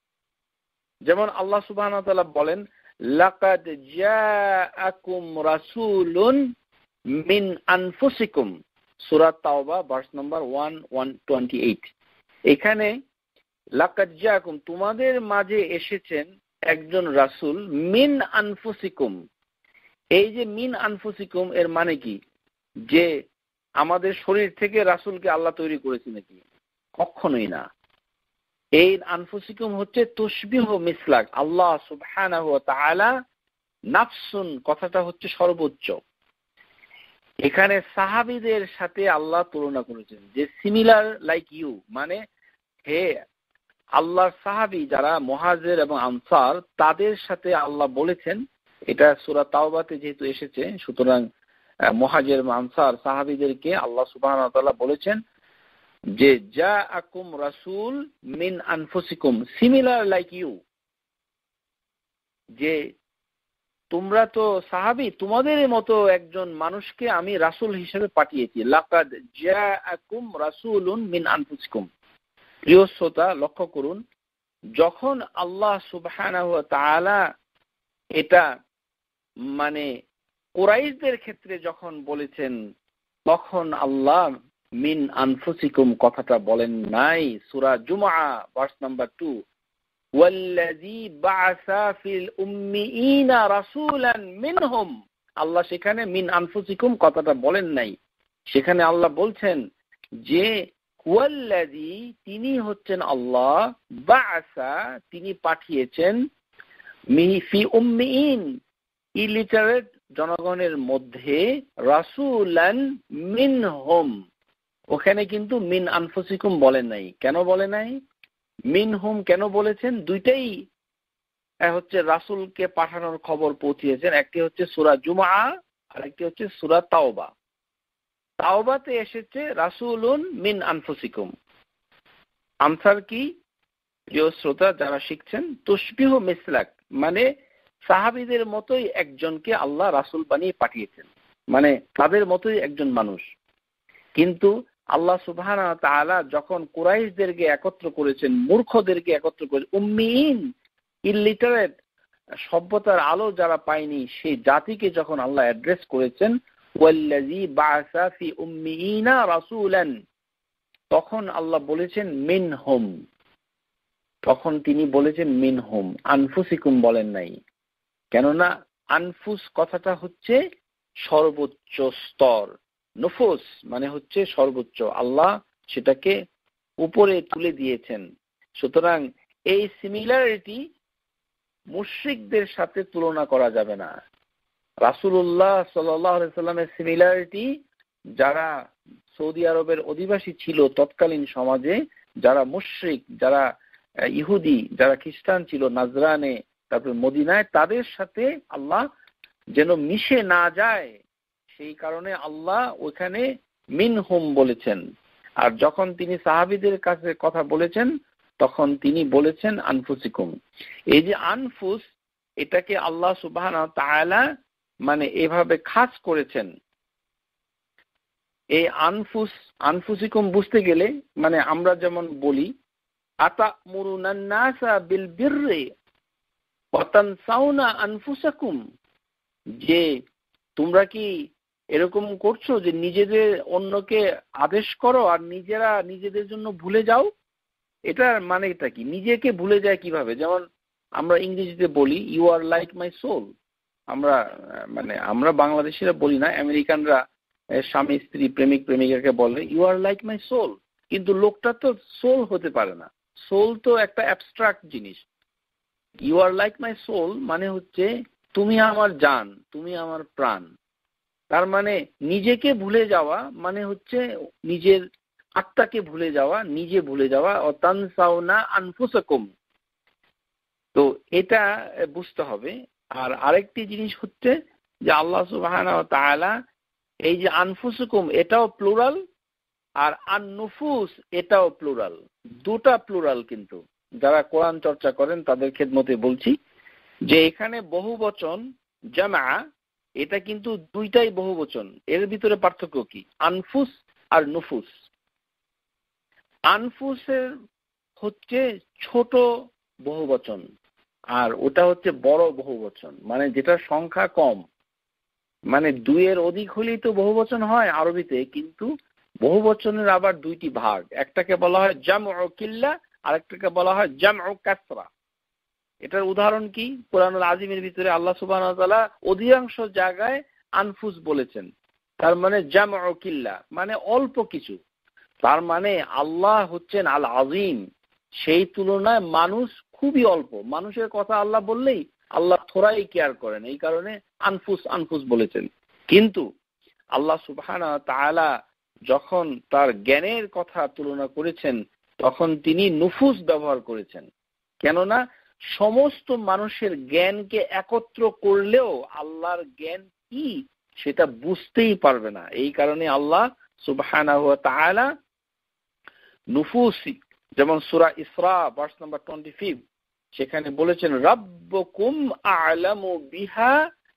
যেমন আল্লাহ সুবহানাহু ওয়া তাআলা বলেন লাকাদ জাআকুম রাসূলুন মিন আনফুসিকুম, সূরা তাওবা ভার্স নাম্বার 128। এখানে লাকাদ জাআকুম তোমাদের মাঝে এসেছেন একজন রাসূল, মিন আনফুসিকুম। এই যে মিন আনফুসিকুম এর মানে কি? যে আমাদের শরীর থেকে রাসূলকে আল্লাহ তৈরি করেছে নাকি? কখনোই না। এই আনফুসিকুম হচ্ছে তুশবিহু মিসলাক। আল্লাহ সুবহানাহু ওয়া তাআলা নাফসুন কথাটা হচ্ছে সর্বোচ্চ। এখানে সাহাবীদের সাথে আল্লাহ তুলনা করেছেন যে সিমিলার লাইক ইউ, মানে হে আল্লাহর সাহাবী যারা মুহাজির এবং আনসার তাদের সাথে আল্লাহ বলেছেন, এটা সূরা তাওবাতে যেহেতু এসেছে সুতরাং মুহাজির এবং আনসার সাহাবীদেরকে আল্লাহ সুবহানাহু ওয়া তাআলা বলেছেন যে জাআকুম রাসূল মিন আনফুসিকুম সিমিলার লাইক ইউ, যে তোমরা তো সাহাবী, তোমাদের মতো একজন মানুষকে আমি রাসূল হিসেবে পাঠিয়েছি। লাকাদ জাআকুম রাসূলুন মিন আনফুসিকুম। প্রিয় শ্রোতা, লক্ষ্য করুন, যখন আল্লাহ সুবহানাহু ওয়া তাআলা এটা মানে কুরাইশদের ক্ষেত্রে যখন বলেছেন, তখন আল্লাহ মিন আনফুসিকুম কথাটা বলেন নাই। সূরা জুমআ ভার্স নাম্বার 2, ওয়াল্লাযী বা'আসা ফিল উম্মিয়িনা রাসূলান মিনহুম, আল্লাহ সেখানে মিন আনফুসিকুম কথাটা বলেন নাই। সেখানে আল্লাহ বলছেন যে ওয়াল্লাযী, তিনি হচ্ছেন আল্লাহ, বা'আসা, তিনি পাঠিয়েছেন, ফি উম্মিয়িন, ইলিটারেট জনগণের মধ্যে, রাসূলান মিনহুম, ওখানে কিন্তু মিন আনফুসিকুম বলেন নাই। কেন বলে নাই? মিনহুম কেন বলেছেন? দুইটাই হচ্ছে রাসূলকে পাঠানোর খবর পৌঁছিয়েছেন। একটি হচ্ছে সূরা জুমআ আর একটি হচ্ছে সূরা তাওবা। তাওবাতে এসেছে রাসূলুন মিন আনফুসিকুম। আনসার কি প্রিয় শ্রোতা যারা শিখছেন? তুশবিহু মিসলাক, মানে সাহাবীদের মতোই একজনকে আল্লাহ রাসূল বানিয়ে পাঠিয়েছেন, মানে তাদের মতোই একজন মানুষ। কিন্তু আল্লাহ সুবহানাহু ওয়া তাআলা যখন কুরাইশদেরকে একত্র করেছেন, মূর্খদেরকে একত্র করেছেন, উম্মিয়িন, ইলিটারেট, সভ্যতার আলো যারা পায়নি, সেই জাতিকে যখন আল্লাহ অ্যাড্রেস করেছেন, ওয়াল্লাযী বা'আসা ফি উম্মিয়িনা রাসূলান, তখন আল্লাহ বলেছেন মিনহুম, তখন তিনি বলেছেন মিনহুম, আনফুসিকুম বলেন নাই। কেননা আনফুস কথাটা হচ্ছে সর্বোচ্চ স্তর, নুফুস মানে হচ্ছে সর্বোচ্চ, আল্লাহ সেটাকে উপরে তুলে দিয়েছেন। সুতরাং এই সিমিলারিটি মুশরিকদের সাথে তুলনা করা যাবে না। রাসূলুল্লাহ সাল্লাল্লাহু আলাইহি সাল্লামের সিমিলারিটি যারা সৌদি আরবের অধিবাসী ছিল তৎকালীন সমাজে, যারা মুশরিক, যারা ইহুদি, যারা খ্রিস্টান ছিল নাজরানে, তারপর মদিনায়, তাদের সাথে আল্লাহ যেন মিশে না যায়, সেই কারণে আল্লাহ ওখানে মিনহুম বলেছেন। আর যখন তিনি সাহাবীদের কাছে কথা বলেছেন, তখন তিনি বলেছেন আনফুসিকুম। এই যে আনফুস, এটাকে আল্লাহ সুবহানাহু ওয়া তাআলা মানে এভাবে খাস করেছেন। এই আনফুসিকুম বুঝতে গেলে মানে আমরা যেমন বলি আতা'মুরুনান নাসা বিল বিররি ওয়া তানসাউনা আনফুসাকুম, যে তোমরা কি এরকম করছো যে নিজেদের অন্যকে আদেশ করো আর নিজেরা নিজেদের জন্য ভুলে যাও? এটার মানেটা কি? নিজেকে ভুলে যায় কিভাবে? যেমন আমরা ইংরেজিতে বলি you are like my soul. আমরা বাংলাদেশিরা বলি না, আমেরিকানরা স্বামী স্ত্রী প্রেমিক প্রেমিকাকে বলে you are like my soul. কিন্তু লোকটা তো সোল হতে পারে না, সোল তো একটা অ্যাবস্ট্রাক্ট জিনিস। You are like my soul মানে হচ্ছে তুমি আমার জান, তুমি আমার প্রাণ। তার মানে নিজেকে ভুলে যাওয়া মানে হচ্ছে নিজের আত্মাকে ভুলে যাওয়া, নিজে ভুলে যাওয়া। অতানসাউনা আনফুসাকুম, তো এটা বুঝতে হবে। আর আরেকটি জিনিস হচ্ছে যে আল্লাহ সুবহানাহু ওয়া তাআলা এই যে আনফুসুকুম এটাও প্লুরাল, আর আন-নুফুস এটাও প্লুরাল, দুটা প্লুরাল। কিন্তু যারা কোরআন চর্চা করেন তাদের খেদমতে বলছি যে এখানে বহুবচন জামা, এটা কিন্তু দুইটাই বহুবচন। এর ভিতরে পার্থক্য কি? আনফুস আর নুফুস। আনফুসের হচ্ছে ছোট বহুবচন, আর ওটা হচ্ছে বড় বহুবচন, মানে যেটা সংখ্যা কম, মানে দুইয়ের অধিক হলেই তো বহুবচন হয় আরবিতে। কিন্তু বহুবচনের আবার দুইটি ভাগ, একটাকে বলা হয় জামউ কিল্লা, আরেকটাকে বলা হয় জামউ কাসরা। এটার উদাহরণ কি? কোরআনুল আজিমের ভিতরে আল্লাহ সুবহানাহু ওয়া তাআলা অধিকাংশ জায়গায় আনফুস বলেছেন, তার মানে জামউ কিল্লা মানে অল্প কিছু। তার মানে আল্লাহ হচ্ছেন আল আজিম, সেই তুলনায় মানুষ খুবই অল্প। মানুষের কথা আল্লাহ বললেই আল্লাহ থোড়াই কেয়ার করেন, এই কারণে আনফুস আনফুস বলেছেন। কিন্তু আল্লাহ সুবহানাহু ওয়া তাআলা যখন তার জ্ঞানের কথা তুলনা করেছেন, তখন তিনি নুফুস ব্যবহার করেছেন। কেননা সমস্ত মানুষের জ্ঞানকে একত্র করলেও আল্লাহর জ্ঞান কি সেটা বুঝতেই পারবে না। এই কারণে আল্লাহ সুবহানাহু ওয়া তাআলা নুফুসি, যেমন সূরা ইসরা ভার্স নাম্বার 25, সেখানে বলেছেন রাব্বুকুম আ'লামু বিহা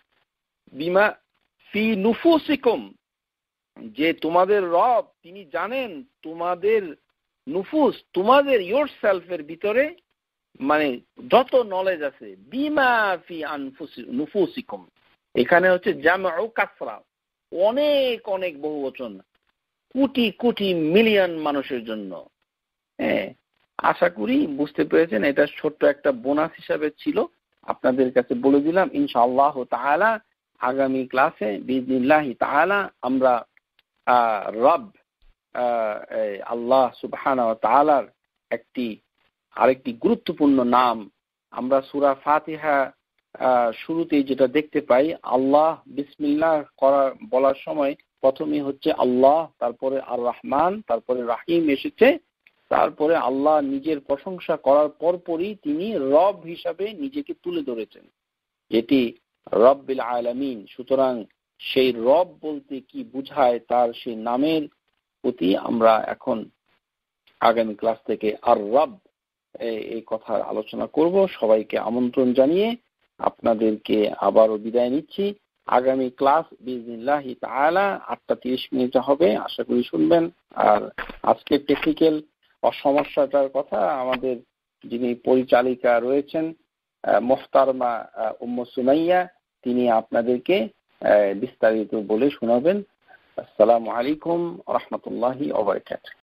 বিমা ফি নুফুসিকুম, যে তোমাদের রব তিনি জানেন তোমাদের নুফুস, তোমাদের ইয়োরসেলফের ভিতরে মানে যত নলেজ আছে। বিমা ফি নুফুসিকুম, এখানে হচ্ছে জামউ কাসরা, অনেক অনেক বহুবচন, কোটি কোটি মিলিয়ন মানুষের জন্য। হ্যাঁ, আশা করি বুঝতে পেরেছেন। এটা ছোট্ট একটা বোনাস হিসাবে ছিল, আপনাদের কাছে বলে দিলাম। ইনশাআল্লাহ তাআলা আগামী ক্লাসে বিইজনিল্লাহি তাআলা আমরা রব আল্লাহ সুবহানাহু ওয়া তাআলার আরেকটি গুরুত্বপূর্ণ নাম, আমরা সূরা ফাতিহা শুরুতেই যেটা দেখতে পাই, আল্লাহ বিসমিল্লাহ বলার সময় প্রথমেই হচ্ছে আল্লাহ, তারপরে আর রহমান, তারপরে রাহিম এসেছে, তারপরে আল্লাহ নিজের প্রশংসা করার পরপরই তিনি রব হিসাবে নিজেকে তুলে ধরেছেন, এটি রব্বিল আলামিন। সুতরাং সেই রব বলতে কি বুঝায়, তার সেই নামের প্রতি আমরা এখন আগামী ক্লাস থেকে আর রব এই কথার আলোচনা করব। সবাইকে আমন্ত্রণ জানিয়ে আপনাদেরকে আবারও বিদায় নিচ্ছি। আগামী ক্লাস বিইজনিল্লাহি তাআলা 8:30 হবে, আশা করি শুনবেন। আর আজকে টেকনিক্যাল সমস্যাটার কথা আমাদের যিনি পরিচালিকা রয়েছেন মোহতারমা উম্মু সুমাইয়া, তিনি আপনাদেরকে বিস্তারিত বলে শোনাবেন। আসসালামু আলাইকুম ওয়া রাহমাতুল্লাহি ওয়া বারাকাতুহু।